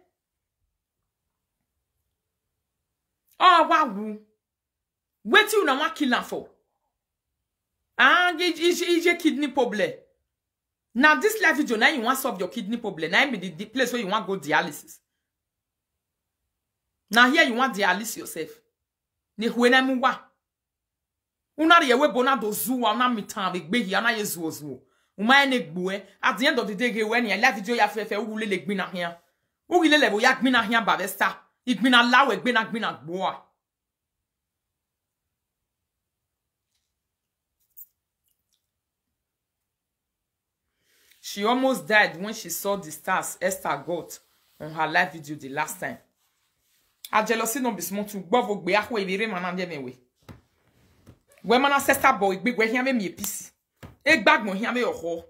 Ah wak wou. Wait you na wa kill am for. Ah, j'ai kidney problem. Now this life video, now you want to solve your kidney problem. Now be the place where you want to go dialysis. Now here you want dialysis yourself. Ni huena muwa. Una ye we bona do zuwa una mitan be gbe hia na ye zuo zuo. Uma ene gbo at the end of the day ge when your life video ya fefe u le gbi na hia. U le le bo ya gbi na hia ba besta. Igbi na lawe gbi na gbo. She almost died when she saw the stars Esther got on her live video the last time. A jealousy no be small to gbavo gbe akwe ibire mana de mewe. We mana sister boy gbe gwe hia me mi episi. E gbagmo hia me oho.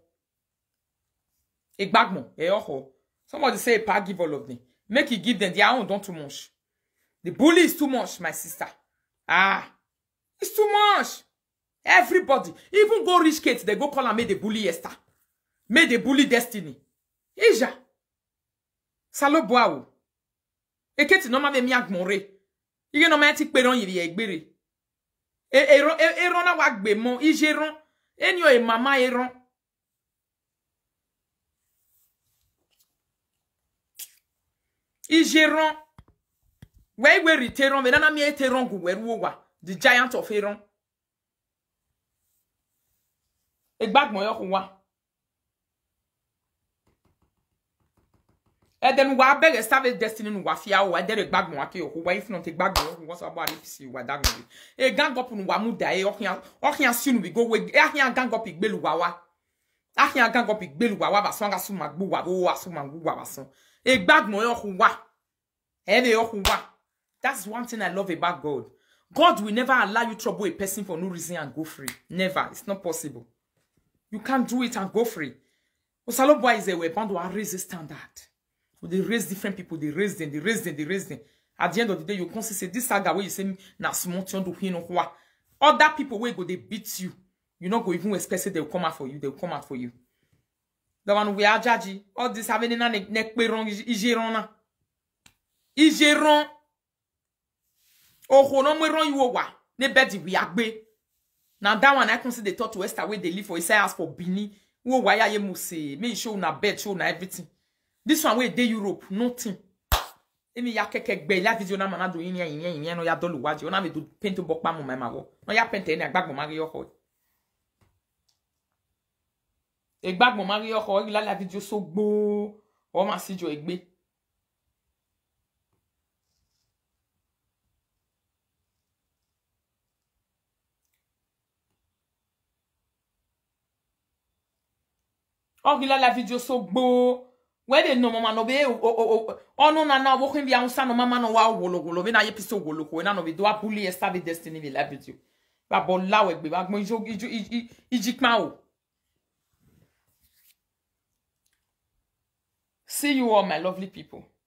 E gbagmo e oho. Somebody say pa give all of them. Make it give them their own don't too much. The bully is too much, my sister. Ah. It's too much. Everybody, even go rich kids, they go call and make the bully Esther. Made the bully destiny. Ija. Salo boaou. Eketi no ma ve mi agmore. Ige no ma ti peron yiri egbere. Eron na wa gbe mo. Ijeron. Enyo e mama eron. Ijeron. We riteron. Ve na mi eteron gu weru wa. The giant of Eron. Egbag mo yo wa. E den wa beg stave destiny nu wa fia o de gbag mo ake o wa if not gbag mo wo so about if wa dag mo e gang up nu wa mu da e okian sunu we go we ahian gang up igbelu wa ahian gang up igbelu wa ba so nga su magbu wa wo wa su magbu wa so e gbag mo yo wa e de yo wa. That's one thing I love about God. God will never allow you trouble a person for no reason and go free. Never. It's not possible. You can't do it and go free. Osalo boy is a weapon to raise the standard. They raise different people, they raise them. At the end of the day, you can say this saga where you say na small tion do hino kwa. Other people where go they beat you. You not go even expect they'll come out for you. They'll come out for you. The one we are judging. All this having na nek peron ijeron na. Ijeron. Oh no me ron you wa. Ne bedi we agbe. Now that one I consider they thought to Esther where they live for. He say ask for Benin. Wo why ye must say me show na bed, show na everything. This one way de Europe, nothing. Emi ya keke gbe la video na mana do yin no ya dolu waji. Ona me do paint bokpa mo ma wo. No ya paint eni agbagbo mari yo ho. Egbagbo mari yo ho la video so gbo. O ma si jo egbe. O la video so gbo. Where they no mama no be no na wo kwin bia unsa no mama no wa wolo be na ye piso wolo ko na no be do a bully Esther with destiny be live with you ba bo lawe gbe ba gbon ijikma o. See you all my lovely people.